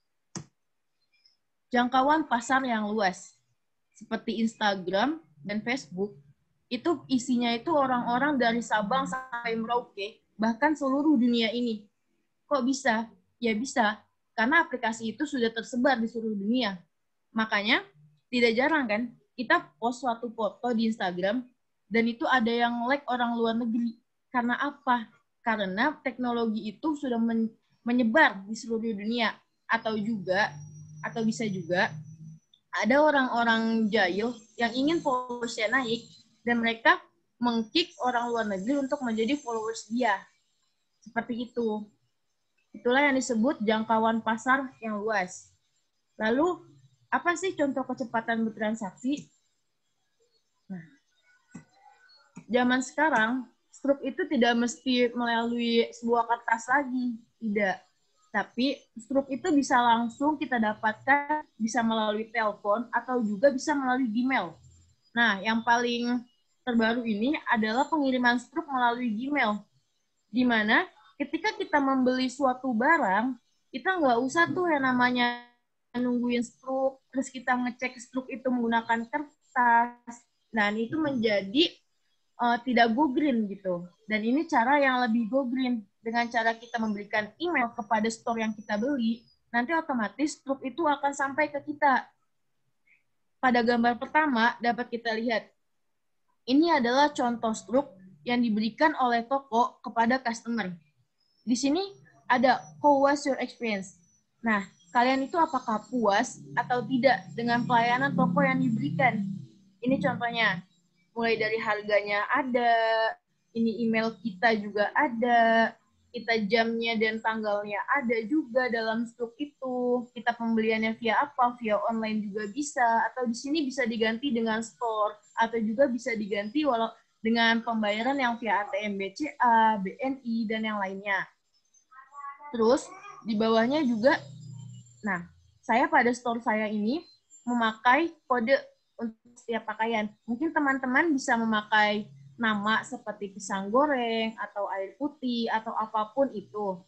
Jangkauan pasar yang luas. Seperti Instagram dan Facebook, itu isinya itu orang-orang dari Sabang sampai Merauke, bahkan seluruh dunia ini. Kok bisa? Ya bisa, karena aplikasi itu sudah tersebar di seluruh dunia. Makanya, tidak jarang kan, kita post suatu foto di Instagram, dan itu ada yang like orang luar negeri. Karena apa? Karena teknologi itu sudah menyebar di seluruh dunia. Atau bisa juga ada orang-orang jahil yang ingin followersnya naik dan mereka meng-kick orang luar negeri untuk menjadi followers dia. Seperti itu. Itulah yang disebut jangkauan pasar yang luas. Lalu, apa sih contoh kecepatan bertransaksi? Nah, zaman sekarang, struk itu tidak mesti melalui sebuah kertas lagi. Tidak. Tapi struk itu bisa langsung kita dapatkan, bisa melalui telepon, atau juga bisa melalui Gmail. Nah, yang paling terbaru ini adalah pengiriman struk melalui Gmail. Di mana ketika kita membeli suatu barang, kita nggak usah tuh yang namanya nungguin struk, terus kita ngecek struk itu menggunakan kertas. Nah, itu menjadi tidak go green gitu. Dan ini cara yang lebih go green. Dengan cara kita memberikan email kepada store yang kita beli, nanti otomatis struk itu akan sampai ke kita. Pada gambar pertama dapat kita lihat. Ini adalah contoh struk yang diberikan oleh toko kepada customer. Di sini ada how was your experience. Nah, kalian itu apakah puas atau tidak dengan pelayanan toko yang diberikan? Ini contohnya. Mulai dari harganya ada, ini email kita juga ada, kita jamnya dan tanggalnya ada juga dalam struk itu. Kita pembeliannya via apa? Via online juga bisa, atau di sini bisa diganti dengan store, atau juga bisa diganti walau dengan pembayaran yang via ATM BCA, BNI, dan yang lainnya. Terus, di bawahnya juga, nah, saya pada store saya ini memakai kode untuk setiap pakaian. Mungkin teman-teman bisa memakai nama seperti pisang goreng, atau air putih, atau apapun itu.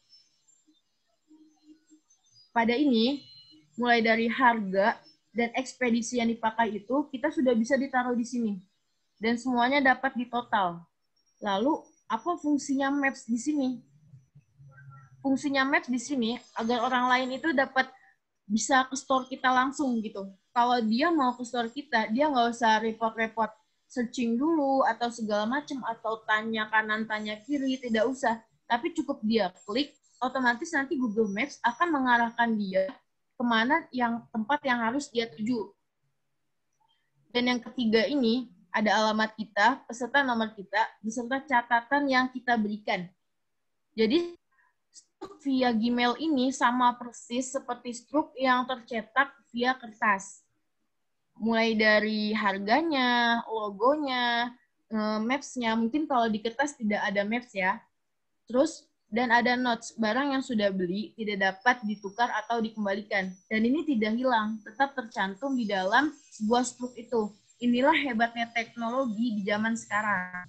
Pada ini, mulai dari harga dan ekspedisi yang dipakai itu, kita sudah bisa ditaruh di sini. Dan semuanya dapat ditotal. Lalu, apa fungsinya Maps di sini? Fungsinya Maps di sini, agar orang lain itu dapat bisa ke store kita langsung gitu. Kalau dia mau ke store kita, dia nggak usah repot-repot searching dulu atau segala macam, atau tanya kanan tanya kiri, tidak usah. Tapi cukup dia klik, otomatis nanti Google Maps akan mengarahkan dia kemana tempat yang harus dia tuju. Dan yang ketiga ini ada alamat kita, beserta nomor kita, beserta catatan yang kita berikan. Jadi struk via Gmail ini sama persis seperti struk yang tercetak via kertas. Mulai dari harganya, logonya, maps-nya, mungkin kalau di kertas tidak ada maps ya. Terus, dan ada notes, barang yang sudah beli tidak dapat ditukar atau dikembalikan. Dan ini tidak hilang, tetap tercantum di dalam sebuah struk itu. Inilah hebatnya teknologi di zaman sekarang.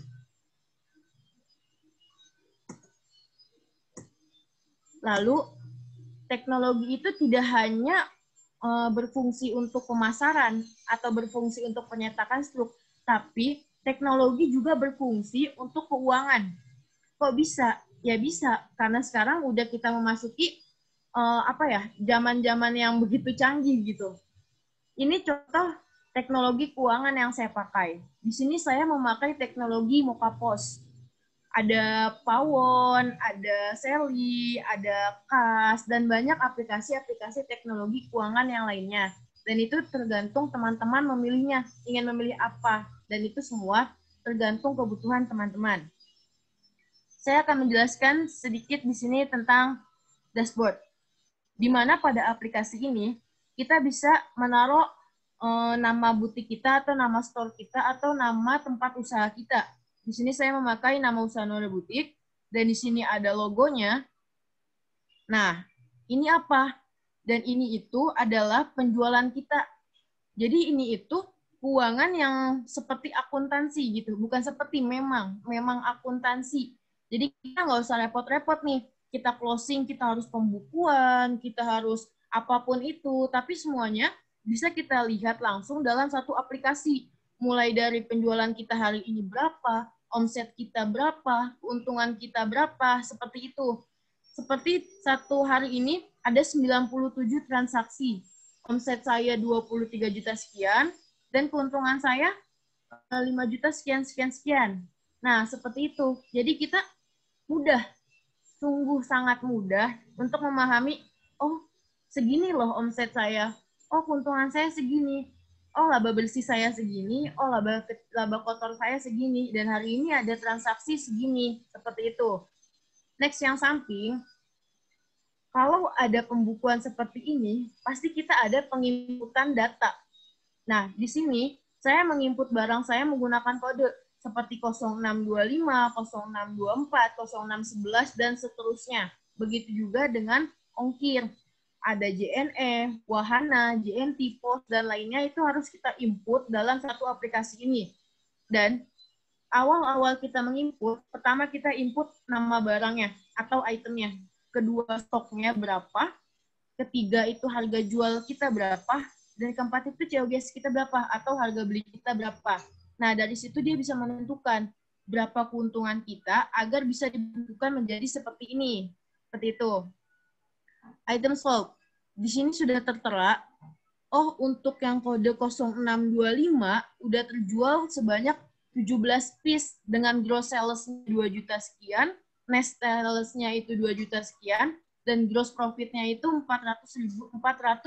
Lalu, teknologi itu tidak hanya berfungsi untuk pemasaran atau berfungsi untuk penyetakan struk, tapi teknologi juga berfungsi untuk keuangan. Kok bisa? Ya bisa, karena sekarang udah kita memasuki zaman-zaman yang begitu canggih gitu. Ini contoh teknologi keuangan yang saya pakai. Di sini saya memakai teknologi Mokapos. Ada Pawon, ada Seli, ada Kas, dan banyak aplikasi-aplikasi teknologi keuangan yang lainnya. Dan itu tergantung teman-teman memilihnya, ingin memilih apa. Dan itu semua tergantung kebutuhan teman-teman. Saya akan menjelaskan sedikit di sini tentang dashboard. Di mana pada aplikasi ini, kita bisa menaruh nama butik kita, atau nama store kita, atau nama tempat usaha kita. Di sini saya memakai nama usaha Nora Butik, dan di sini ada logonya. Nah, ini apa? Dan ini itu adalah penjualan kita. Jadi ini itu keuangan yang seperti akuntansi gitu, bukan seperti memang akuntansi. Jadi kita nggak usah repot-repot nih, kita closing, kita harus pembukuan, kita harus apapun itu, tapi semuanya bisa kita lihat langsung dalam satu aplikasi. Mulai dari penjualan kita hari ini berapa, omset kita berapa, keuntungan kita berapa, seperti itu. Seperti satu hari ini ada 97 transaksi. Omset saya 23 juta sekian, dan keuntungan saya 5 juta sekian. Nah, seperti itu. Jadi kita mudah, sungguh sangat mudah untuk memahami, oh segini loh omset saya, oh keuntungan saya segini, oh laba bersih saya segini, oh laba kotor saya segini, dan hari ini ada transaksi segini, seperti itu. Next yang samping, kalau ada pembukuan seperti ini, pasti kita ada penginputan data. Nah, di sini saya menginput barang saya menggunakan kode seperti 0625, 0624, 0611, dan seterusnya. Begitu juga dengan ongkir. Ada JNE, Wahana, JNT, POS, dan lainnya itu harus kita input dalam satu aplikasi ini. Dan awal-awal kita menginput, pertama kita input nama barangnya atau itemnya. Kedua, stoknya berapa. Ketiga, itu harga jual kita berapa. Dan keempat, itu COGS kita berapa atau harga beli kita berapa. Nah, dari situ dia bisa menentukan berapa keuntungan kita agar bisa ditentukan menjadi seperti ini. Seperti itu. Item sold. Di sini sudah tertera, oh untuk yang kode 0625 udah terjual sebanyak 17 piece dengan gross sales-nya 2 juta sekian, net sales-nya itu 2 juta sekian, dan gross profit-nya itu 415.000.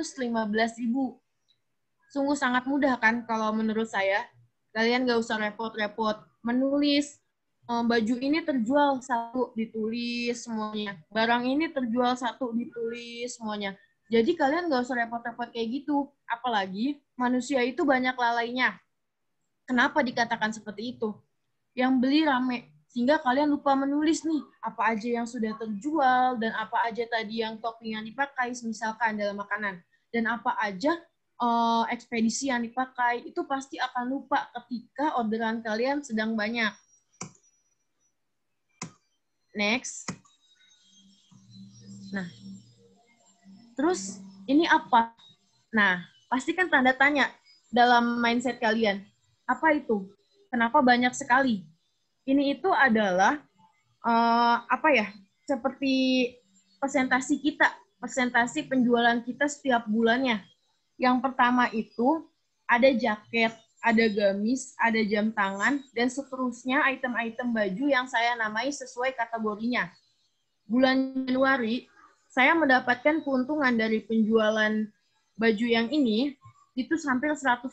Sungguh sangat mudah kan kalau menurut saya. Kalian nggak usah repot-repot menulis, baju ini terjual 1, ditulis semuanya. Barang ini terjual 1, ditulis semuanya. Jadi kalian nggak usah repot-repot kayak gitu. Apalagi manusia itu banyak lalainya. Kenapa dikatakan seperti itu? Yang beli rame. Sehingga kalian lupa menulis nih, apa aja yang sudah terjual, dan apa aja tadi yang topping yang dipakai, misalkan dalam makanan. Dan apa aja ekspedisi yang dipakai, itu pasti akan lupa ketika orderan kalian sedang banyak. Next. Nah, terus ini apa? Nah, pasti kan tanda tanya dalam mindset kalian. Apa itu? Kenapa banyak sekali? Ini itu adalah seperti presentasi kita, presentasi penjualan kita setiap bulannya. Yang pertama itu ada jaket, ada gamis, ada jam tangan, dan seterusnya item-item baju yang saya namai sesuai kategorinya. Bulan Januari, saya mendapatkan keuntungan dari penjualan baju yang ini itu hampir 100%.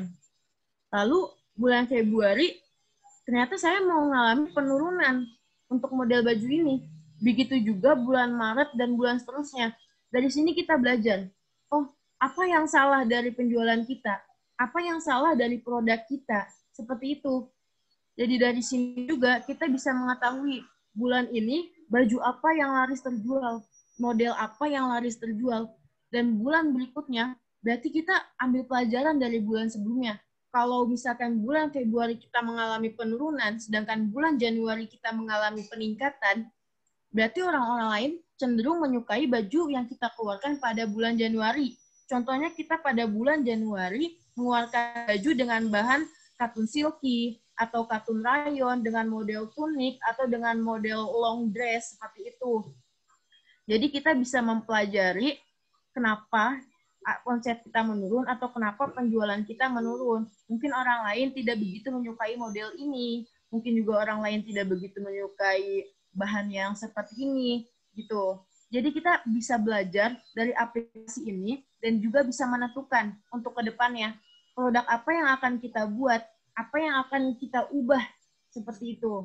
Lalu bulan Februari, ternyata saya mau mengalami penurunan untuk model baju ini. Begitu juga bulan Maret dan bulan seterusnya. Dari sini kita belajar, oh, apa yang salah dari penjualan kita? Apa yang salah dari produk kita? Seperti itu. Jadi dari sini juga kita bisa mengetahui bulan ini baju apa yang laris terjual, model apa yang laris terjual, dan bulan berikutnya berarti kita ambil pelajaran dari bulan sebelumnya. Kalau misalkan bulan Februari kita mengalami penurunan, sedangkan bulan Januari kita mengalami peningkatan, berarti orang-orang lain cenderung menyukai baju yang kita keluarkan pada bulan Januari. Contohnya kita pada bulan Januari mengeluarkan baju dengan bahan katun silky atau katun rayon dengan model tunik atau dengan model long dress seperti itu. Jadi kita bisa mempelajari kenapa konsep kita menurun atau kenapa penjualan kita menurun. Mungkin orang lain tidak begitu menyukai model ini, mungkin juga orang lain tidak begitu menyukai bahan yang seperti ini, gitu. Jadi kita bisa belajar dari aplikasi ini dan juga bisa menentukan untuk ke depannya produk apa yang akan kita buat, apa yang akan kita ubah, seperti itu.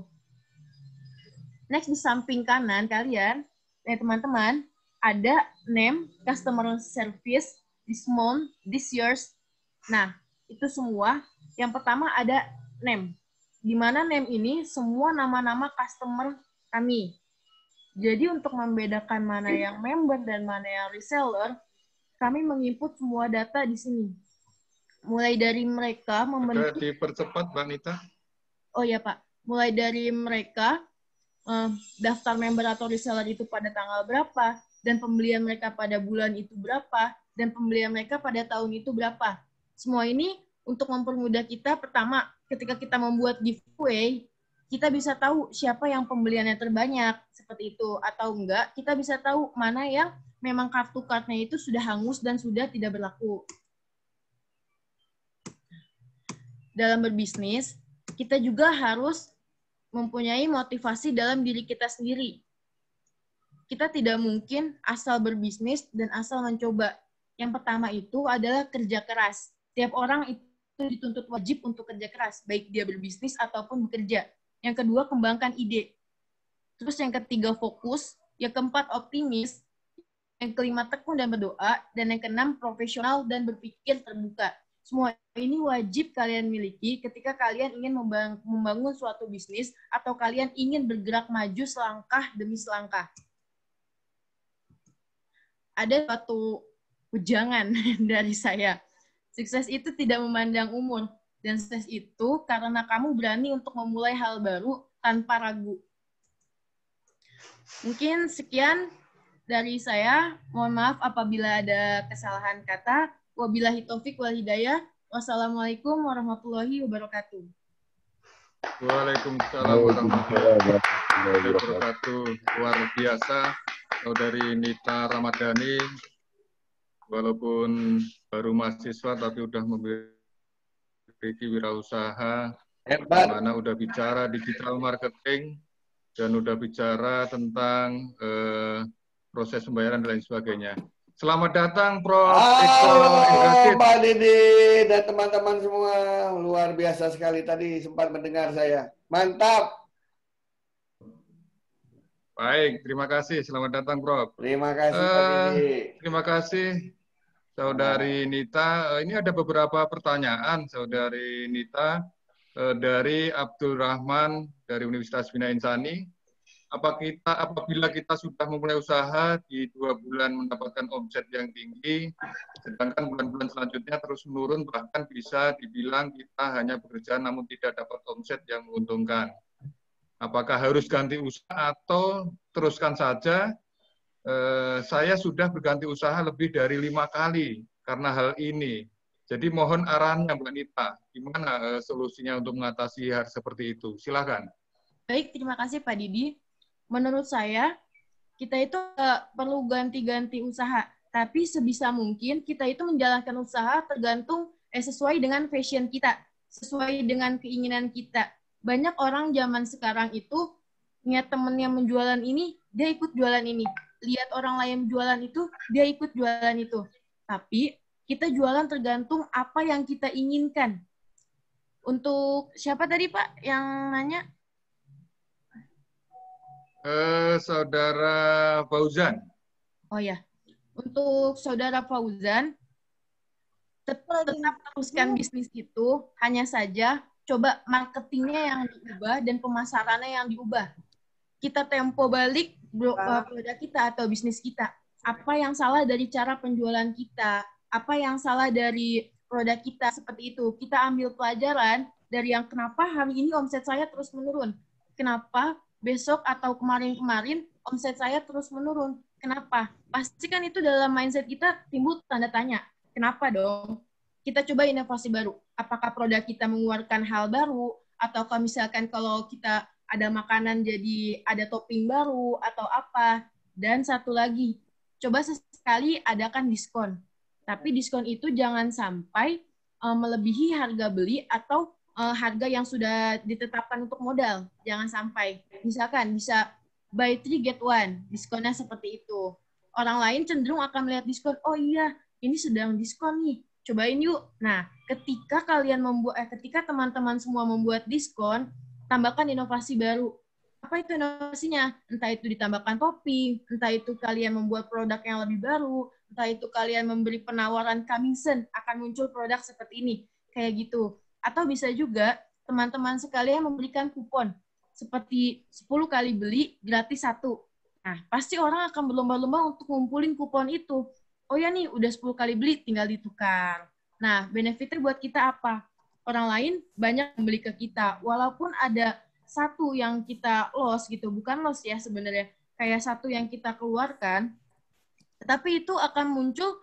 Next, di samping kanan kalian, teman-teman, ada name, customer service, this month, this year's. Nah, itu semua. Yang pertama ada name. Di mana name ini semua nama-nama customer kami. Jadi untuk membedakan mana yang member dan mana yang reseller, kami menginput semua data di sini. Mulai dari mereka membentuk... Dipercepat, Mbak Nita. Oh ya, Pak. Mulai dari mereka daftar member atau reseller itu pada tanggal berapa, dan pembelian mereka pada bulan itu berapa, dan pembelian mereka pada tahun itu berapa. Semua ini untuk mempermudah kita, pertama, ketika kita membuat giveaway, kita bisa tahu siapa yang pembeliannya terbanyak, seperti itu. Atau enggak, kita bisa tahu mana yang memang kartu-kartunya itu sudah hangus dan sudah tidak berlaku. Dalam berbisnis, kita juga harus mempunyai motivasi dalam diri kita sendiri. Kita tidak mungkin asal berbisnis dan asal mencoba. Yang pertama itu adalah kerja keras. Tiap orang itu dituntut wajib untuk kerja keras, baik dia berbisnis ataupun bekerja. Yang kedua, kembangkan ide. Terus yang ketiga, fokus. Yang keempat, optimis. Yang kelima, tekun dan berdoa. Dan yang keenam, profesional dan berpikir terbuka. Semua ini wajib kalian miliki ketika kalian ingin membangun suatu bisnis atau kalian ingin bergerak maju selangkah demi selangkah. Ada suatu ujangan dari saya. Sukses itu tidak memandang umur. Dan sukses itu karena kamu berani untuk memulai hal baru tanpa ragu. Mungkin sekian dari saya. Mohon maaf apabila ada kesalahan kata. Wabillahi taufik wal hidayah. Wassalamualaikum warahmatullahi wabarakatuh. Waalaikumsalam warahmatullahi wabarakatuh. Luar biasa, Saudari Nita Ramadhani. Walaupun baru mahasiswa tapi udah memiliki wirausaha, mana udah bicara digital marketing dan udah bicara tentang proses pembayaran dan lain sebagainya. Selamat datang Prof. Halo Mbak Didi dan teman-teman semua, luar biasa sekali tadi sempat mendengar saya. Mantap. Baik, terima kasih. Selamat datang Prof. Terima kasih Mbak Didi. Terima kasih. Saudari Nita, ini ada beberapa pertanyaan, Saudari Nita, dari Abdul Rahman dari Universitas Bina Insani. Apabila kita sudah memulai usaha di 2 bulan mendapatkan omset yang tinggi, sedangkan bulan-bulan selanjutnya terus menurun, bahkan bisa dibilang kita hanya bekerja namun tidak dapat omset yang menguntungkan. Apakah harus ganti usaha atau teruskan saja? Saya sudah berganti usaha lebih dari 5 kali karena hal ini. Jadi mohon arahannya Mbak Nita, gimana solusinya untuk mengatasi hal seperti itu? Silakan. Baik, terima kasih Pak Didi. Menurut saya, kita itu perlu ganti-ganti usaha. Tapi sebisa mungkin kita itu menjalankan usaha tergantung sesuai dengan passion kita, sesuai dengan keinginan kita. Banyak orang zaman sekarang itu, lihat temennya menjualan ini, dia ikut jualan ini. Lihat orang lain jualan itu, dia ikut jualan itu. Tapi kita jualan tergantung apa yang kita inginkan. Untuk siapa tadi Pak yang nanya? Saudara Fauzan. Oh ya, untuk Saudara Fauzan, tetap teruskan bisnis itu, hanya saja coba marketingnya yang diubah dan pemasarannya yang diubah. Kita tempo balik produk kita atau bisnis kita. Apa yang salah dari cara penjualan kita? Apa yang salah dari produk kita seperti itu? Kita ambil pelajaran dari yang kenapa hari ini omset saya terus menurun. Kenapa besok atau kemarin-kemarin omset saya terus menurun. Kenapa? Pasti kan itu dalam mindset kita timbul tanda tanya. Kenapa dong? Kita coba inovasi baru. Apakah produk kita mengeluarkan hal baru? Atau misalkan kalau kita ada makanan jadi ada topping baru atau apa? Dan satu lagi, coba sesekali adakan diskon. Tapi diskon itu jangan sampai melebihi harga beli atau harga yang sudah ditetapkan untuk modal. Jangan sampai. Misalkan bisa buy 3 get 1. Diskonnya seperti itu. Orang lain cenderung akan melihat diskon. Oh iya, ini sedang diskon nih. Cobain yuk. Nah, ketika ketika teman-teman semua membuat diskon, tambahkan inovasi baru. Apa itu inovasinya? Entah itu ditambahkan topping, entah itu kalian membuat produk yang lebih baru, entah itu kalian memberi penawaran coming soon, akan muncul produk seperti ini. Kayak gitu. Atau bisa juga teman-teman sekalian memberikan kupon. Seperti 10 kali beli, gratis 1. Nah, pasti orang akan berlomba-lomba untuk ngumpulin kupon itu. Oh ya nih, udah 10 kali beli, tinggal ditukar. Nah, benefitnya buat kita apa? Orang lain banyak membeli ke kita. Walaupun ada satu yang kita loss gitu. Bukan loss ya sebenarnya. Kayak satu yang kita keluarkan. Tetapi itu akan muncul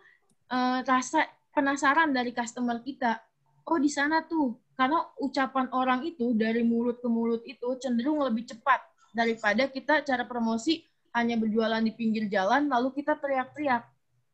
rasa penasaran dari customer kita. Oh, di sana tuh. Karena ucapan orang itu dari mulut ke mulut itu cenderung lebih cepat daripada kita cara promosi hanya berjualan di pinggir jalan lalu kita teriak-teriak.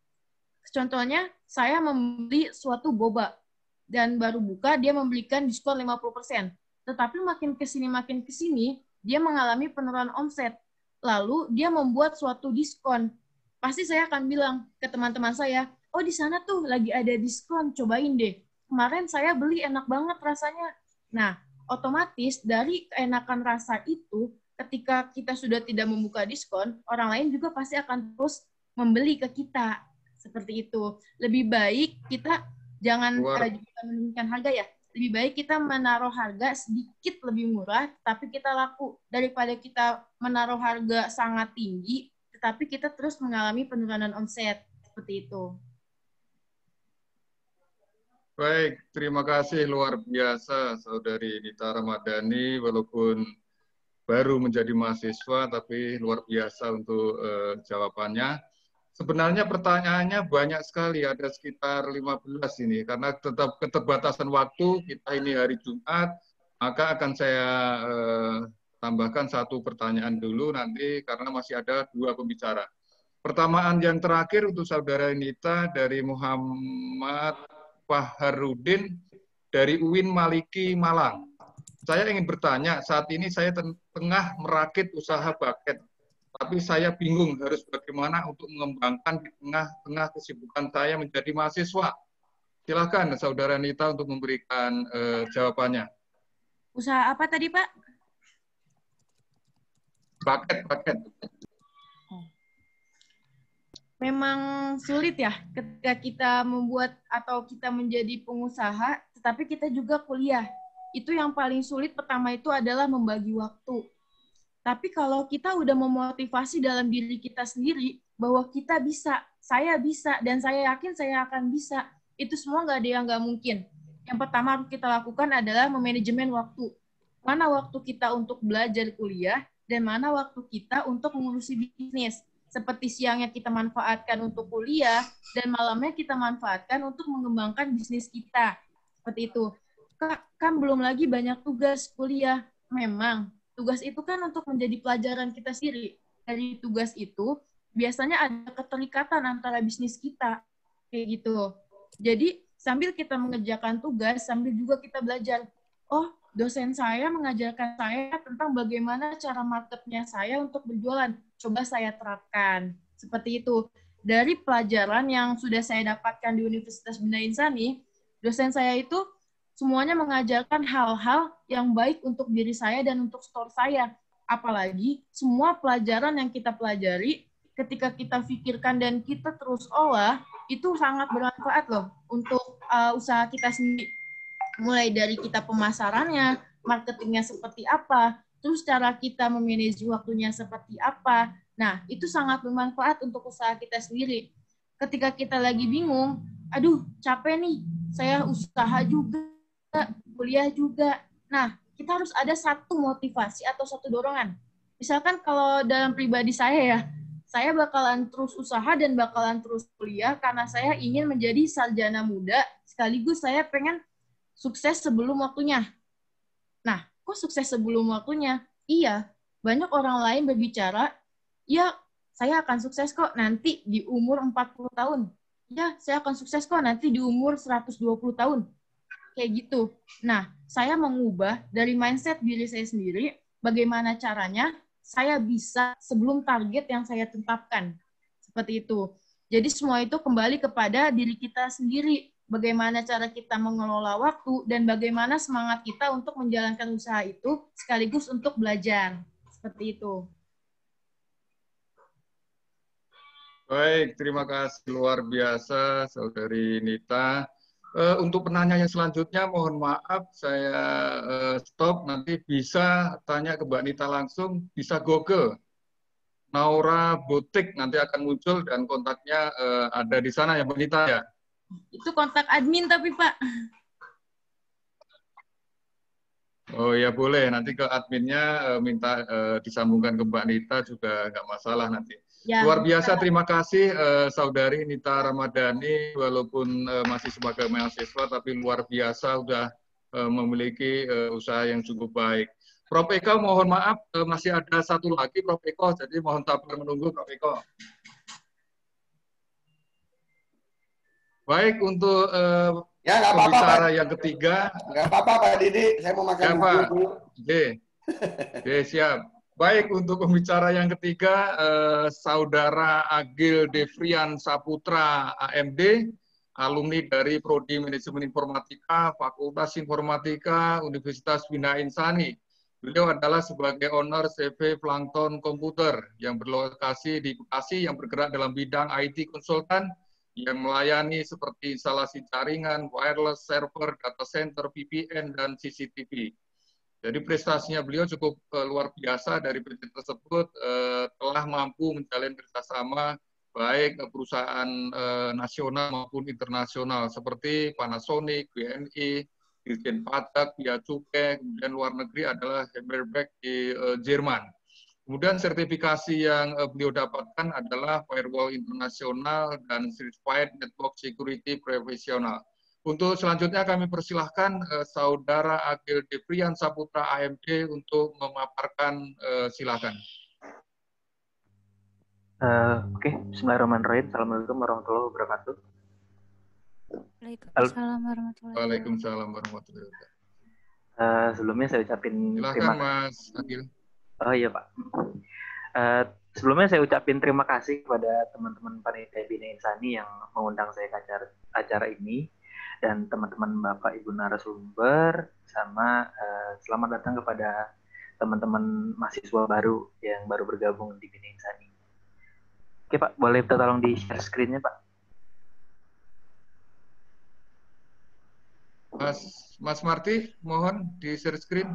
Contohnya, saya membeli suatu boba dan baru buka dia memberikan diskon 50%. tetapi makin ke sini, dia mengalami penurunan omset. Lalu dia membuat suatu diskon. Pasti saya akan bilang ke teman-teman saya, oh di sana tuh lagi ada diskon, cobain deh. Kemarin saya beli enak banget rasanya. Nah, otomatis dari keenakan rasa itu, ketika kita sudah tidak membuka diskon, orang lain juga pasti akan terus membeli ke kita. Seperti itu. Lebih baik kita jangan menurunkan harga ya. Lebih baik kita menaruh harga sedikit lebih murah, tapi kita laku. Daripada kita menaruh harga sangat tinggi, tetapi kita terus mengalami penurunan omset. Seperti itu. Baik, terima kasih luar biasa Saudari Nita Ramadhani, walaupun baru menjadi mahasiswa, tapi luar biasa untuk jawabannya. Sebenarnya pertanyaannya banyak sekali, ada sekitar 15 ini, karena tetap keterbatasan waktu, kita ini hari Jumat, maka akan saya tambahkan satu pertanyaan dulu nanti, karena masih ada 2 pembicara. Pertanyaan yang terakhir untuk Saudara Nita dari Muhammad Faharudin dari UIN Maliki Malang. Saya ingin bertanya, saat ini saya tengah merakit usaha bucket, tapi saya bingung harus bagaimana untuk mengembangkan di tengah-tengah kesibukan saya menjadi mahasiswa. Silakan Saudara Nita untuk memberikan jawabannya. Usaha apa tadi, Pak? Bucket. Memang sulit ya ketika kita membuat atau kita menjadi pengusaha, tetapi kita juga kuliah. Itu yang paling sulit pertama itu adalah membagi waktu. Tapi kalau kita udah memotivasi dalam diri kita sendiri bahwa kita bisa, saya bisa, dan saya yakin saya akan bisa, itu semua nggak ada yang nggak mungkin. Yang pertama harus kita lakukan adalah memanajemen waktu. Mana waktu kita untuk belajar kuliah, dan mana waktu kita untuk mengurusi bisnis. Seperti siangnya kita manfaatkan untuk kuliah, dan malamnya kita manfaatkan untuk mengembangkan bisnis kita. Seperti itu. Kan belum lagi banyak tugas kuliah. Memang, tugas itu kan untuk menjadi pelajaran kita sendiri. Dari tugas itu, biasanya ada keterikatan antara bisnis kita. Kayak gitu. Jadi, sambil kita mengerjakan tugas, sambil juga kita belajar. Oh, dosen saya mengajarkan saya tentang bagaimana cara marketnya saya untuk berjualan. Coba saya terapkan. Seperti itu. Dari pelajaran yang sudah saya dapatkan di Universitas Bina Insani, dosen saya itu semuanya mengajarkan hal-hal yang baik untuk diri saya dan untuk store saya. Apalagi semua pelajaran yang kita pelajari, ketika kita pikirkan dan kita terus olah, itu sangat bermanfaat loh untuk usaha kita sendiri. Mulai dari kita pemasarannya, marketingnya seperti apa, terus cara kita memanage waktunya seperti apa. Nah, itu sangat bermanfaat untuk usaha kita sendiri. Ketika kita lagi bingung, aduh capek nih, saya usaha juga, kuliah juga. Nah, kita harus ada satu motivasi atau satu dorongan. Misalkan kalau dalam pribadi saya ya, saya bakalan terus usaha dan bakalan terus kuliah karena saya ingin menjadi sarjana muda, sekaligus saya pengen sukses sebelum waktunya. Nah, kok sukses sebelum waktunya? Iya, banyak orang lain berbicara, ya saya akan sukses kok nanti di umur 40 tahun. Ya, saya akan sukses kok nanti di umur 120 tahun. Kayak gitu. Nah, saya mengubah dari mindset diri saya sendiri, bagaimana caranya saya bisa sebelum target yang saya tetapkan. Seperti itu. Jadi semua itu kembali kepada diri kita sendiri. Bagaimana cara kita mengelola waktu, dan bagaimana semangat kita untuk menjalankan usaha itu, sekaligus untuk belajar. Seperti itu. Baik, terima kasih luar biasa Saudari Nita. Untuk penanya yang selanjutnya, mohon maaf saya stop, nanti bisa tanya ke Mbak Nita langsung, bisa Google. Naura Butik nanti akan muncul dan kontaknya ada di sana ya Mbak Nita ya? Itu kontak admin tapi Pak. Oh ya boleh, nanti ke adminnya minta disambungkan ke Mbak Nita juga nggak masalah nanti. Ya, luar biasa, terima kasih Saudari Nita Ramadhani, walaupun masih sebagai mahasiswa tapi luar biasa sudah memiliki usaha yang cukup baik. Prof Eko mohon maaf masih ada satu lagi Prof Eko, jadi mohon sabar menunggu Prof Eko. Baik, untuk Ya, nggak apa-apa, Pak. pembicara yang ketiga. Nggak apa-apa, Pak Didi. Saya mau makan Ya, Pak. dulu. Oke, siap. Baik, untuk pembicara yang ketiga, Saudara Agil Devrian Saputra, AMD, alumni dari Prodi Manajemen Informatika, Fakultas Informatika, Universitas Bina Insani. Beliau adalah sebagai owner CV Plankton Komputer yang berlokasi di Bekasi yang bergerak dalam bidang IT konsultan yang melayani seperti instalasi jaringan, wireless, server, data center, VPN, dan CCTV. Jadi prestasinya beliau cukup luar biasa. Dari PT tersebut telah mampu menjalin kerjasama baik perusahaan nasional maupun internasional seperti Panasonic, BNI, Dirjen Pajak, Bea Cukai, kemudian luar negeri adalah Heidelberg di Jerman. Kemudian sertifikasi yang beliau dapatkan adalah Firewall Internasional dan Certified Network Security Professional. Untuk selanjutnya kami persilahkan Saudara Agil Devrian Saputra AMD untuk memaparkan, silakan. Oke, Bismillahirrahmanirrahim. Assalamualaikum warahmatullahi wabarakatuh. Waalaikumsalam warahmatullahi wabarakatuh. Waalaikumsalam warahmatullahi wabarakatuh. Sebelumnya saya ucapin silakan Mas Agil. Oh iya Pak. Sebelumnya saya ucapin terima kasih kepada teman-teman panitia Bina Insani yang mengundang saya ke acara ini, dan teman-teman Bapak Ibu narasumber, sama selamat datang kepada teman-teman mahasiswa baru yang baru bergabung di Bina Insani. Oke Pak, boleh tolong di share screen-nya Pak? Mas Marty, mohon di share screen.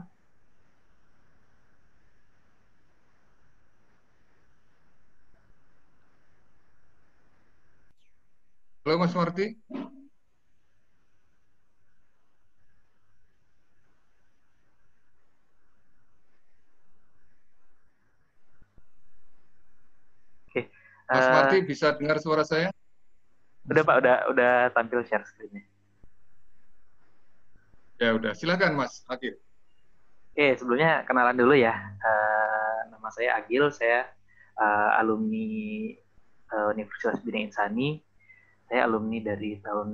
Halo Mas Marty. Oke. Mas Marty bisa dengar suara saya? Udah Pak, udah tampil share screen-nya. Ya udah, silakan Mas Agil. Oke, sebelumnya kenalan dulu ya. Nama saya Agil, saya alumni Universitas Bina Insani. Saya alumni dari tahun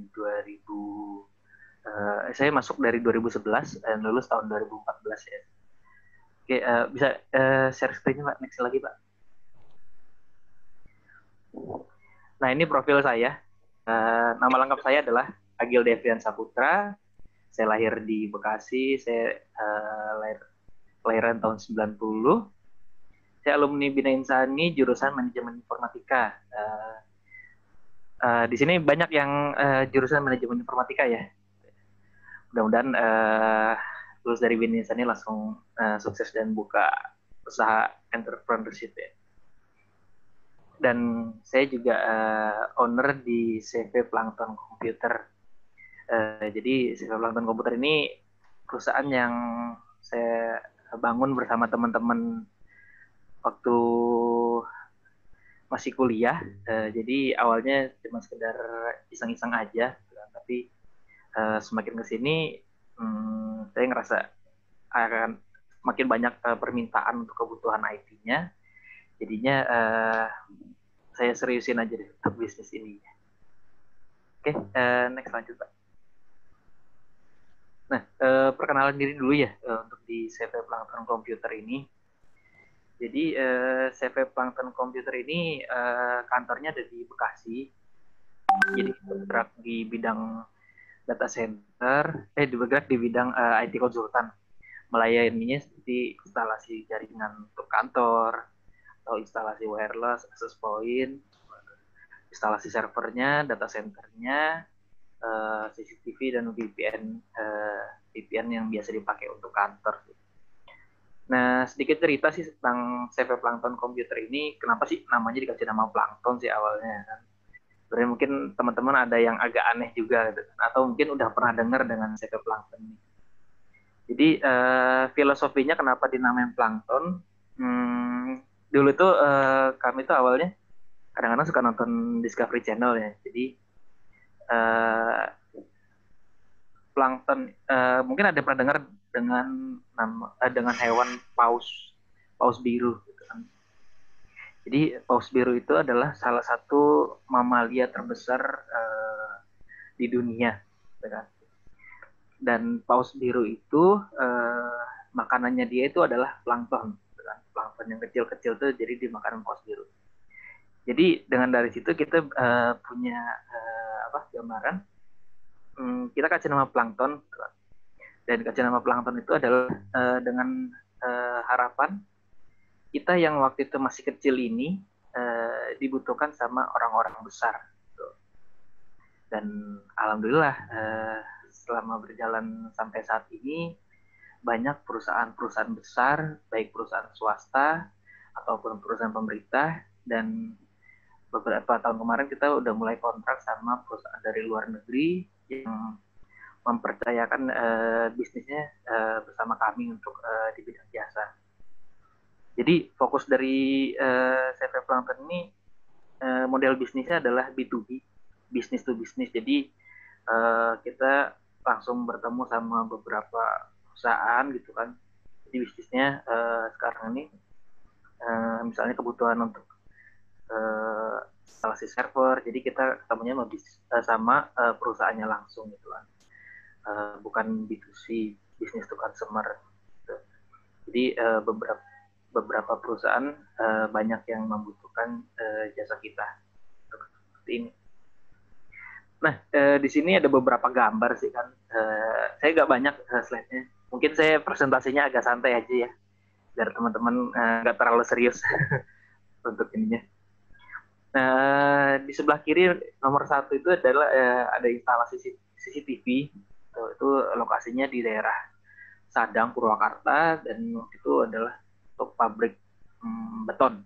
2000. Saya masuk dari 2011 dan lulus tahun 2014 ya. Oke, bisa share screen-nya Pak, next lagi Pak. Nah, ini profil saya. Nama lengkap saya adalah Agil Devrian Saputra. Saya lahir di Bekasi, saya kelahiran tahun 90. Saya alumni Bina Insani, jurusan Manajemen Informatika. Di sini banyak yang jurusan Manajemen Informatika ya. Mudah-mudahan lulus dari Bina Insani langsung sukses dan buka usaha entrepreneurship ya. Dan saya juga owner di CV Plankton Computer. Jadi CV Plankton Computer ini perusahaan yang saya bangun bersama teman-teman waktu masih kuliah. Jadi awalnya cuma sekedar iseng-iseng aja, tapi semakin kesini saya ngerasa akan makin banyak permintaan untuk kebutuhan IT-nya. Jadinya saya seriusin aja deh untuk bisnis ini. Oke, next lanjut Pak. Nah, perkenalan diri dulu ya untuk di CV Plankton Computer ini. Jadi CV Plankton Computer ini kantornya ada di Bekasi. Jadi bergerak di bidang data center, bergerak di bidang IT konsultan. Melayaninya seperti instalasi jaringan untuk kantor, atau instalasi wireless, access point, instalasi servernya, data centernya, CCTV dan VPN yang biasa dipakai untuk kantor. Nah, sedikit cerita sih tentang CV Plankton Computer ini. Kenapa sih namanya dikasih nama Plankton sih awalnya kan? Sebenarnya mungkin teman-teman ada yang agak aneh juga gitu, atau mungkin udah pernah dengar dengan CV Plankton ini. Jadi filosofinya kenapa dinamain Plankton? Dulu tuh kami tuh awalnya kadang-kadang suka nonton Discovery Channel ya. Jadi plankton mungkin ada pernah dengar dengan hewan paus biru gitu kan. Jadi paus biru itu adalah salah satu mamalia terbesar di dunia. Dan paus biru itu makanannya dia itu adalah plankton. Plankton yang kecil-kecil tuh jadi dimakan paus biru. Jadi dengan dari situ kita punya gambaran. Kita kasih nama plankton, dan kasih nama plankton itu adalah dengan harapan kita yang waktu itu masih kecil ini dibutuhkan sama orang-orang besar. Dan alhamdulillah selama berjalan sampai saat ini banyak perusahaan-perusahaan besar, baik perusahaan swasta ataupun perusahaan pemerintah, dan beberapa tahun kemarin kita udah mulai kontrak sama perusahaan dari luar negeri yang mempercayakan bisnisnya bersama kami untuk di bidang jasa. Jadi fokus dari CV Plankton ini model bisnisnya adalah B2B, business to business. Jadi kita langsung bertemu sama beberapa perusahaan gitu kan. Jadi bisnisnya sekarang ini misalnya kebutuhan untuk instalasi server, jadi kita ketemunya sama perusahaannya langsung gitu kan. Bukan B2C, business to consumer gitu. Jadi beberapa perusahaan banyak yang membutuhkan jasa kita seperti ini. Nah, di sini ada beberapa gambar sih kan. Saya nggak banyak slide-nya. Mungkin saya presentasinya agak santai aja ya, biar teman-teman nggak terlalu serius untuk ininya. Nah, di sebelah kiri nomor 1 itu adalah ada instalasi CCTV. Itu lokasinya di daerah Sadang, Purwakarta, dan itu adalah untuk pabrik beton.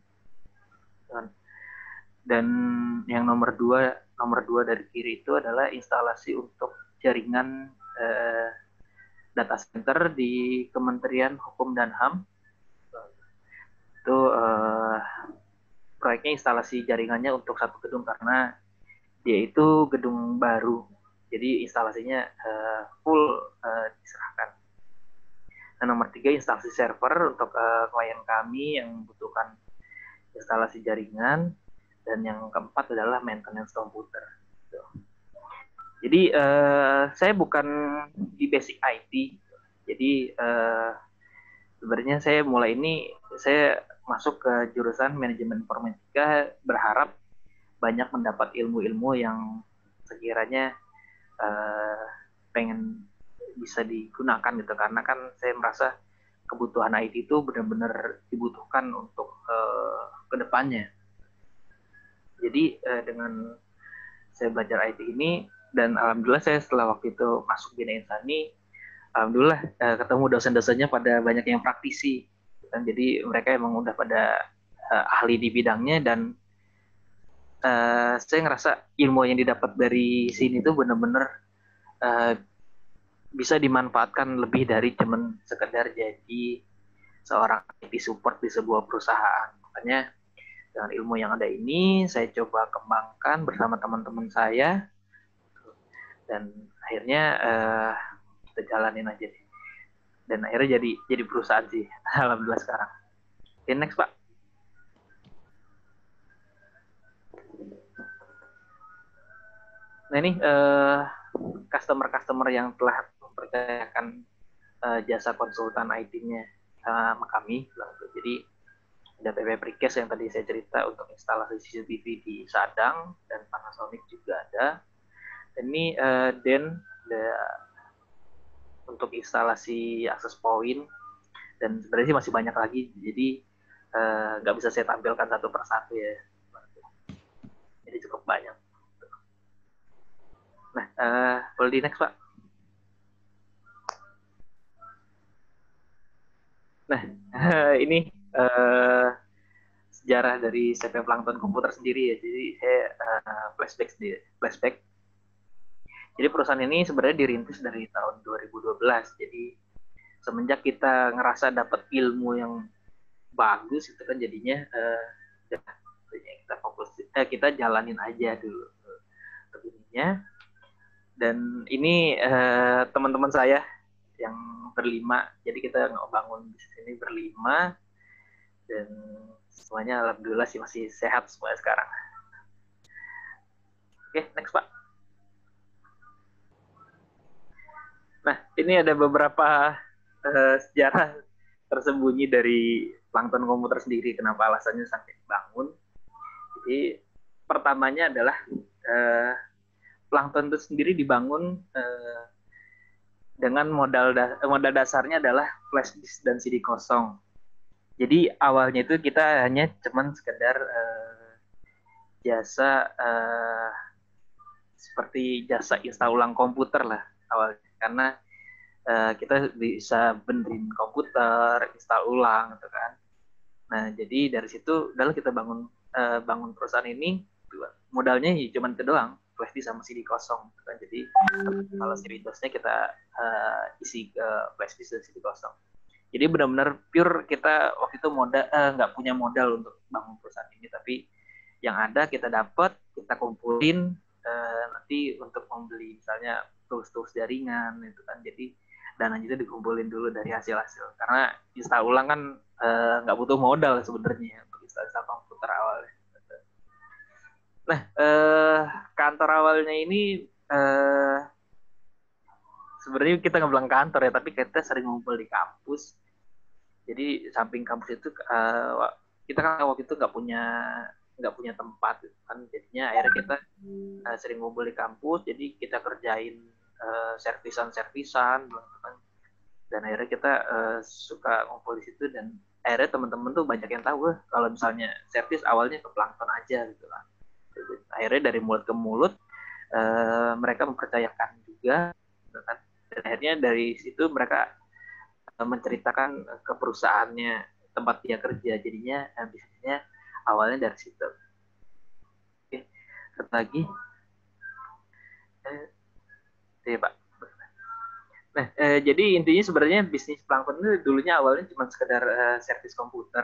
Dan yang nomor dua dari kiri itu adalah instalasi untuk jaringan data center di Kementerian Hukum dan HAM. Itu proyeknya instalasi jaringannya untuk satu gedung karena dia itu gedung baru. Jadi instalasinya full diserahkan. Nah, nomor 3 instalasi server untuk klien kami yang membutuhkan instalasi jaringan, dan yang keempat adalah maintenance komputer. Jadi saya bukan di basic IT. Jadi sebenarnya saya mulai ini saya masuk ke jurusan manajemen informatika berharap banyak mendapat ilmu-ilmu yang sekiranya pengen bisa digunakan gitu, karena kan saya merasa kebutuhan IT itu benar-benar dibutuhkan untuk kedepannya. Jadi dengan saya belajar IT ini, dan alhamdulillah saya setelah waktu itu masuk Bina Insani, alhamdulillah ketemu dosen-dosennya pada banyak yang praktisi, dan jadi mereka emang udah pada ahli di bidangnya, dan saya ngerasa ilmu yang didapat dari sini tuh benar-benar bisa dimanfaatkan lebih dari cuman sekedar jadi seorang IT support di sebuah perusahaan. Makanya dengan ilmu yang ada ini saya coba kembangkan bersama teman-teman saya, dan akhirnya kita jalanin aja deh. Dan akhirnya jadi perusahaan sih, alhamdulillah sekarang. Oke, next Pak. Nah ini customer-customer yang telah mempercayakan jasa konsultan IT-nya sama kami. Jadi ada PP Precast yang tadi saya cerita untuk instalasi CCTV di Sadang, dan Panasonic juga ada. Dan ini Den untuk instalasi akses point, dan sebenarnya sih masih banyak lagi, jadi nggak bisa saya tampilkan satu persatu ya. Jadi cukup banyak. Nah, boleh di next Pak. Nah, ini sejarah dari CV Plankton komputer sendiri ya. Jadi saya flashback. Jadi perusahaan ini sebenarnya dirintis dari tahun 2012. Jadi semenjak kita ngerasa dapat ilmu yang bagus itu kan jadinya kita jalanin aja dulu begininya. Dan ini teman-teman saya yang berlima. Jadi kita bangun di sini berlima, dan semuanya alhamdulillah sih masih sehat semua sekarang. Oke, next Pak. ini ada beberapa sejarah tersembunyi dari plankton komputer sendiri, kenapa alasannya sampai dibangun. Jadi pertamanya adalah plankton itu sendiri dibangun dengan modal dasarnya adalah flash disk dan CD kosong. Jadi awalnya itu kita hanya cuman sekedar jasa seperti jasa install ulang komputer lah awalnya, karena kita bisa benerin komputer, install ulang gitu kan. Nah, jadi dari situ adalah kita bangun perusahaan ini, modalnya cuma itu doang, flash disk sama CD kosong gitu kan. Jadi kalau CD DOS-nya kita isi ke flash disk dan CD kosong. Jadi benar-benar pure kita waktu itu nggak punya modal untuk bangun perusahaan ini, tapi yang ada kita dapat, kita kumpulin nanti untuk membeli misalnya tools-tools jaringan itu kan. Jadi dana itu dikumpulin dulu dari hasil-hasil, karena install ulang kan nggak butuh modal sebenarnya untuk install komputer awalnya. Nah, kantor awalnya ini sebenarnya kita nggak bilang kantor ya, tapi kita sering ngumpul di kampus. Jadi samping kampus itu kita kan waktu itu nggak punya tempat kan, jadinya akhirnya kita sering ngumpul di kampus. Jadi kita kerjain servisan dan akhirnya kita suka ngumpul di situ, dan akhirnya teman-teman tuh banyak yang tahu kalau misalnya servis awalnya ke plankton aja gitu lah. Akhirnya dari mulut ke mulut mereka mempercayakan juga gitu kan. Dan akhirnya dari situ mereka menceritakan ke perusahaannya tempat dia kerja, jadinya bisnisnya awalnya dari situ. Oke, satu lagi. Ya, Pak. Nah, jadi intinya sebenarnya bisnis plankton itu dulunya awalnya cuma sekedar servis komputer.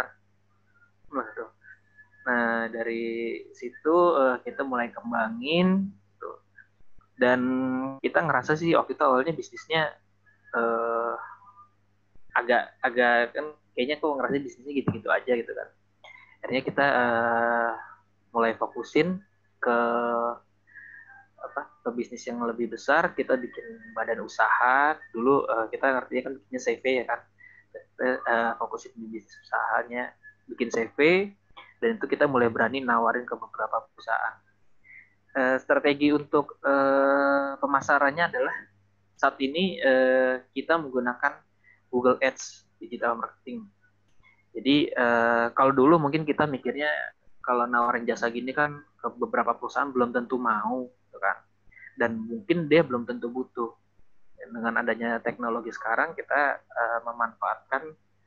Nah, dari situ kita mulai kembangin, gitu. Dan kita ngerasa sih waktu itu awalnya bisnisnya agak kan kayaknya kok ngerasa bisnisnya gitu-gitu aja gitu kan. Akhirnya kita mulai fokusin ke bisnis yang lebih besar. Kita bikin badan usaha dulu. Kita ngertinya kan bikinnya CV ya kan. Kita fokusin di bisnis usahanya, bikin CV, dan itu kita mulai berani nawarin ke beberapa perusahaan. Strategi untuk pemasarannya adalah saat ini kita menggunakan Google Ads, digital marketing. Jadi kalau dulu mungkin kita mikirnya kalau nawarin jasa gini kan ke beberapa perusahaan belum tentu mau, gitu kan. Dan mungkin dia belum tentu butuh. Dengan adanya teknologi sekarang, kita memanfaatkan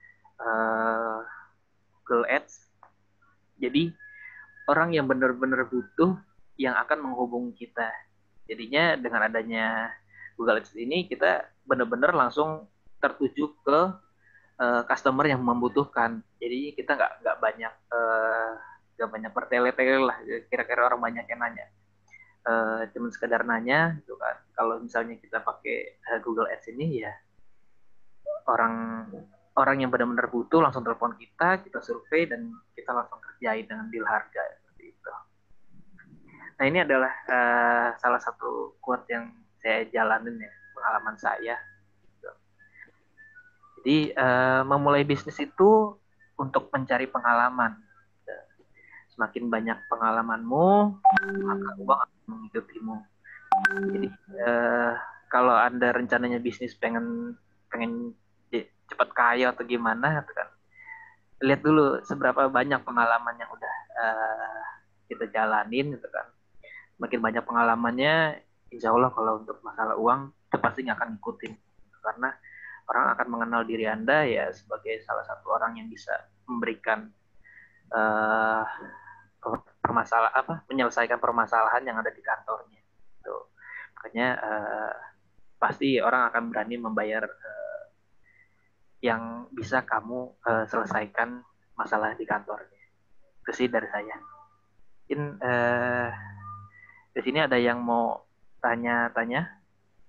Google Ads. Jadi orang yang benar-benar butuh yang akan menghubungi kita. Jadinya dengan adanya Google Ads ini, kita benar-benar langsung tertuju ke customer yang membutuhkan. Jadi kita nggak banyak bertele-tele lah. Kira-kira orang banyak yang nanya. Cuma sekedar nanya, gitu kan. Kalau misalnya kita pakai Google Ads ini, ya orang yang benar-benar butuh langsung telepon kita survei, dan kita langsung kerjain dengan deal harga seperti itu. Nah, ini adalah salah satu quote yang saya jalanin ya, pengalaman saya. Jadi memulai bisnis itu untuk mencari pengalaman. Semakin banyak pengalamanmu, maka uang akan mengikutimu. Jadi kalau Anda rencananya bisnis pengen cepat kaya atau gimana, gitu kan, lihat dulu seberapa banyak pengalaman yang udah kita jalanin, gitu kan. Makin banyak pengalamannya, insya Allah kalau untuk masalah uang itu pasti nggak akan ngikutin, karena orang akan mengenal diri Anda ya sebagai salah satu orang yang bisa memberikan menyelesaikan permasalahan yang ada di kantornya. Tuh. Makanya pasti orang akan berani membayar yang bisa kamu selesaikan masalah di kantornya. Itu sih dari saya. Mungkin di sini ada yang mau tanya-tanya?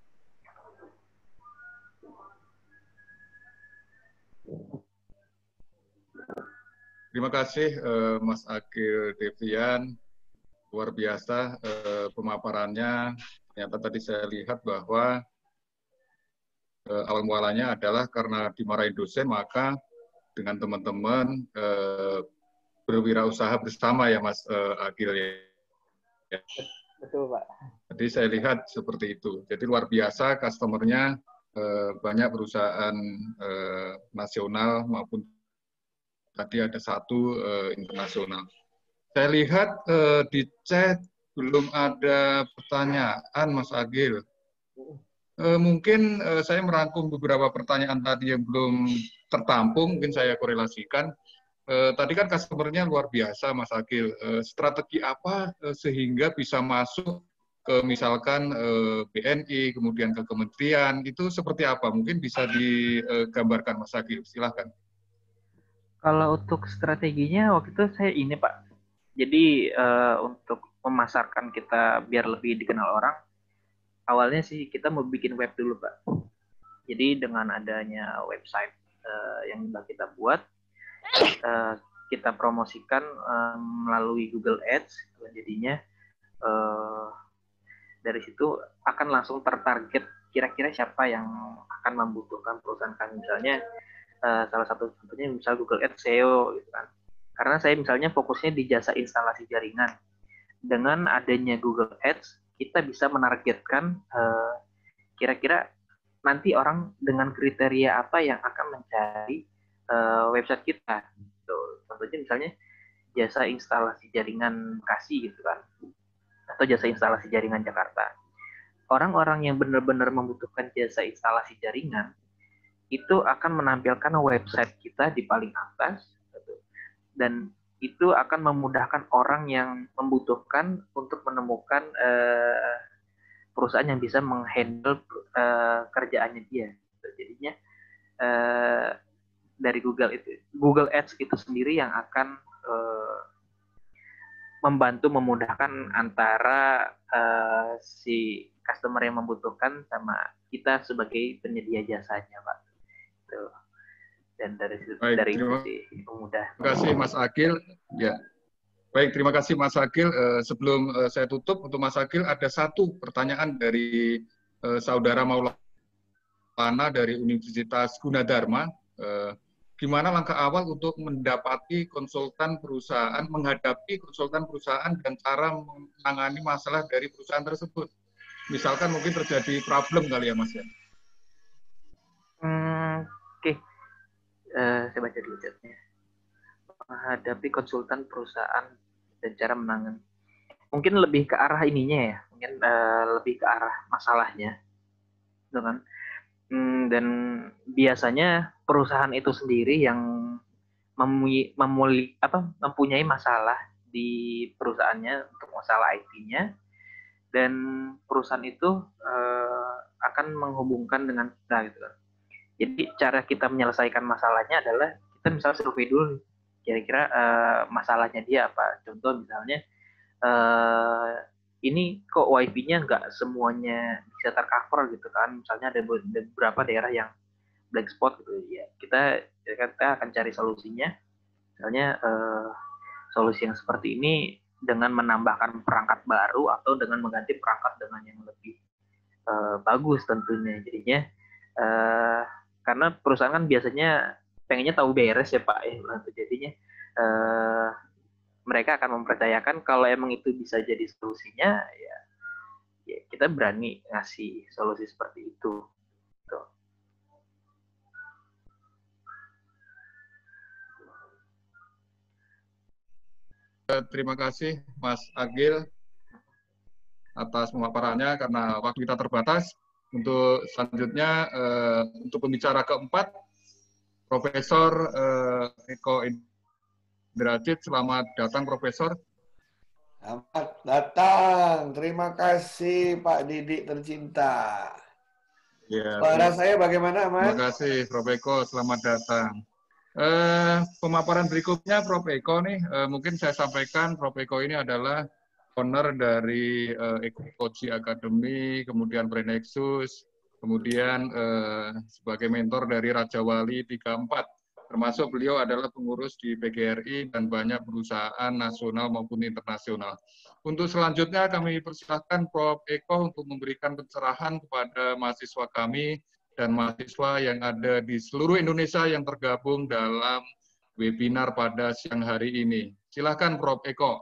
Terima kasih Mas Akil Devian, luar biasa pemaparannya. Ternyata tadi saya lihat bahwa awal mualanya adalah karena dimarahin dosen, maka dengan teman-teman berwirausaha bersama ya Mas Agil ya. Betul Pak. Jadi saya lihat seperti itu. Jadi luar biasa customer-nya, banyak perusahaan nasional maupun tadi ada satu internasional. Saya lihat di chat belum ada pertanyaan Mas Agil. Mungkin saya merangkum beberapa pertanyaan tadi yang belum tertampung, mungkin saya korelasikan. Tadi kan customer-nya luar biasa Mas Agil. Strategi apa sehingga bisa masuk ke misalkan BNI, kemudian ke kementerian, itu seperti apa? Mungkin bisa digambarkan Mas Agil, silahkan. Kalau untuk strateginya waktu itu saya ini Pak, jadi untuk memasarkan kita biar lebih dikenal orang, awalnya sih kita mau bikin web dulu Pak. Jadi dengan adanya website yang kita buat, kita promosikan melalui Google Ads, jadinya dari situ akan langsung tertarget kira-kira siapa yang akan membutuhkan perusahaan kami. Misalnya salah satu contohnya misal Google Ads SEO gitu kan. Karena saya misalnya fokusnya di jasa instalasi jaringan. Dengan adanya Google Ads, kita bisa menargetkan kira-kira nanti orang dengan kriteria apa yang akan mencari website kita. Contohnya misalnya jasa instalasi jaringan Bekasi gitu kan, atau jasa instalasi jaringan Jakarta. Orang-orang yang benar-benar membutuhkan jasa instalasi jaringan itu akan menampilkan website kita di paling atas, dan itu akan memudahkan orang yang membutuhkan untuk menemukan perusahaan yang bisa menghandle kerjaannya dia. Jadinya dari Google Ads itu sendiri yang akan membantu memudahkan antara si customer yang membutuhkan sama kita sebagai penyedia jasanya, Pak. Tuh. Dan dari situ, itu sih mudah. Terima kasih Mas Agil. Ya. Baik, terima kasih Mas Agil. Sebelum saya tutup untuk Mas Agil, ada satu pertanyaan dari Saudara Maulana dari Universitas Gunadarma. Gimana langkah awal untuk mendapati konsultan perusahaan, menghadapi konsultan perusahaan dan cara menangani masalah dari perusahaan tersebut? Misalkan mungkin terjadi problem kali ya Mas ya? Oke. Saya baca dulu chatnya. Menghadapi konsultan perusahaan dan cara menangani. Mungkin lebih ke arah ininya ya, mungkin lebih ke arah masalahnya, gitu kan? Dan biasanya perusahaan itu sendiri yang mempunyai masalah di perusahaannya untuk masalah IT-nya, dan perusahaan itu akan menghubungkan dengan kita, gitu kan? Jadi cara kita menyelesaikan masalahnya adalah kita misalnya survei dulu, kira-kira masalahnya dia apa. Contoh misalnya ini kok WiFi-nya nggak semuanya bisa tercover gitu kan. Misalnya ada beberapa daerah yang black spot gitu ya. Kita akan cari solusinya. Misalnya solusi yang seperti ini dengan menambahkan perangkat baru atau dengan mengganti perangkat dengan yang lebih bagus tentunya. Jadinya karena perusahaan kan biasanya pengennya tahu beres ya Pak ya, jadinya mereka akan mempercayakan kalau emang itu bisa jadi solusinya, ya kita berani ngasih solusi seperti itu. Tuh. Terima kasih Mas Agil atas pemaparannya, karena waktu kita terbatas. Untuk selanjutnya, untuk pembicara keempat, Profesor Eko Indrajit. Selamat datang, Profesor. Selamat datang. Terima kasih, Pak Didik tercinta. Ya, suara saya bagaimana, Mas? Terima kasih, Prof. Eko. Selamat datang. Pemaparan berikutnya, Prof. Eko nih, mungkin saya sampaikan, Prof. Eko ini adalah owner dari Ekoji Academy, kemudian Brenexus, kemudian sebagai mentor dari Raja Wali 34. Termasuk beliau adalah pengurus di PGRI dan banyak perusahaan nasional maupun internasional. Untuk selanjutnya kami persilahkan Prof. Eko untuk memberikan pencerahan kepada mahasiswa kami dan mahasiswa yang ada di seluruh Indonesia yang tergabung dalam webinar pada siang hari ini. Silakan Prof. Eko.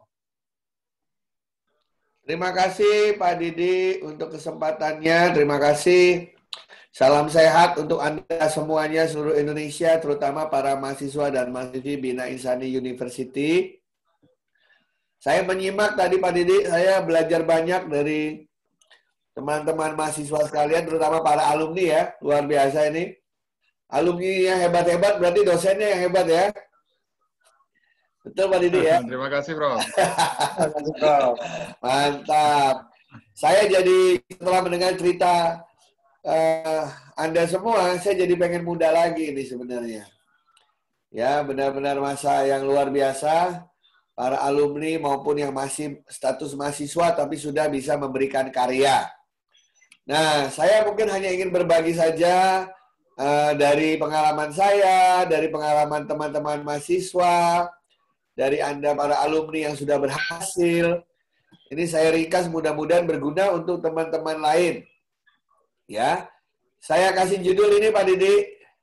Terima kasih Pak Didi untuk kesempatannya. Terima kasih. Salam sehat untuk Anda semuanya seluruh Indonesia, terutama para mahasiswa dan mahasiswi Bina Insani University. Saya menyimak tadi Pak Didi, saya belajar banyak dari teman-teman mahasiswa sekalian, terutama para alumni ya, luar biasa ini. Alumni yang hebat-hebat, berarti dosennya yang hebat ya. Betul Pak Didi ya? Terima kasih, Bro. Terima kasih, Bro. Mantap. Saya jadi setelah mendengar cerita Anda semua, saya jadi pengen muda lagi ini sebenarnya. Ya, benar-benar masa yang luar biasa. Para alumni maupun yang masih status mahasiswa tapi sudah bisa memberikan karya. Nah, saya mungkin hanya ingin berbagi saja dari pengalaman saya, dari pengalaman teman-teman mahasiswa, dari Anda para alumni yang sudah berhasil. Ini saya ringkas, mudah-mudahan berguna untuk teman-teman lain. Ya, saya kasih judul ini Pak Didi.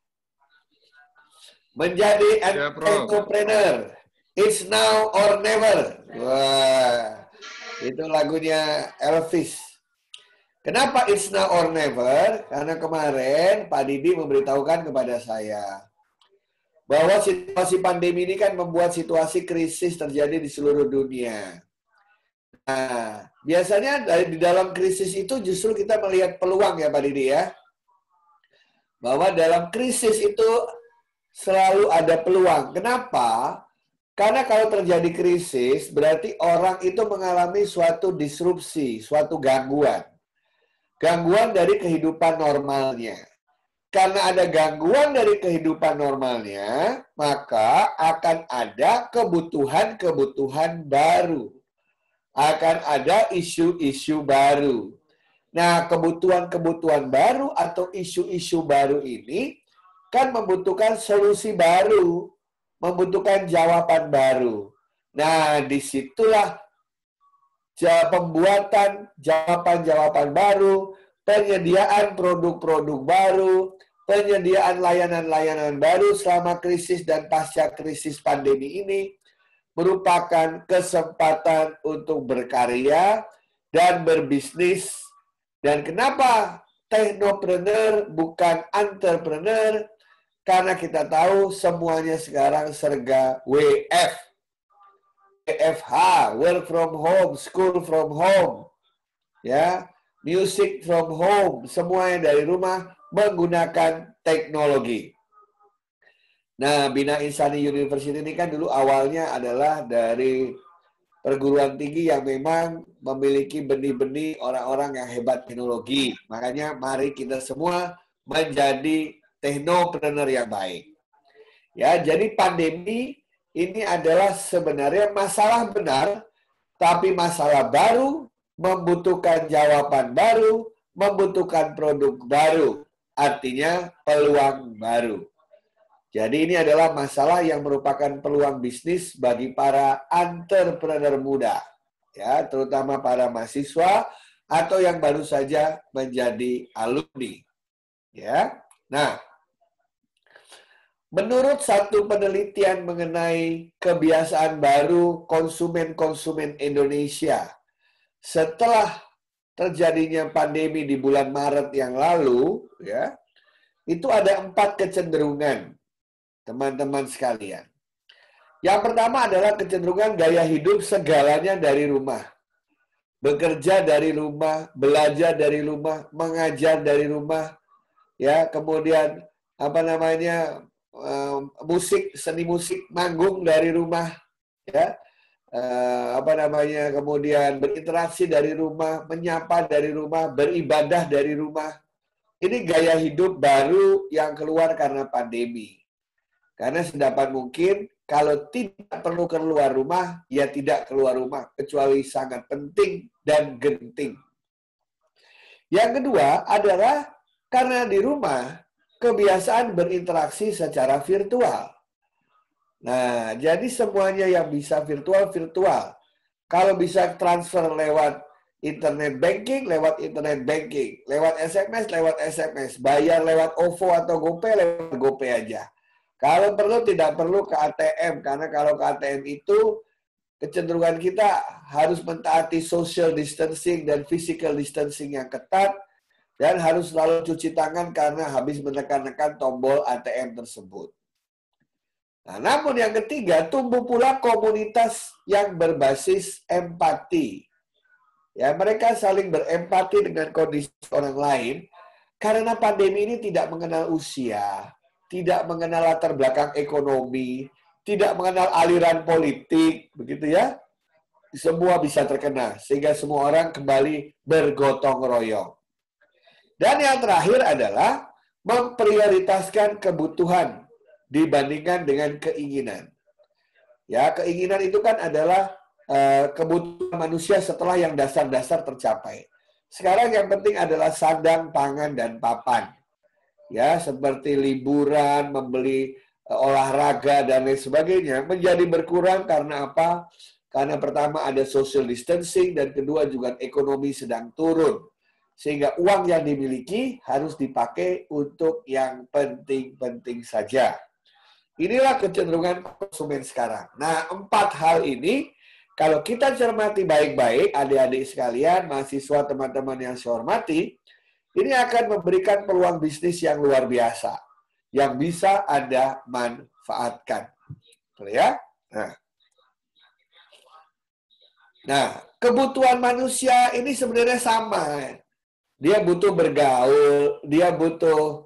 Menjadi entrepreneur. It's now or never. Wah, itu lagunya Elvis. Kenapa it's now or never? Karena kemarin Pak Didi memberitahukan kepada saya bahwa situasi pandemi ini kan membuat situasi krisis terjadi di seluruh dunia. Nah, biasanya di dalam krisis itu justru kita melihat peluang ya Pak Didi ya. Bahwa dalam krisis itu selalu ada peluang. Kenapa? Karena kalau terjadi krisis berarti orang itu mengalami suatu disrupsi, suatu gangguan. Gangguan dari kehidupan normalnya. Karena ada gangguan dari kehidupan normalnya, maka akan ada kebutuhan-kebutuhan baru. Akan ada isu-isu baru. Nah, kebutuhan-kebutuhan baru atau isu-isu baru ini kan membutuhkan solusi baru, membutuhkan jawaban baru. Nah, disitulah pembuatan jawaban-jawaban baru, penyediaan produk-produk baru, penyediaan layanan-layanan baru selama krisis dan pasca krisis pandemi ini merupakan kesempatan untuk berkarya dan berbisnis. Dan kenapa technopreneur bukan entrepreneur? Karena kita tahu semuanya sekarang serba WF. WFH, work from home, school from home, ya, music from home, semuanya dari rumah menggunakan teknologi. Nah, Bina Insani University ini kan dulu awalnya adalah dari perguruan tinggi yang memang memiliki benih-benih orang-orang yang hebat teknologi. Makanya mari kita semua menjadi technopreneur yang baik. Ya, jadi pandemi ini adalah sebenarnya masalah benar, tapi masalah baru, membutuhkan jawaban baru, membutuhkan produk baru, artinya peluang baru. Jadi ini adalah masalah yang merupakan peluang bisnis bagi para entrepreneur muda, ya, terutama para mahasiswa atau yang baru saja menjadi alumni. Ya, nah. Menurut satu penelitian mengenai kebiasaan baru konsumen-konsumen Indonesia setelah terjadinya pandemi di bulan Maret yang lalu, ya, itu ada 4 kecenderungan, teman-teman sekalian. Yang pertama adalah kecenderungan gaya hidup segalanya dari rumah. Bekerja dari rumah, belajar dari rumah, mengajar dari rumah, ya, kemudian musik, seni musik, manggung dari rumah, ya, kemudian berinteraksi dari rumah, menyapa dari rumah, beribadah dari rumah. Ini gaya hidup baru yang keluar karena pandemi. Karena sedapat mungkin kalau tidak perlu keluar rumah, ya tidak keluar rumah kecuali sangat penting dan genting. Yang kedua adalah karena di rumah kebiasaan berinteraksi secara virtual. Nah, jadi semuanya yang bisa virtual. Kalau bisa transfer lewat internet banking, lewat internet banking. Lewat SMS, bayar lewat OVO atau GoPay, lewat GoPay aja. Kalau perlu, tidak perlu ke ATM, karena kalau ke ATM itu kecenderungan kita harus mentaati social distancing dan physical distancing yang ketat, dan harus selalu cuci tangan karena habis menekan-nekan tombol ATM tersebut. Nah, namun yang ketiga, tumbuh pula komunitas yang berbasis empati. Ya, mereka saling berempati dengan kondisi orang lain, karena pandemi ini tidak mengenal usia, tidak mengenal latar belakang ekonomi, tidak mengenal aliran politik, begitu ya. Semua bisa terkena, sehingga semua orang kembali bergotong royong. Dan yang terakhir adalah memprioritaskan kebutuhan dibandingkan dengan keinginan. Ya, keinginan itu kan adalah kebutuhan manusia setelah yang dasar-dasar tercapai. Sekarang yang penting adalah sandang, pangan, dan papan. Ya, seperti liburan, membeli olahraga, dan lain sebagainya, menjadi berkurang karena apa? Karena pertama ada social distancing, dan kedua juga ekonomi sedang turun. Sehingga uang yang dimiliki harus dipakai untuk yang penting-penting saja. Inilah kecenderungan konsumen sekarang. Nah, 4 hal ini, kalau kita cermati baik-baik, adik-adik sekalian, mahasiswa, teman-teman yang saya hormati, ini akan memberikan peluang bisnis yang luar biasa, yang bisa Anda manfaatkan. Betul ya? Nah, kebutuhan manusia ini sebenarnya sama. Dia butuh bergaul, dia butuh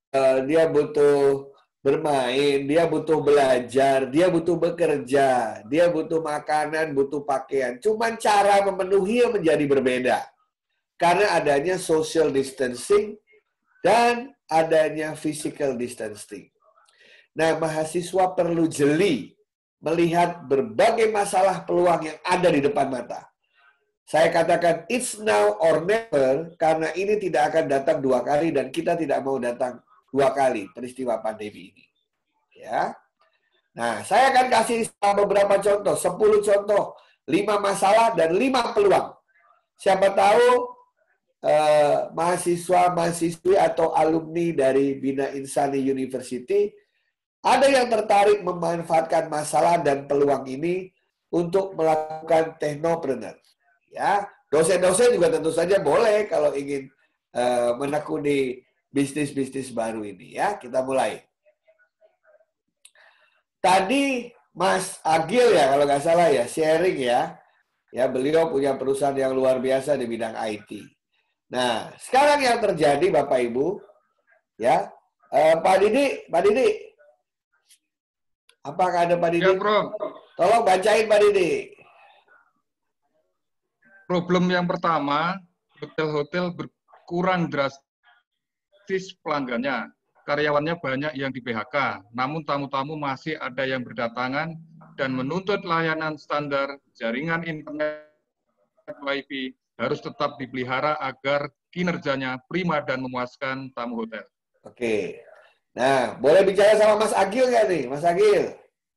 bermain, dia butuh belajar, dia butuh bekerja, dia butuh makanan, butuh pakaian. Cuman cara memenuhi menjadi berbeda. Karena adanya social distancing dan adanya physical distancing. Nah, mahasiswa perlu jeli melihat berbagai masalah peluang yang ada di depan mata. Saya katakan it's now or never, karena ini tidak akan datang 2 kali dan kita tidak mau datang 2 kali peristiwa pandemi ini. Ya. Nah, saya akan kasih beberapa contoh, 10 contoh, 5 masalah dan 5 peluang. Siapa tahu mahasiswa-mahasiswi atau alumni dari Bina Insani University ada yang tertarik memanfaatkan masalah dan peluang ini untuk melakukan technopreneur. Ya, dosen-dosen juga tentu saja boleh kalau ingin menekuni bisnis-bisnis baru ini. Ya, kita mulai. Tadi Mas Agil ya, kalau nggak salah ya, sharing ya. Ya, beliau punya perusahaan yang luar biasa di bidang IT. Nah, sekarang yang terjadi Bapak Ibu, ya, Pak Didi, apakah ada Pak Didi? Ya, Bro. Tolong bacain Pak Didi. Problem yang pertama, hotel-hotel berkurang drastis pelanggannya. Karyawannya banyak yang di PHK, namun tamu-tamu masih ada yang berdatangan dan menuntut layanan standar jaringan internet WiFi harus tetap dipelihara agar kinerjanya prima dan memuaskan tamu hotel. Oke. Nah, boleh bicara sama Mas Agil nggak nih? Mas Agil.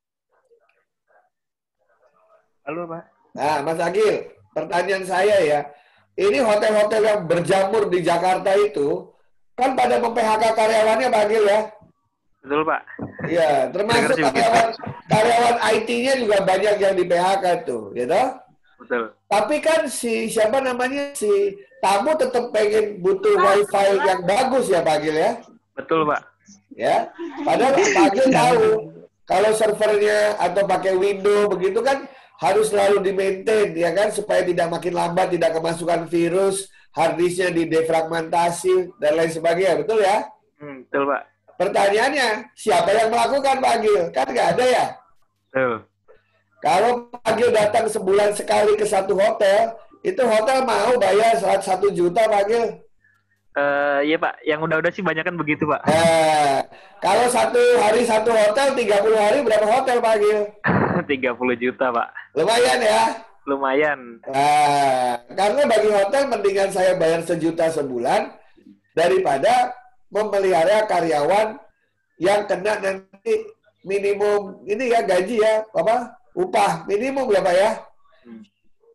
Halo, Pak. Nah, Mas Agil, pertanyaan saya ya. Ini hotel-hotel yang berjamur di Jakarta itu, kan pada mem-PHK karyawannya Pak Agil ya? Betul, Pak. Iya, termasuk karyawan IT-nya juga banyak yang di PHK tuh, gitu? Betul. Tapi kan si tamu tetap pengen butuh WiFi yang bagus ya Pak Agil ya? Betul, Pak. Ya, padahal Pak Agil tahu kalau servernya atau pakai Windows begitu kan harus selalu di-maintain ya kan supaya tidak makin lambat, tidak kemasukan virus, harddisknya didefragmentasi dan lain sebagainya, betul ya? Betul, Pak. Pertanyaannya, siapa yang melakukan Pak Agil? Kan nggak ada ya? Betul. Kalau Pak Agil datang sebulan sekali ke satu hotel, itu hotel mau bayar 1 juta Pak Agil? Iya Pak, yang udah-udah sih banyak kan begitu Pak. Kalau 1 hari 1 hotel, 30 hari berapa hotel Pak Agil? 30 juta Pak. Lumayan ya? Lumayan. Karena bagi hotel mendingan saya bayar 1 juta sebulan daripada memelihara karyawan yang kena nanti minimum ini ya gaji ya, upah minimum ya Pak ya?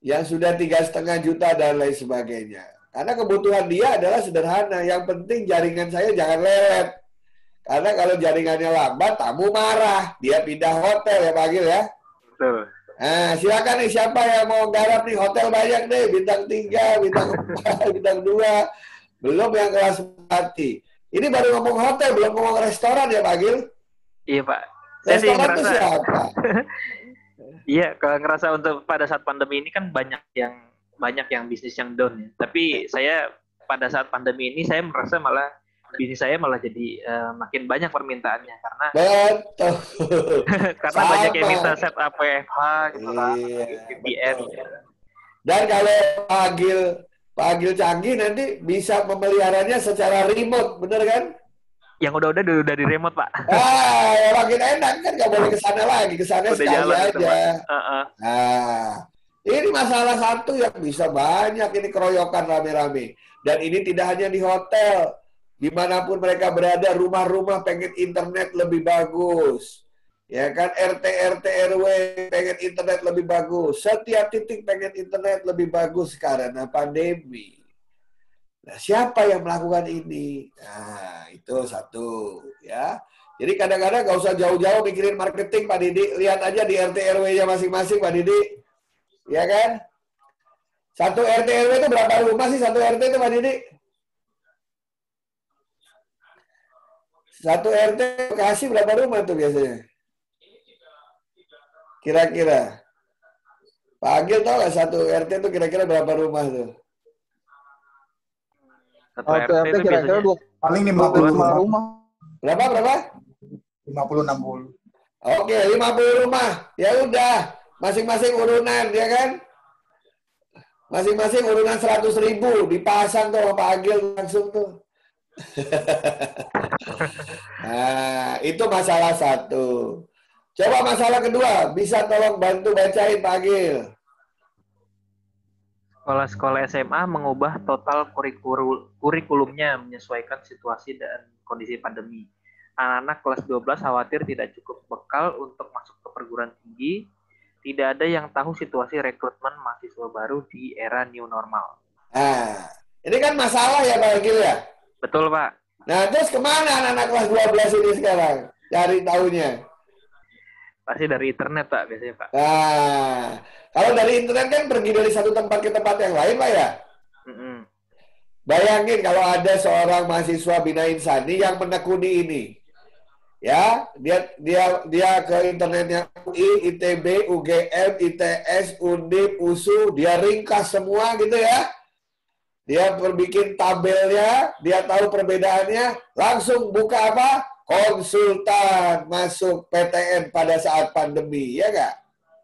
yang sudah 3,5 juta dan lain sebagainya. Karena kebutuhan dia adalah sederhana. Yang penting jaringan saya jangan lelet. Karena kalau jaringannya lambat, tamu marah. Dia pindah hotel ya Pak Agil ya. Betul. Nah, silakan nih siapa yang mau garap nih, hotel banyak deh, bintang 3, bintang 4, bintang 2. Belum yang kelas melati. Ini baru ngomong hotel, belum ngomong restoran ya Pak Agil? Iya Pak. Saya sih Restoran itu ngerasa, siapa? iya, kalau ngerasa untuk pada saat pandemi ini kan banyak yang bisnis yang down ya. Tapi saya pada saat pandemi ini saya merasa malah bisnis saya malah jadi makin banyak permintaannya karena Betul. karena Sama. banyak yang minta setup WFH gitu kan, Iya, VPN. betul. Dan kalau Pak Agil canggih nanti bisa memeliharanya secara remote, bener kan? Yang udah di remote Pak. Ya makin enak kan, nggak boleh kesana lagi, kesana Udah sekali jalan gitu, aja. Pak. Nah, ini masalah satu yang bisa banyak ini keroyokan rame-rame. Dan ini tidak hanya di hotel, dimanapun mereka berada, rumah-rumah pengen internet lebih bagus. Ya kan, RT RW pengen internet lebih bagus. Setiap titik pengen internet lebih bagus karena pandemi. Nah, siapa yang melakukan ini? Nah, itu satu. Ya. Jadi kadang-kadang nggak usah jauh-jauh mikirin marketing, Pak Didi. Lihat aja di RT RW-nya masing-masing, Pak Didi. Ya kan? Satu RT RW itu berapa rumah sih satu RT itu, Pak Didi? Satu RT Bekasi berapa rumah tuh biasanya? Kira-kira. Pak Agil tahu nggak satu RT itu kira-kira berapa rumah tuh? Satu RT itu kira-kira biasanya paling 55 rumah. Berapa? 50-60. Oke, 50 rumah. Ya udah, masing-masing urunan, ya kan? Masing-masing urunan 100.000 dipasang tuh sama Pak Agil langsung tuh. Nah, itu masalah satu. Coba masalah kedua, bisa tolong bantu bacain Pak Agil. Sekolah-sekolah SMA mengubah total kurikulumnya menyesuaikan situasi dan kondisi pandemi. Anak-anak kelas 12 khawatir tidak cukup bekal untuk masuk ke perguruan tinggi. Tidak ada yang tahu situasi rekrutmen mahasiswa baru di era new normal. Nah, ini kan masalah ya Pak Agil ya? Betul Pak. Nah, terus kemana anak-anak kelas 12 ini sekarang? Cari tahunya. Pasti dari internet Pak biasanya Pak. Nah, kalau dari internet kan pergi dari satu tempat ke tempat yang lain Pak ya? Bayangin kalau ada seorang mahasiswa Bina Insani yang menekuni ini. Ya, dia ke internetnya UI, ITB, UGM, ITS, Undip, USU, dia ringkas semua gitu ya. Dia berbikin tabelnya, dia tahu perbedaannya, langsung buka apa? Konsultan masuk PTN pada saat pandemi, ya nggak?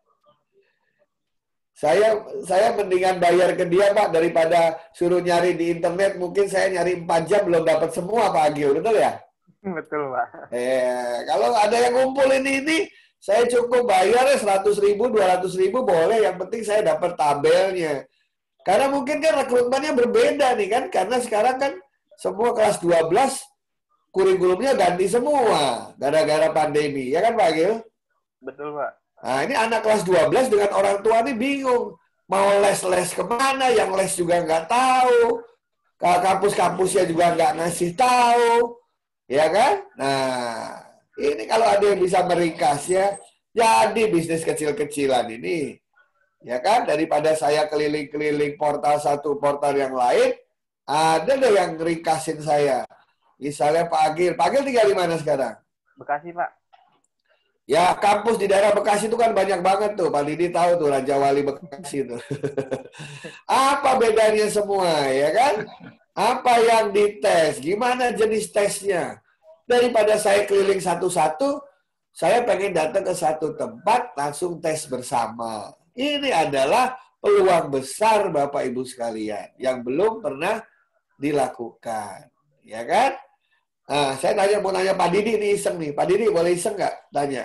Saya mendingan bayar ke dia Pak daripada suruh nyari di internet. Mungkin saya nyari 4 jam belum dapat semua Pak Agil, betul ya? Betul Pak. Kalau ada yang ngumpul ini saya cukup bayar 100.000, 200.000 boleh. Yang penting saya dapat tabelnya. Karena mungkin kan rekrutmennya berbeda nih kan, karena sekarang kan semua kelas 12 kurikulumnya ganti semua gara-gara pandemi, ya kan Pak Agil? Betul Pak. Nah ini anak kelas 12 dengan orang tua ini bingung. Mau les-les kemana, yang les juga nggak tahu. Kampus-kampusnya juga nggak ngasih tahu. Ya kan? Nah, ini kalau ada yang bisa meringkas ya, jadi bisnis kecil-kecilan ini. Ya kan? Daripada saya keliling-keliling portal satu, portal yang lain, ada deh yang ringkasin saya. Misalnya Pak Agil. Pak Agil tinggal di mana sekarang? Bekasi Pak. Ya, kampus di daerah Bekasi itu kan banyak banget tuh. Pak Didi tahu tuh, Raja Wali Bekasi tuh. Apa bedanya semua, ya kan? Apa yang dites? Gimana jenis tesnya? Daripada saya keliling satu-satu, saya pengen datang ke satu tempat, langsung tes bersama. Ini adalah peluang besar Bapak Ibu sekalian, yang belum pernah dilakukan. Ya kan? Nah, saya mau nanya Pak Didi nih, iseng nih. Pak Didi boleh iseng nggak? Tanya.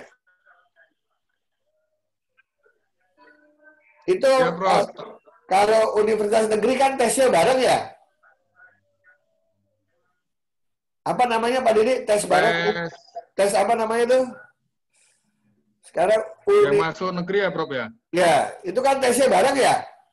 Itu Ya, kalau universitas negeri kan tesnya bareng ya? Apa namanya Pak Didi? Tes bareng? Tes apa namanya tuh? Sekarang yang masuk negeri ya Prof ya? Ya, itu kan tesnya bareng ya?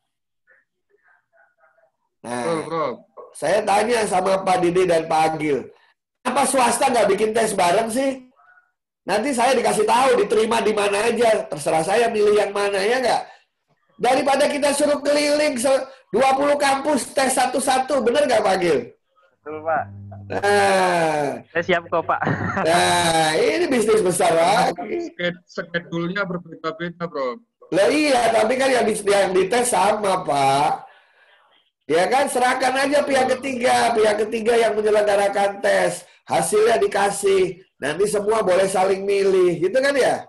Nah, saya tanya sama Pak Didi dan Pak Agil, kenapa swasta nggak bikin tes bareng sih? Nanti saya dikasih tahu, diterima di mana aja. Terserah saya milih yang mana, ya nggak? Daripada kita suruh keliling 20 kampus tes satu-satu, bener nggak Pak Agil? Betul, Pak. Nah, saya siap kok, Pak. Nah, ini bisnis besar, Pak. Schedule-nya berbeda-beda, Bro. Lah iya, tapi kan yang dites sama, Pak. Ya kan, serahkan aja pihak ketiga yang menyelenggarakan tes. Hasilnya dikasih. Nanti semua boleh saling milih, gitu kan ya?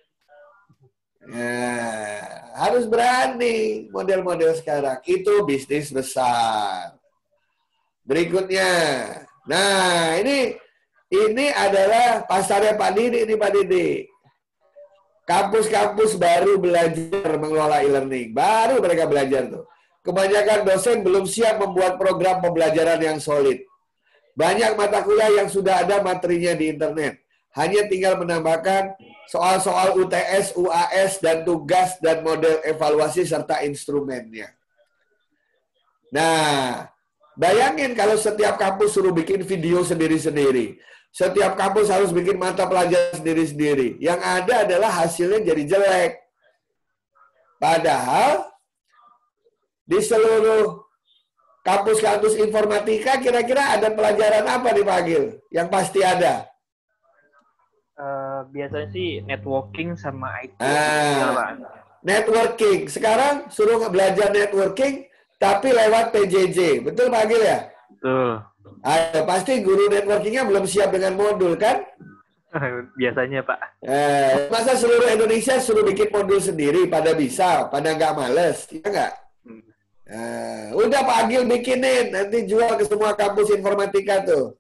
Nah, harus berani model-model sekarang. Itu bisnis besar. Berikutnya. Nah, ini adalah pasarnya Pak Didi, ini Pak Didi. Kampus-kampus baru belajar mengelola e-learning. Baru mereka belajar tuh. Kebanyakan dosen belum siap membuat program pembelajaran yang solid. Banyak mata kuliah yang sudah ada materinya di internet. Hanya tinggal menambahkan soal-soal UTS, UAS, dan tugas dan model evaluasi serta instrumennya. Nah, bayangin kalau setiap kampus suruh bikin video sendiri-sendiri. Setiap kampus harus bikin mata pelajaran sendiri-sendiri. Yang ada adalah hasilnya jadi jelek. Padahal di seluruh kampus-kampus informatika kira-kira ada pelajaran apa nih Pak Agil? Yang pasti ada. Biasanya sih networking sama IT. Networking. Sekarang suruh belajar networking tapi lewat PJJ. Betul Pak Agil ya? Betul. Pasti guru networkingnya belum siap dengan modul kan? Biasanya Pak. Masa seluruh Indonesia suruh bikin modul sendiri, pada bisa, pada nggak males, ya nggak? Udah Pak Agil bikinin, nanti jual ke semua kampus informatika tuh.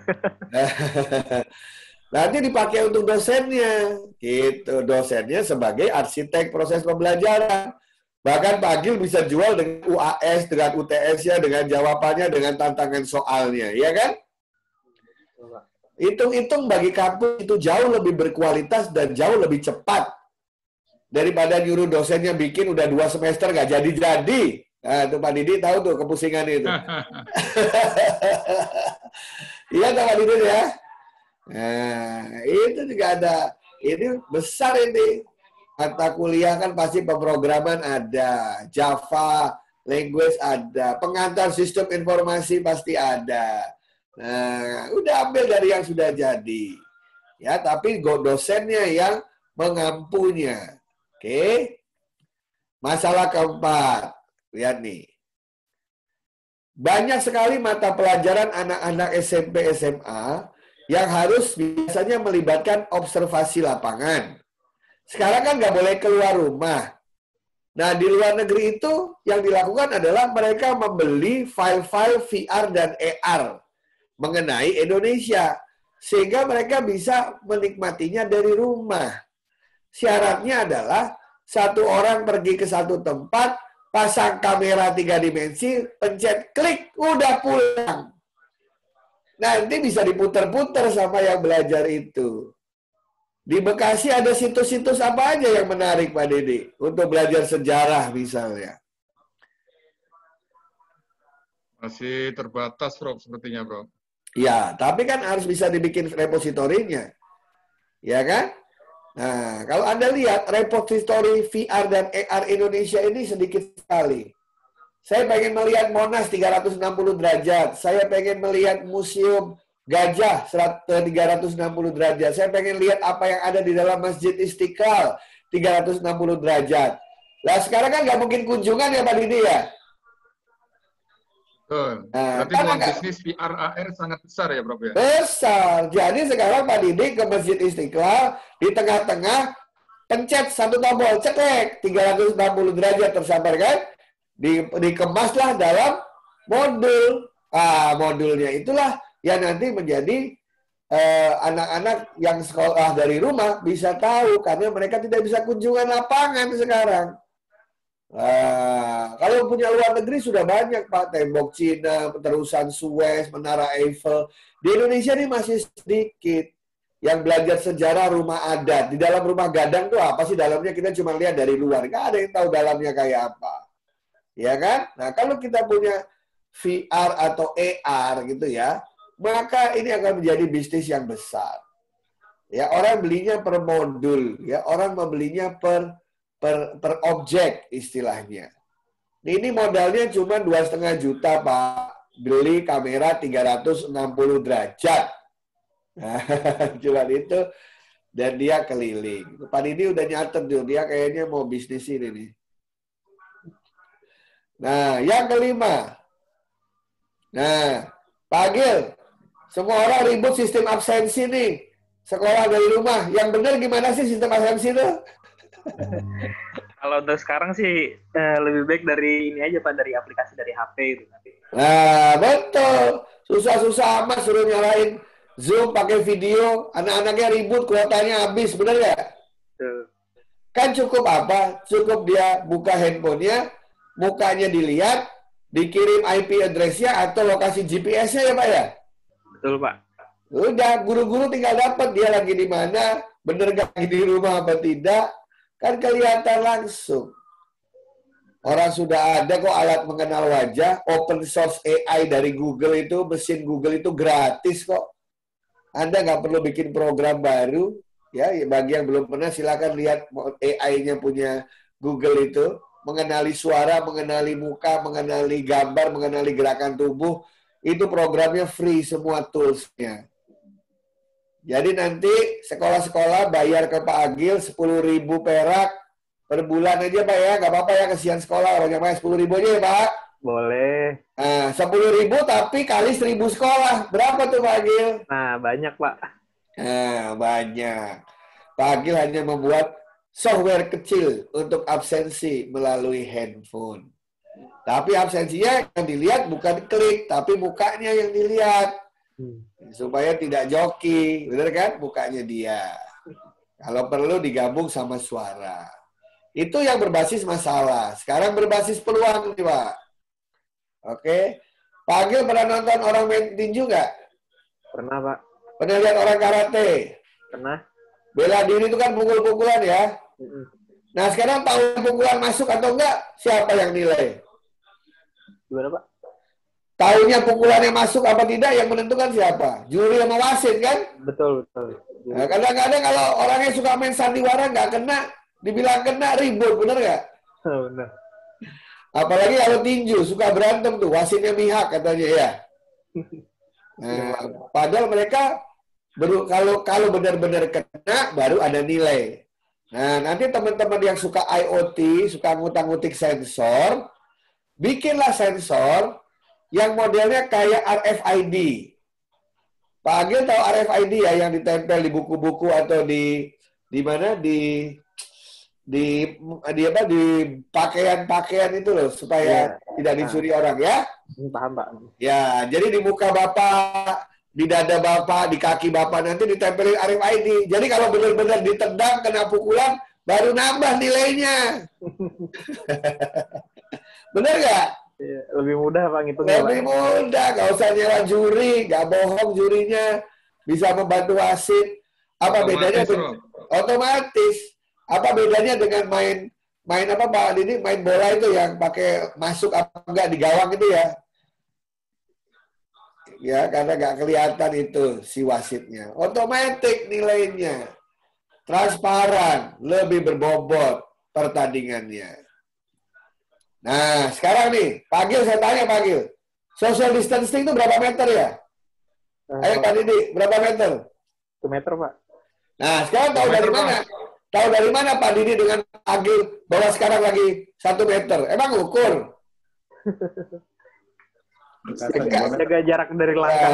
Nanti dipakai untuk dosennya, gitu. Dosennya sebagai arsitek proses pembelajaran. Bahkan Pak Agil bisa jual dengan UAS, dengan UTS-nya, dengan jawabannya, dengan tantangan soalnya, ya kan? Hitung-hitung bagi kampus itu jauh lebih berkualitas dan jauh lebih cepat daripada nyuruh dosennya bikin udah 2 semester nggak jadi-jadi. Nah, itu Pak Didi tahu tuh kepusingan itu. Iya Pak Didi ya. Nah, itu juga ada. Ini besar ini. Mata kuliah kan pasti pemrograman ada, Java, language ada, pengantar sistem informasi pasti ada. Nah, udah ambil dari yang sudah jadi. Ya, tapi dosennya yang mengampunya. Oke. Masalah keempat. Lihat nih. Banyak sekali mata pelajaran anak-anak SMP, SMA yang harus biasanya melibatkan observasi lapangan. Sekarang kan nggak boleh keluar rumah. Nah, di luar negeri itu yang dilakukan adalah mereka membeli file-file VR dan AR mengenai Indonesia. Sehingga mereka bisa menikmatinya dari rumah. Syaratnya adalah satu orang pergi ke satu tempat, pasang kamera 3 dimensi, pencet klik, udah pulang. Nanti bisa diputer-puter sama yang belajar itu. Di Bekasi ada situs-situs apa aja yang menarik Pak Didi? Untuk belajar sejarah misalnya. Masih terbatas, Bro, sepertinya, Bro. Ya, tapi kan harus bisa dibikin repositorinya. Ya kan? Nah, kalau Anda lihat repositori VR dan AR Indonesia ini sedikit sekali. Saya pengen melihat Monas 360 derajat. Saya pengen melihat Museum Gajah 360 derajat. Saya pengen lihat apa yang ada di dalam Masjid Istiqlal 360 derajat. Lah sekarang kan nggak mungkin kunjungan ya Pak Didi ya? Nah, berarti peluang bisnis VR AR sangat besar ya Prof ya? Besar. Jadi sekarang Pak Didi ke Masjid Istiqlal, di tengah-tengah pencet satu tombol, ceklek 360 derajat tersambar kan? Dikemaslah dalam modul. Modulnya itulah yang nanti menjadi anak-anak yang sekolah dari rumah bisa tahu karena mereka tidak bisa kunjungan lapangan sekarang. Kalau punya luar negeri sudah banyak Pak, tembok Cina, terusan Suez, Menara Eiffel. Di Indonesia ini masih sedikit yang belajar sejarah rumah adat. Di dalam rumah gadang tuh apa sih dalamnya, kita cuma lihat dari luar, nggak ada yang tahu dalamnya kayak apa. Ya kan? Nah, kalau kita punya VR atau AR gitu ya, maka ini akan menjadi bisnis yang besar. Ya, orang belinya per modul, ya, orang membelinya per objek istilahnya. Ini modalnya cuma 2,5 juta, Pak. Beli kamera 360 derajat. Nah, cuma itu, dan dia keliling. Pak Didi udah nyatet tuh, dia kayaknya mau bisnis ini nih. Nah, yang kelima. Nah, Pak Agil, semua orang ribut sistem absensi nih. Sekolah dari rumah. Yang benar gimana sih sistem absensi itu? Kalau untuk sekarang sih lebih baik dari ini aja Pak, dari aplikasi dari HP itu nanti. Nah, betul. Susah-susah amat suruh nyalain Zoom pakai video, anak-anaknya ribut, kuotanya habis, benar ya? Kan cukup apa? Cukup dia buka handphonenya, mukanya dilihat, dikirim IP address-nya atau lokasi GPS-nya ya Pak ya? Betul Pak. Udah, guru-guru tinggal dapat dia lagi di mana, bener gak lagi di rumah apa tidak, kan kelihatan langsung. Orang sudah ada kok alat mengenal wajah, open source AI dari Google itu, mesin Google itu gratis kok. Anda nggak perlu bikin program baru, ya. Bagi yang belum pernah silakan lihat AI-nya punya Google itu, mengenali suara, mengenali muka, mengenali gambar, mengenali gerakan tubuh, itu programnya free semua tools-nya. Jadi nanti sekolah-sekolah bayar ke Pak Agil 10.000 perak per bulan aja Pak ya, nggak apa-apa ya, kesian sekolah orang yang bayar 10.000 aja ya Pak. Boleh. Nah, 10.000 tapi kali 1.000 sekolah. Berapa tuh Pak Agil? Nah, banyak Pak. Nah, banyak. Pak Agil hanya membuat software kecil untuk absensi melalui handphone. Tapi absensinya yang dilihat bukan klik, tapi mukanya yang dilihat. Supaya tidak joki. Benar kan? Mukanya dia. Kalau perlu digabung sama suara. Itu yang berbasis masalah. Sekarang berbasis peluang nih Pak. Oke. Pak Agil pernah nonton orang main tinju nggak? Pernah, Pak. Pernah lihat orang karate? Pernah. Bela diri itu kan pukul-pukulan ya? Nah, sekarang tahu pukulan masuk atau enggak? Siapa yang nilai? Gimana, Pak? Tahunya pukulannya masuk apa tidak yang menentukan siapa? Juri sama wasit kan? Betul, betul. Nah, kadang-kadang kalau orangnya suka main sandiwara nggak kena, dibilang kena ribut, bener nggak? Benar. Apalagi kalau tinju, suka berantem tuh, wasitnya mihak katanya ya. Nah, padahal mereka kalau benar-benar kena, baru ada nilai. Nah, nanti teman-teman yang suka IoT, suka ngutang-ngutik sensor, bikinlah sensor yang modelnya kayak RFID. Pak Agil tahu RFID ya, yang ditempel di buku-buku atau di mana di pakaian-pakaian itu loh, supaya tidak dicuri orang ya. Paham, Pak. Ya, jadi di muka Bapak, di dada Bapak, di kaki Bapak nanti ditempelin RFID. Jadi kalau benar-benar ditendang, kena pukulan, baru nambah nilainya. Bener nggak? Ya, lebih mudah Pak ngitungnya. Lebih mudah, nggak usah nyewa juri, nggak bohong jurinya, bisa membantu wasit. Apa bedanya? Otomatis. Apa bedanya dengan main apa Pak Didi, main bola itu yang pakai masuk apa enggak di gawang itu ya? Ya, karena nggak kelihatan itu si wasitnya. Otomatis nilainya. Transparan, lebih berbobot pertandingannya. Nah, sekarang nih, Pak Agil saya tanya Pak Agil. Social distancing itu berapa meter ya? Ayo Pak Didi, berapa meter? 1 meter, Pak. Nah, sekarang tahu dari mana? Tahu dari mana Pak Didi dengan Agil bahwa sekarang lagi 1 meter? Emang ukur? Jaga jarak dari langkah.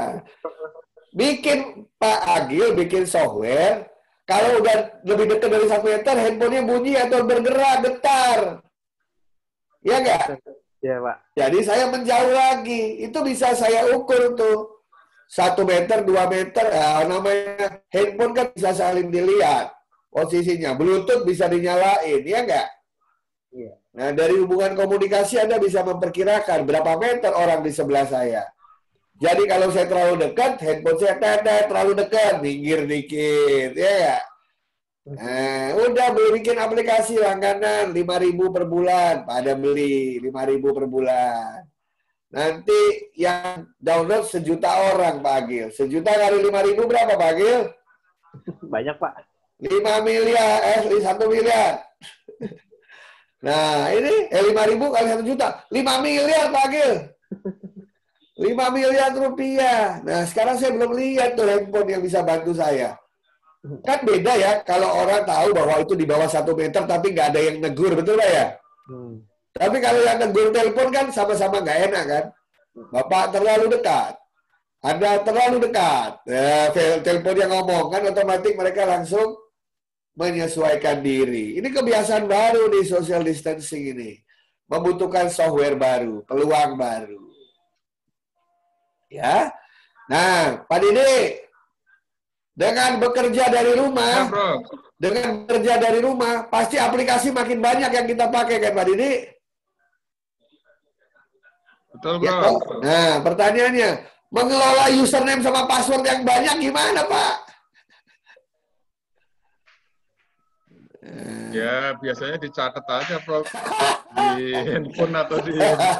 Bikin Pak Agil, bikin software. Kalau udah lebih dekat dari 1 meter, handphonenya bunyi atau bergerak, getar. Iya nggak? Iya, Pak. Jadi saya menjauh lagi. Itu bisa saya ukur tuh. 1 meter, 2 meter. Ya, namanya handphone kan bisa saling dilihat posisinya. Bluetooth bisa dinyalain. Iya nggak? Iya. Nah, dari hubungan komunikasi Anda bisa memperkirakan berapa meter orang di sebelah saya. Jadi kalau saya terlalu dekat, handphone saya terlalu dekat, minggir dikit. Ya nggak? Nah, udah bikin aplikasi langganan 5.000 per bulan, pada beli 5.000 per bulan. Nanti yang download 1 juta orang, Pak Agil. 1 juta kali 5.000 berapa, Pak Agil? Banyak, Pak. 5 miliar, 1 miliar. Nah, ini 5.000 kali 1 juta. 5 miliar, Pak Agil. 5 miliar rupiah. Nah, sekarang saya belum lihat tuh handphone yang bisa bantu saya. Kan beda ya, kalau orang tahu bahwa itu di bawah 1 meter tapi nggak ada yang negur, betul Pak ya? Tapi kalau yang negur telepon kan sama-sama nggak enak kan? Bapak terlalu dekat. Anda terlalu dekat. Ya, telepon yang ngomong kan otomatis mereka langsung menyesuaikan diri. Ini kebiasaan baru di social distancing ini. Membutuhkan software baru, peluang baru. Ya. Nah, Pak Didi, dengan bekerja dari rumah, pasti aplikasi makin banyak yang kita pakai kan Pak Didi? Betul, Ya, Bro. nah, pertanyaannya, mengelola username sama password yang banyak gimana, Pak? Ya, biasanya dicatat aja, Bro. Di handphone atau di...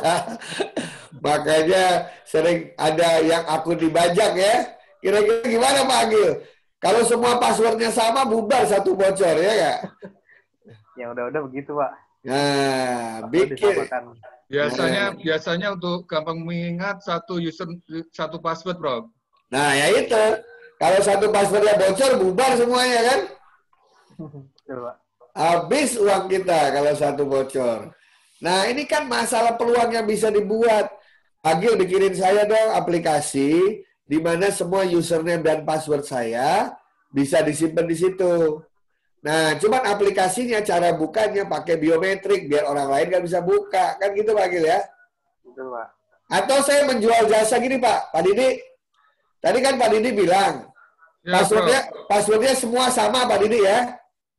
Makanya sering ada yang akun dibajak ya. Kira-kira gimana Pak Agil? Kalau semua passwordnya sama, bubar satu bocor, ya nggak? Yang udah begitu, Pak. Nah, Atau bikin. disamakan. Biasanya untuk gampang mengingat satu password, Bro. Nah, ya itu. Kalau satu passwordnya bocor, bubar semuanya kan? Betul, Pak. Habis uang kita kalau satu bocor. Nah, ini kan masalah peluang yang bisa dibuat. Agil bikinin saya dong aplikasi di mana semua username dan password saya bisa disimpan di situ. Nah, cuman aplikasinya cara bukanya pakai biometrik biar orang lain nggak bisa buka. Kan gitu Pak Agil ya? Betul, Pak. Atau saya menjual jasa gini Pak Didi. Tadi kan Pak Didi bilang Ya, passwordnya semua sama Pak Didi ya.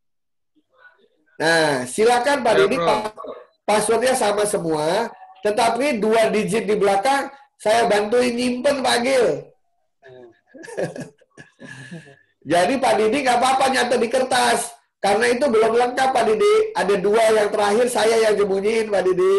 Nah, silakan Pak Didi passwordnya sama semua, tetapi 2 digit di belakang saya bantuin nyimpen Pak Agil. Jadi Pak Didi nggak apa-apa nyatet di kertas. Karena itu belum lengkap Pak Didi. Ada 2 yang terakhir saya yang jemunyiin Pak Didi.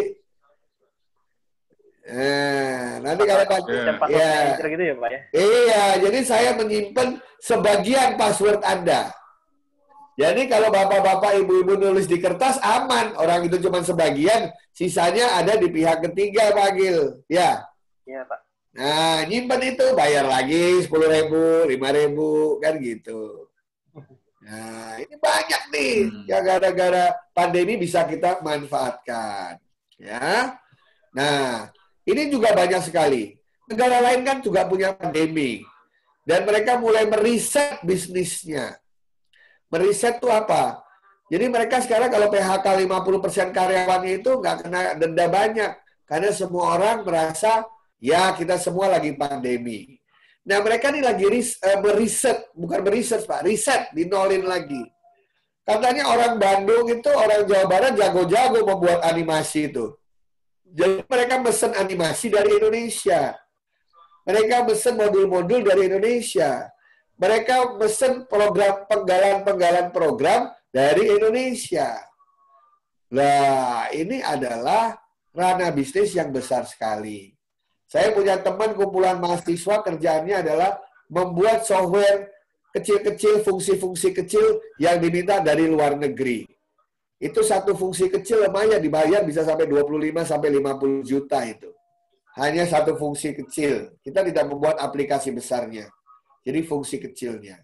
Nanti kalau Pak ya. Gitu ya, Pak ya? Iya, jadi saya menyimpan sebagian password Anda. Jadi kalau bapak-bapak, ibu-ibu nulis di kertas aman, orang itu cuma sebagian, sisanya ada di pihak ketiga, Pak Agil. Ya. Iya, Pak. Nah, nyimpen itu bayar lagi 10.000, 5.000 kan gitu. Nah, ini banyak nih yang gara-gara pandemi bisa kita manfaatkan. Ya. Nah, ini juga banyak sekali. Negara lain kan juga punya pandemi. Dan mereka mulai meriset bisnisnya. Meriset itu apa? Jadi mereka sekarang kalau PHK 50% karyawannya itu nggak kena denda banyak. Karena semua orang merasa, ya kita semua lagi pandemi. Nah mereka ini lagi meriset, bukan meriset Pak, riset, dinolin lagi. Katanya orang Bandung itu, orang Jawa Barat jago-jago membuat animasi itu. Jadi mereka mesen animasi dari Indonesia. Mereka mesen modul-modul dari Indonesia. Mereka mesen program penggalan program dari Indonesia. Nah, ini adalah ranah bisnis yang besar sekali. Saya punya teman kumpulan mahasiswa kerjaannya adalah membuat software kecil-kecil, fungsi-fungsi kecil yang diminta dari luar negeri. Itu satu fungsi kecil lumayan dibayar bisa sampai 25 sampai 50 juta itu. Hanya satu fungsi kecil. Kita tidak membuat aplikasi besarnya. Jadi fungsi kecilnya.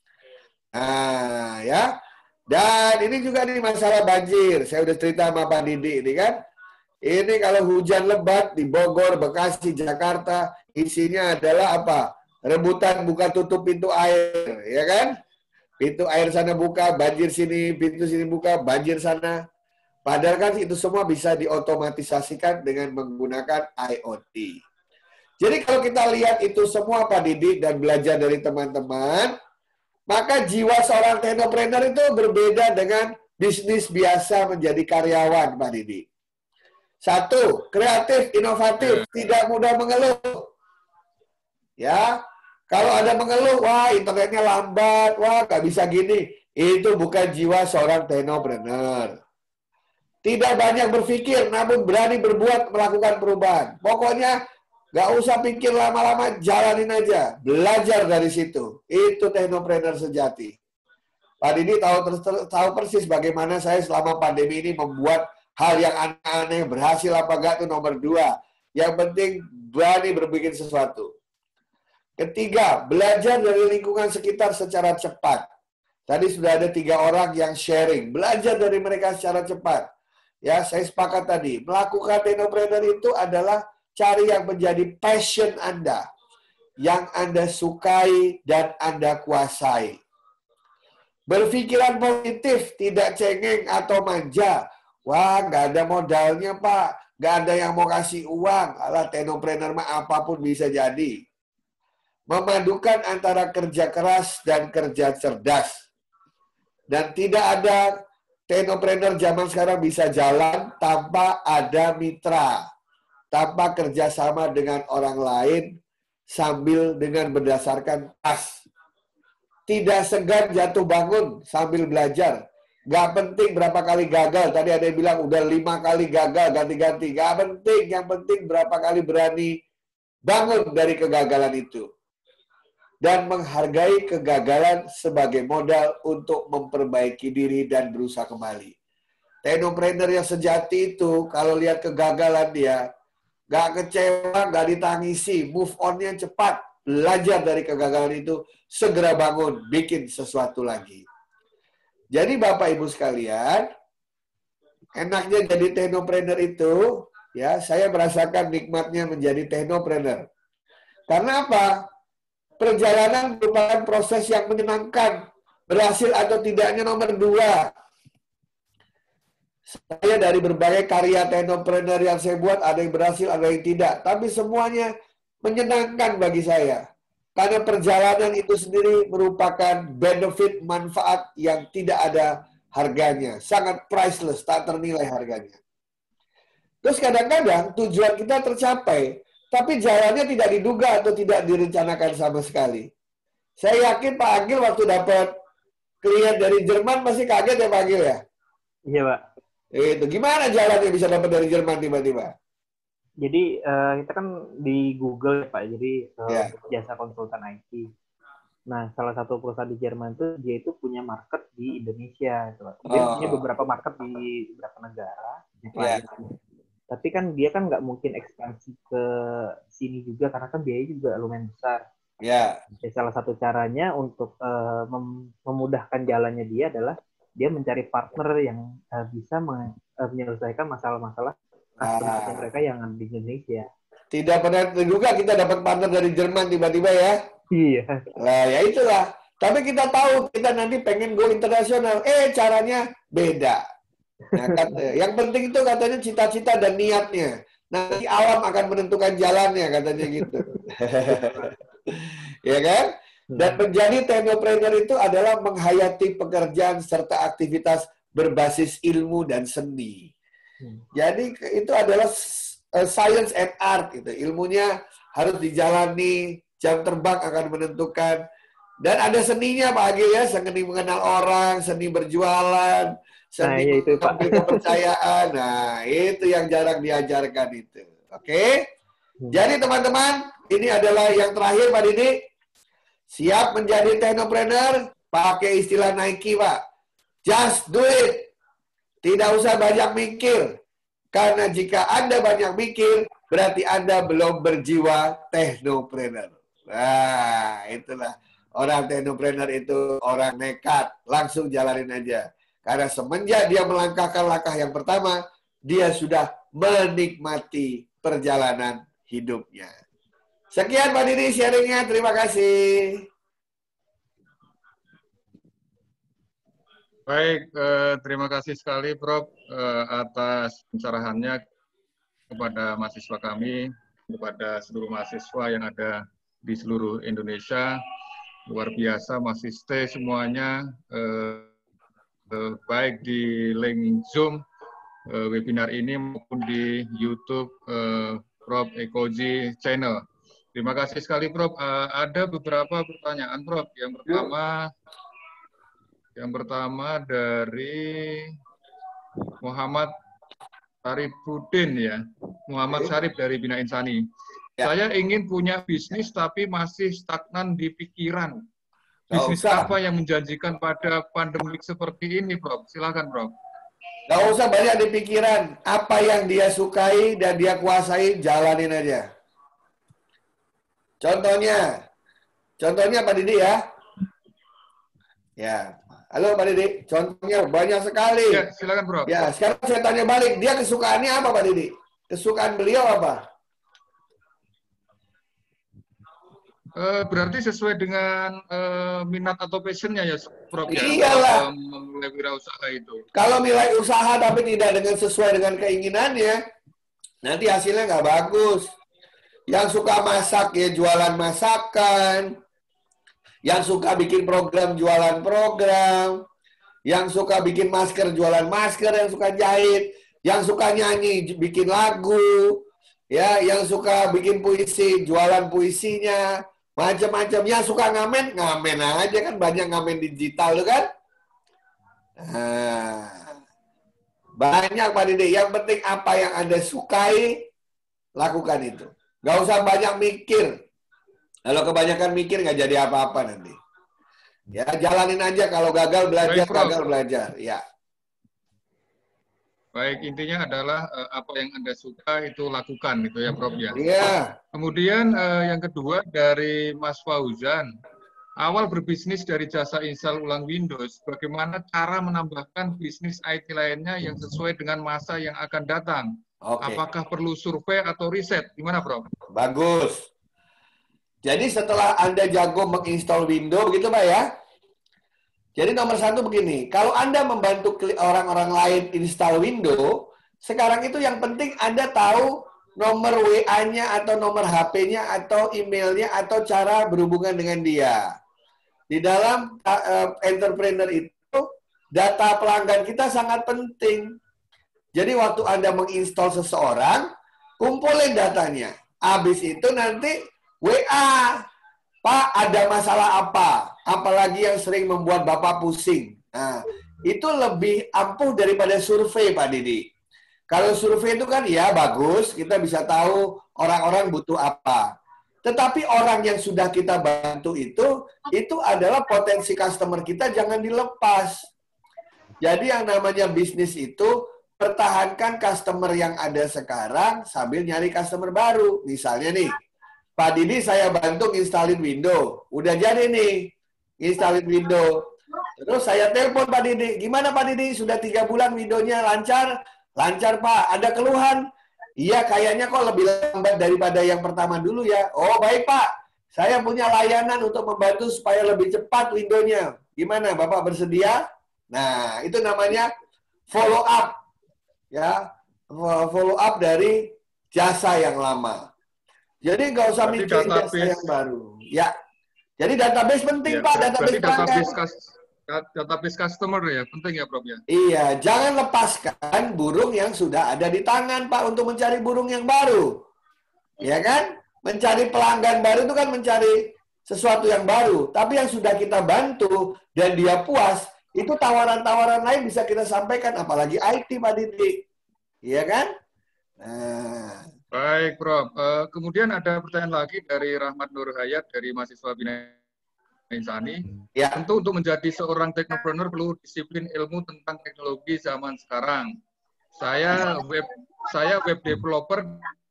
Nah, ya. Dan ini juga nih masalah banjir. Saya udah cerita sama Pak Didi ini kan. Ini kalau hujan lebat di Bogor, Bekasi, Jakarta, isinya adalah apa? Rebutan buka tutup pintu air, ya kan? Pintu air sana buka, banjir sini, pintu sini buka, banjir sana. Padahal kan itu semua bisa diotomatisasikan dengan menggunakan IoT. Jadi kalau kita lihat itu semua Pak Didi dan belajar dari teman-teman, maka jiwa seorang teknopreneur itu berbeda dengan bisnis biasa menjadi karyawan Pak Didi. 1, kreatif, inovatif, tidak mudah mengeluh. Ya, kalau ada mengeluh, wah internetnya lambat, wah nggak bisa gini. Itu bukan jiwa seorang teknopreneur. Tidak banyak berpikir, namun berani berbuat melakukan perubahan. Pokoknya nggak usah pikir lama-lama, jalanin aja. Belajar dari situ. Itu teknopreneur sejati. Pak Didi tahu persis bagaimana saya selama pandemi ini membuat hal yang aneh-aneh, berhasil apa enggak itu nomor 2. Yang penting berani berbikin sesuatu. Ketiga, belajar dari lingkungan sekitar secara cepat. Tadi sudah ada 3 orang yang sharing. Belajar dari mereka secara cepat. Ya, saya sepakat tadi. Melakukan teknopreneur itu adalah cari yang menjadi passion Anda. Yang Anda sukai dan Anda kuasai. Berpikiran positif, tidak cengeng atau manja. Wah, nggak ada modalnya, Pak. Nggak ada yang mau kasih uang. Alah, teknopreneur mah apapun bisa jadi. Memadukan antara kerja keras dan kerja cerdas. Dan tidak ada teknopreneur zaman sekarang bisa jalan tanpa ada mitra. Tanpa kerjasama dengan orang lain sambil dengan berdasarkan task. Tidak segan jatuh bangun sambil belajar. Gak penting berapa kali gagal. Tadi ada yang bilang udah 5 kali gagal ganti-ganti. Gak penting. Yang penting berapa kali berani bangun dari kegagalan itu. Dan menghargai kegagalan sebagai modal untuk memperbaiki diri dan berusaha kembali. Teknopreneur yang sejati itu, kalau lihat kegagalan dia, gak kecewa, gak ditangisi, move on-nya cepat, belajar dari kegagalan itu, segera bangun, bikin sesuatu lagi. Jadi Bapak Ibu sekalian, enaknya jadi teknopreneur itu, ya saya merasakan nikmatnya menjadi teknopreneur. Karena apa? Perjalanan merupakan proses yang menyenangkan. Berhasil atau tidaknya nomor 2. Saya dari berbagai karya teknopreneur yang saya buat, ada yang berhasil, ada yang tidak. Tapi semuanya menyenangkan bagi saya. Karena perjalanan itu sendiri merupakan benefit, manfaat yang tidak ada harganya. Sangat priceless, tak ternilai harganya. Terus kadang-kadang tujuan kita tercapai, tapi jalannya tidak diduga atau tidak direncanakan sama sekali. Saya yakin Pak Agil waktu dapat klien dari Jerman masih kaget ya Pak Agil ya? Iya Pak. Itu gimana jalannya bisa dapat dari Jerman tiba-tiba? Jadi kita kan di Google ya Pak, jadi jasa konsultan IT. Nah, salah satu perusahaan di Jerman itu dia itu punya market di Indonesia. Dia punya beberapa market di beberapa negara. Tapi kan dia kan nggak mungkin ekspansi ke sini juga karena kan biayanya juga lumayan besar. Salah satu caranya untuk memudahkan jalannya dia adalah dia mencari partner yang bisa menyelesaikan masalah-masalah customer mereka yang ada di Indonesia. Tidak pernah terduga kita dapat partner dari Jerman tiba-tiba ya. Iya. Nah, ya itulah. Tapi kita tahu kita nanti pengen go internasional. Caranya beda. Nah, yang penting itu katanya cita-cita dan niatnya. Nanti alam akan menentukan jalannya katanya gitu. Ya kan? Dan menjadi teknopreneur itu adalah menghayati pekerjaan serta aktivitas berbasis ilmu dan seni. Jadi itu adalah science and art gitu. Ilmunya harus dijalani, jam terbang akan menentukan. Dan ada seninya Pak Agil ya, seni mengenal orang, seni berjualan, seni mengambil kepercayaan. Nah, itu yang jarang diajarkan itu. Oke? Jadi teman-teman, ini adalah yang terakhir Pak Didi. Siap menjadi teknopreneur, pakai istilah Nike Pak. Just do it. Tidak usah banyak mikir. Karena jika Anda banyak mikir, berarti Anda belum berjiwa teknopreneur. Nah, itulah. Orang teknopreneur itu orang nekat. Langsung jalanin aja. Karena semenjak dia melangkahkan langkah yang pertama, dia sudah menikmati perjalanan hidupnya. Sekian Pak Didi sharingnya. Terima kasih. Baik, terima kasih sekali Prof atas pencerahannya kepada mahasiswa kami, kepada seluruh mahasiswa yang ada di seluruh Indonesia. Luar biasa, masih stay semuanya, baik di link Zoom webinar ini maupun di YouTube Prof Ekoji Channel. Terima kasih sekali Prof. Ada beberapa pertanyaan Prof. Yang pertama dari Muhammad Sarifudin ya, Muhammad Sarif dari Bina Insani. Ya. Saya ingin punya bisnis tapi masih stagnan di pikiran. Nggak Bisnis usah. apa yang menjanjikan pada pandemik seperti ini, Prof? Silakan, Prof. Nggak usah banyak di pikiran. Apa yang dia sukai dan dia kuasai, jalanin aja. Contohnya Pak Didi ya. Ya, halo Pak Didi. Contohnya banyak sekali. Ya, silakan, Prof. Ya, sekarang saya tanya balik. Dia kesukaannya apa Pak Didi? Kesukaan beliau apa? Berarti sesuai dengan minat atau passionnya ya, Prof? Ya, Iyalah. memulai wirausaha itu. Kalau nilai usaha tapi tidak sesuai dengan keinginannya, nanti hasilnya nggak bagus. Yang suka masak ya jualan masakan, yang suka bikin program jualan program, yang suka bikin masker jualan masker, yang suka jahit, yang suka nyanyi bikin lagu, ya, yang suka bikin puisi jualan puisinya, macam-macam. Yang suka ngamen aja kan, banyak ngamen digital tuh kan. Nah, banyak Pak Didi. Yang penting apa yang Anda sukai, lakukan itu. Nggak usah banyak mikir. Kalau kebanyakan mikir nggak jadi apa-apa nanti. Ya, jalanin aja. Kalau gagal belajar, gagal belajar. Ya. Baik, intinya adalah apa yang Anda suka itu lakukan, gitu ya, Prof ya. Iya. Kemudian yang kedua dari Mas Fauzan, awal berbisnis dari jasa install ulang Windows, bagaimana cara menambahkan bisnis IT lainnya yang sesuai dengan masa yang akan datang? Oke. Apakah perlu survei atau riset? Gimana, Prof? Bagus. Jadi setelah Anda jago menginstal Windows, gitu Pak ya. Jadi nomor satu begini, kalau Anda membantu orang-orang lain install Windows, sekarang itu yang penting Anda tahu nomor WA-nya atau nomor HP-nya atau emailnya atau cara berhubungan dengan dia. Di dalam entrepreneur itu, data pelanggan kita sangat penting. Jadi waktu Anda menginstal seseorang, kumpulin datanya. Habis itu nanti WA, Pak ada masalah apa? Apalagi yang sering membuat Bapak pusing. Nah, itu lebih ampuh daripada survei Pak Didi. Kalau survei itu kan ya bagus, kita bisa tahu orang-orang butuh apa. Tetapi orang yang sudah kita bantu itu adalah potensi customer kita, jangan dilepas. Jadi yang namanya bisnis itu, pertahankan customer yang ada sekarang sambil nyari customer baru. Misalnya nih, Pak Didi saya bantu installin Windows. Udah jadi nih, installin Windows. Terus saya telepon Pak Didi. Gimana Pak Didi? Sudah 3 bulan Windows-nya lancar? Lancar Pak. Ada keluhan? Iya, kayaknya kok lebih lambat daripada yang pertama dulu ya. Oh, baik Pak. Saya punya layanan untuk membantu supaya lebih cepat Windows-nya. Gimana? Bapak bersedia? Nah, itu namanya follow up. Ya, follow up dari jasa yang lama. Jadi nggak usah mikirin jasa yang baru. Ya, jadi database penting ya, Pak, database pelanggan. Database customer ya, penting ya Prof ya. Iya, jangan lepaskan burung yang sudah ada di tangan Pak untuk mencari burung yang baru. Ya kan? Mencari pelanggan baru itu kan mencari sesuatu yang baru. Tapi yang sudah kita bantu dan dia puas, itu tawaran-tawaran lain bisa kita sampaikan, apalagi IT, Pak Didi. Iya kan? Nah. Baik, Prof. Kemudian ada pertanyaan lagi dari Rahmat Nur Hayat dari mahasiswa Bina Insani. Ya. Tentu untuk menjadi seorang teknopreneur perlu disiplin ilmu tentang teknologi zaman sekarang. Saya web developer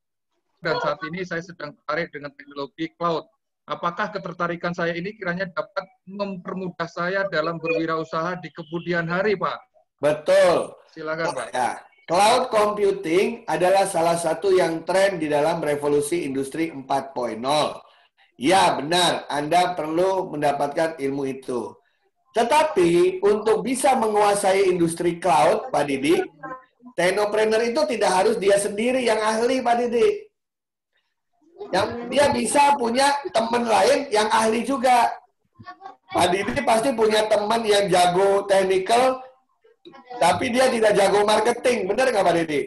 dan saat ini saya sedang tertarik dengan teknologi cloud. Apakah ketertarikan saya ini kiranya dapat mempermudah saya dalam berwirausaha di kemudian hari, Pak? Betul. Silakan, Pak. Ya. Cloud computing adalah salah satu yang tren di dalam revolusi industri 4.0. Ya, benar. Anda perlu mendapatkan ilmu itu. Tetapi, untuk bisa menguasai industri cloud, Pak Didi, teknopreneur itu tidak harus dia sendiri yang ahli, Pak Didi. Yang dia bisa punya teman lain yang ahli juga. Pak Didi pasti punya teman yang jago technical, tapi dia tidak jago marketing. Benar nggak Pak Didi?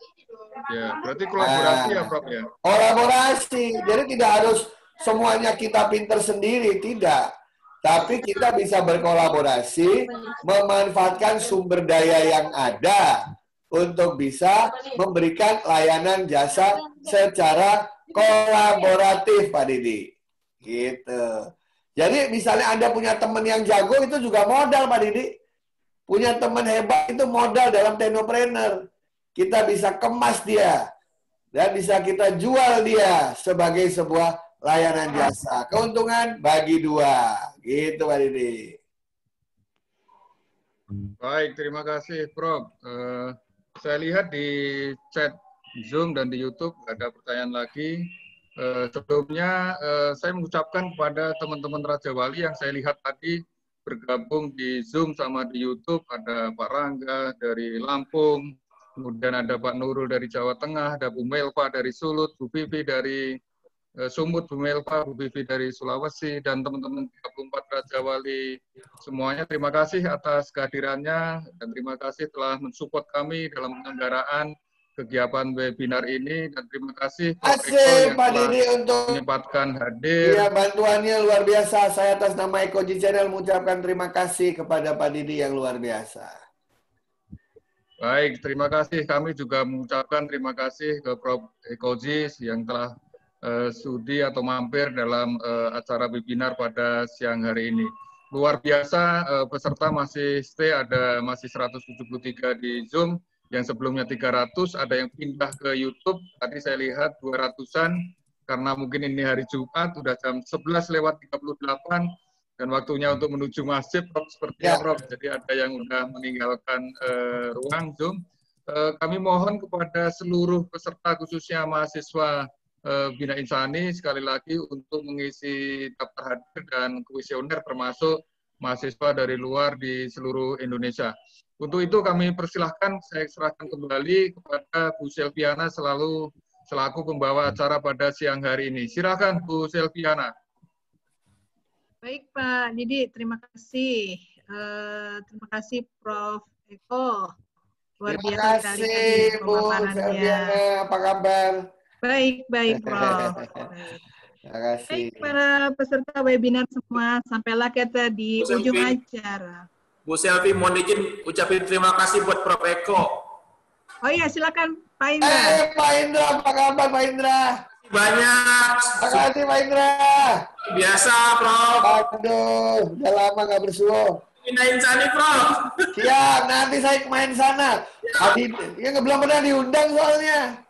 Ya, berarti kolaborasi ya Prof ya? Kolaborasi. Jadi tidak harus semuanya kita pinter sendiri, tidak. Tapi kita bisa berkolaborasi, memanfaatkan sumber daya yang ada. untuk bisa memberikan layanan jasa secara kolaboratif, Pak Didi. Gitu. Jadi misalnya Anda punya teman yang jago, itu juga modal, Pak Didi. Punya teman hebat itu modal dalam Teknopreneur. Kita bisa kemas dia dan bisa kita jual dia sebagai sebuah layanan jasa. Keuntungan bagi dua. Gitu, Pak Didi. Baik, terima kasih, Prof. Saya lihat di chat Zoom dan di YouTube ada pertanyaan lagi. Sebelumnya saya mengucapkan kepada teman-teman Raja Wali yang saya lihat tadi bergabung di Zoom sama di YouTube, ada Pak Rangga dari Lampung, kemudian ada Pak Nurul dari Jawa Tengah, ada Bu Melva dari Sulut, Bu Vivi dari Sumut, Bu Melva, Bu Vivi dari Sulawesi, dan teman-teman 34 Raja Wali semuanya. Terima kasih atas kehadirannya dan terima kasih telah mensupport kami dalam penyelenggaraan kegiatan webinar ini, dan terima kasih Prof. Eko yang Pak telah Didi untuk menyempatkan hadir. Iya, bantuannya luar biasa. Saya atas nama Ekoji Channel mengucapkan terima kasih kepada Pak Didi yang luar biasa. Baik, terima kasih. Kami juga mengucapkan terima kasih ke Prof. Ekoji yang telah sudi atau mampir dalam acara webinar pada siang hari ini. Luar biasa, peserta masih stay, masih 173 di Zoom, yang sebelumnya 300, ada yang pindah ke YouTube, tadi saya lihat 200-an, karena mungkin ini hari Jumat, sudah jam 11:38, dan waktunya untuk menuju masjid, Prof, sepertinya Prof, jadi ada yang sudah meninggalkan ruang Zoom. Kami mohon kepada seluruh peserta, khususnya mahasiswa Bina Insani, sekali lagi untuk mengisi daftar hadir dan kuesioner, termasuk mahasiswa dari luar di seluruh Indonesia. Untuk itu kami persilahkan, saya serahkan kembali kepada Bu Selviana selaku pembawa acara pada siang hari ini. Silakan Bu Selviana. Baik Pak Didi, terima kasih. Terima kasih Prof. Eko. Luar biasa sekali tadi pemaparannya. Apa kabar? Baik, Prof. Terima kasih. Baik para peserta webinar semua, sampailah kita di ujung acara. Bu Selvi, mohon izin ucapin terima kasih buat Prof. Eko. Oh iya, silakan Pak Indra. Pak Indra, apa kabar Pak Indra? Banyak. Terima kasih Pak Indra. Biasa, Prof. Aduh, udah lama nggak bersuah. Bina Insani, Prof. Siap, nanti saya main sana. Yang belum pernah diundang soalnya.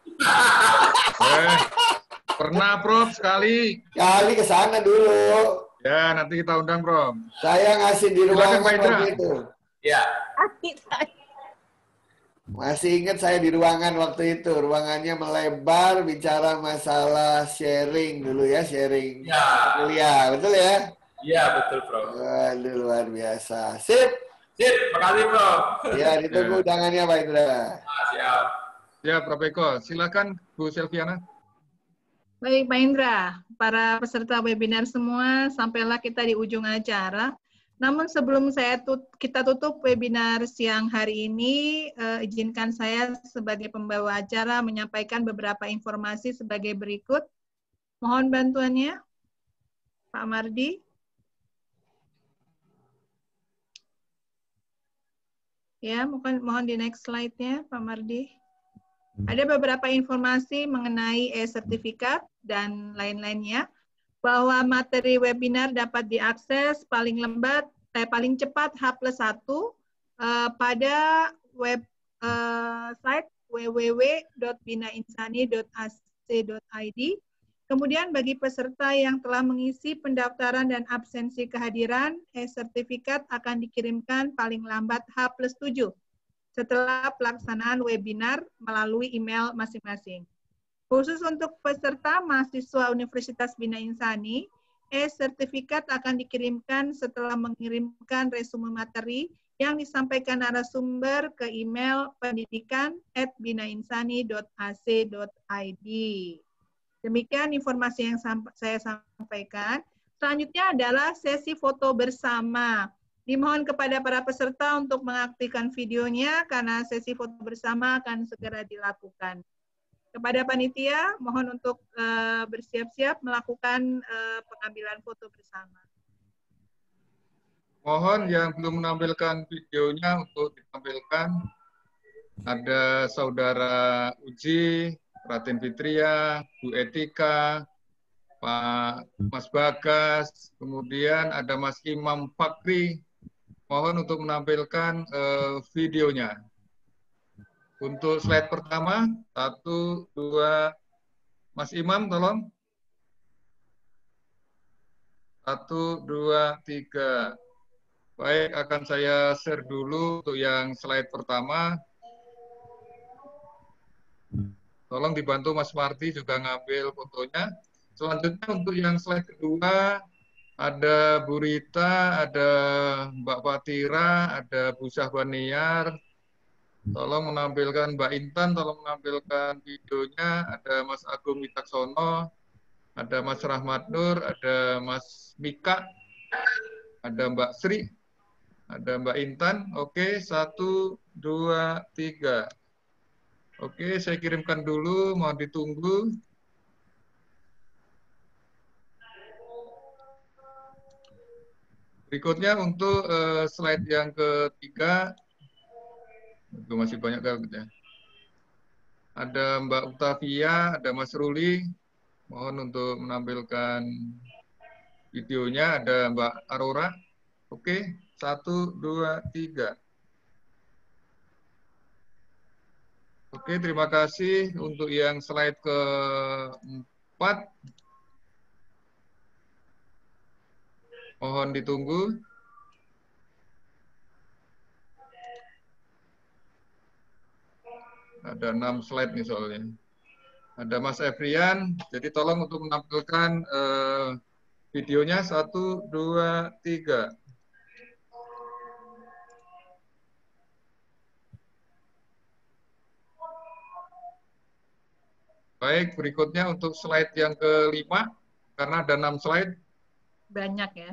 Pernah, Prof, sekali. Kali ke sana dulu. Ya, nanti kita undang, Prof. Saya ngasih di ruangan waktu itu. Ya. Masih ingat saya di ruangan waktu itu. Ruangannya melebar, bicara masalah sharing dulu ya, sharing kuliah. Betul ya? Iya, betul, Prof. Waduh, luar biasa. Sip. Sip, makasih, Prof. Ya, ditunggu undangannya, Pak Indra. Siap. Ya, Prof. Eko. Silakan, Bu Selviana. Baik, Pak Indra. Para peserta webinar semua, sampailah kita di ujung acara. Namun sebelum kita tutup webinar siang hari ini, izinkan saya sebagai pembawa acara menyampaikan beberapa informasi sebagai berikut. Mohon bantuannya, Pak Mardi. Ya, mohon di next slide-nya, Pak Mardi. Ada beberapa informasi mengenai e-sertifikat dan lain-lainnya, bahwa materi webinar dapat diakses paling cepat H+1 pada website www.binainsani.ac.id. Kemudian bagi peserta yang telah mengisi pendaftaran dan absensi kehadiran, e-sertifikat akan dikirimkan paling lambat H+7 setelah pelaksanaan webinar melalui email masing-masing. Khusus untuk peserta mahasiswa Universitas Bina Insani, e-sertifikat akan dikirimkan setelah mengirimkan resume materi yang disampaikan narasumber ke email pendidikan@binainsani.ac.id. Demikian informasi yang saya sampaikan. Selanjutnya adalah sesi foto bersama. Dimohon kepada para peserta untuk mengaktifkan videonya karena sesi foto bersama akan segera dilakukan. Kepada panitia, mohon untuk bersiap-siap melakukan pengambilan foto bersama. Mohon yang belum menampilkan videonya untuk ditampilkan. ada Saudara Uji, Raden Fitria, Bu Etika, Pak Mas Bagas, kemudian ada Mas Imam Fakri. Mohon untuk menampilkan videonya. Untuk slide pertama, 1, 2, Mas Imam tolong. 1, 2, 3. Baik, akan saya share dulu untuk yang slide pertama. Tolong dibantu Mas Marti juga ngambil fotonya. Selanjutnya untuk yang slide kedua, ada Bu Rita, ada Mbak Fatira, ada Bu Syahbaniar. Tolong menampilkan Mbak Intan, tolong menampilkan videonya. Ada Mas Agung Witaksono, ada Mas Rahmat Nur, ada Mas Mika, ada Mbak Sri, ada Mbak Intan. Oke, 1, 2, 3. Oke, saya kirimkan dulu, mohon ditunggu. Berikutnya untuk slide yang ketiga, itu masih banyak ya. Ada Mbak Uktavia, ada Mas Ruli, mohon untuk menampilkan videonya. Ada Mbak Aurora. Oke, 1, 2, 3. Oke, terima kasih. Untuk yang slide keempat, mohon ditunggu. Ada 6 slide nih soalnya. Ada Mas Efrian, jadi tolong untuk menampilkan videonya. 1, 2, 3. Baik, berikutnya untuk slide yang kelima, karena ada 6 slide. Banyak ya.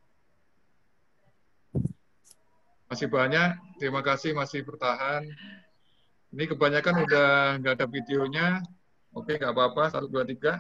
Masih banyak, terima kasih masih bertahan. Ini kebanyakan udah nggak ada videonya. Oke, nggak apa-apa, 1, 2, 3.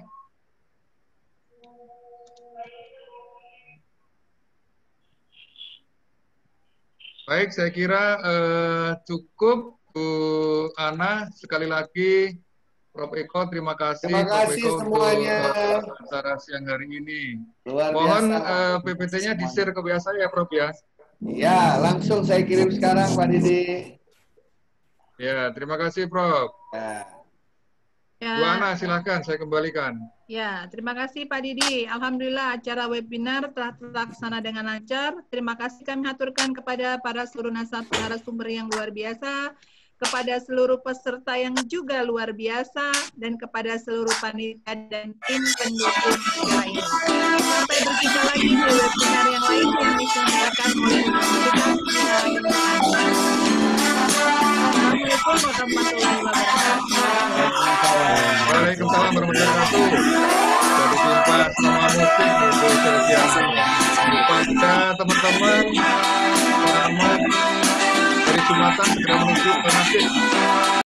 Baik, saya kira cukup, Bu Ana. Sekali lagi, Prof. Eko, terima kasih. Terima kasih Prof. Eko semuanya. untuk acara siang hari ini. Luar Mohon biasa. PPT-nya di-share ke WA saya, Prof. ya. Ya, langsung saya kirim sekarang, Pak Didi. Ya, terima kasih, Prof. Ya. Bu Ana, silakan saya kembalikan. Ya, terima kasih Pak Didi. Alhamdulillah acara webinar telah terlaksana dengan lancar. Terima kasih kami haturkan kepada para seluruh narasumber yang luar biasa, kepada seluruh peserta yang juga luar biasa, dan kepada seluruh panitia dan tim pendukung acara ini. Sampai berjumpa lagi di webinar yang lain yang diselenggarakan oleh Universitas Bina Indonesia. Assalamualaikum warahmatullahi wabarakatuh. Waalaikumsalam warahmatullahi wabarakatuh. Jadi jumpa sama musik untuk Selviana. Kepada teman-teman, selamat hari Jumatan segera menuju ke masjid.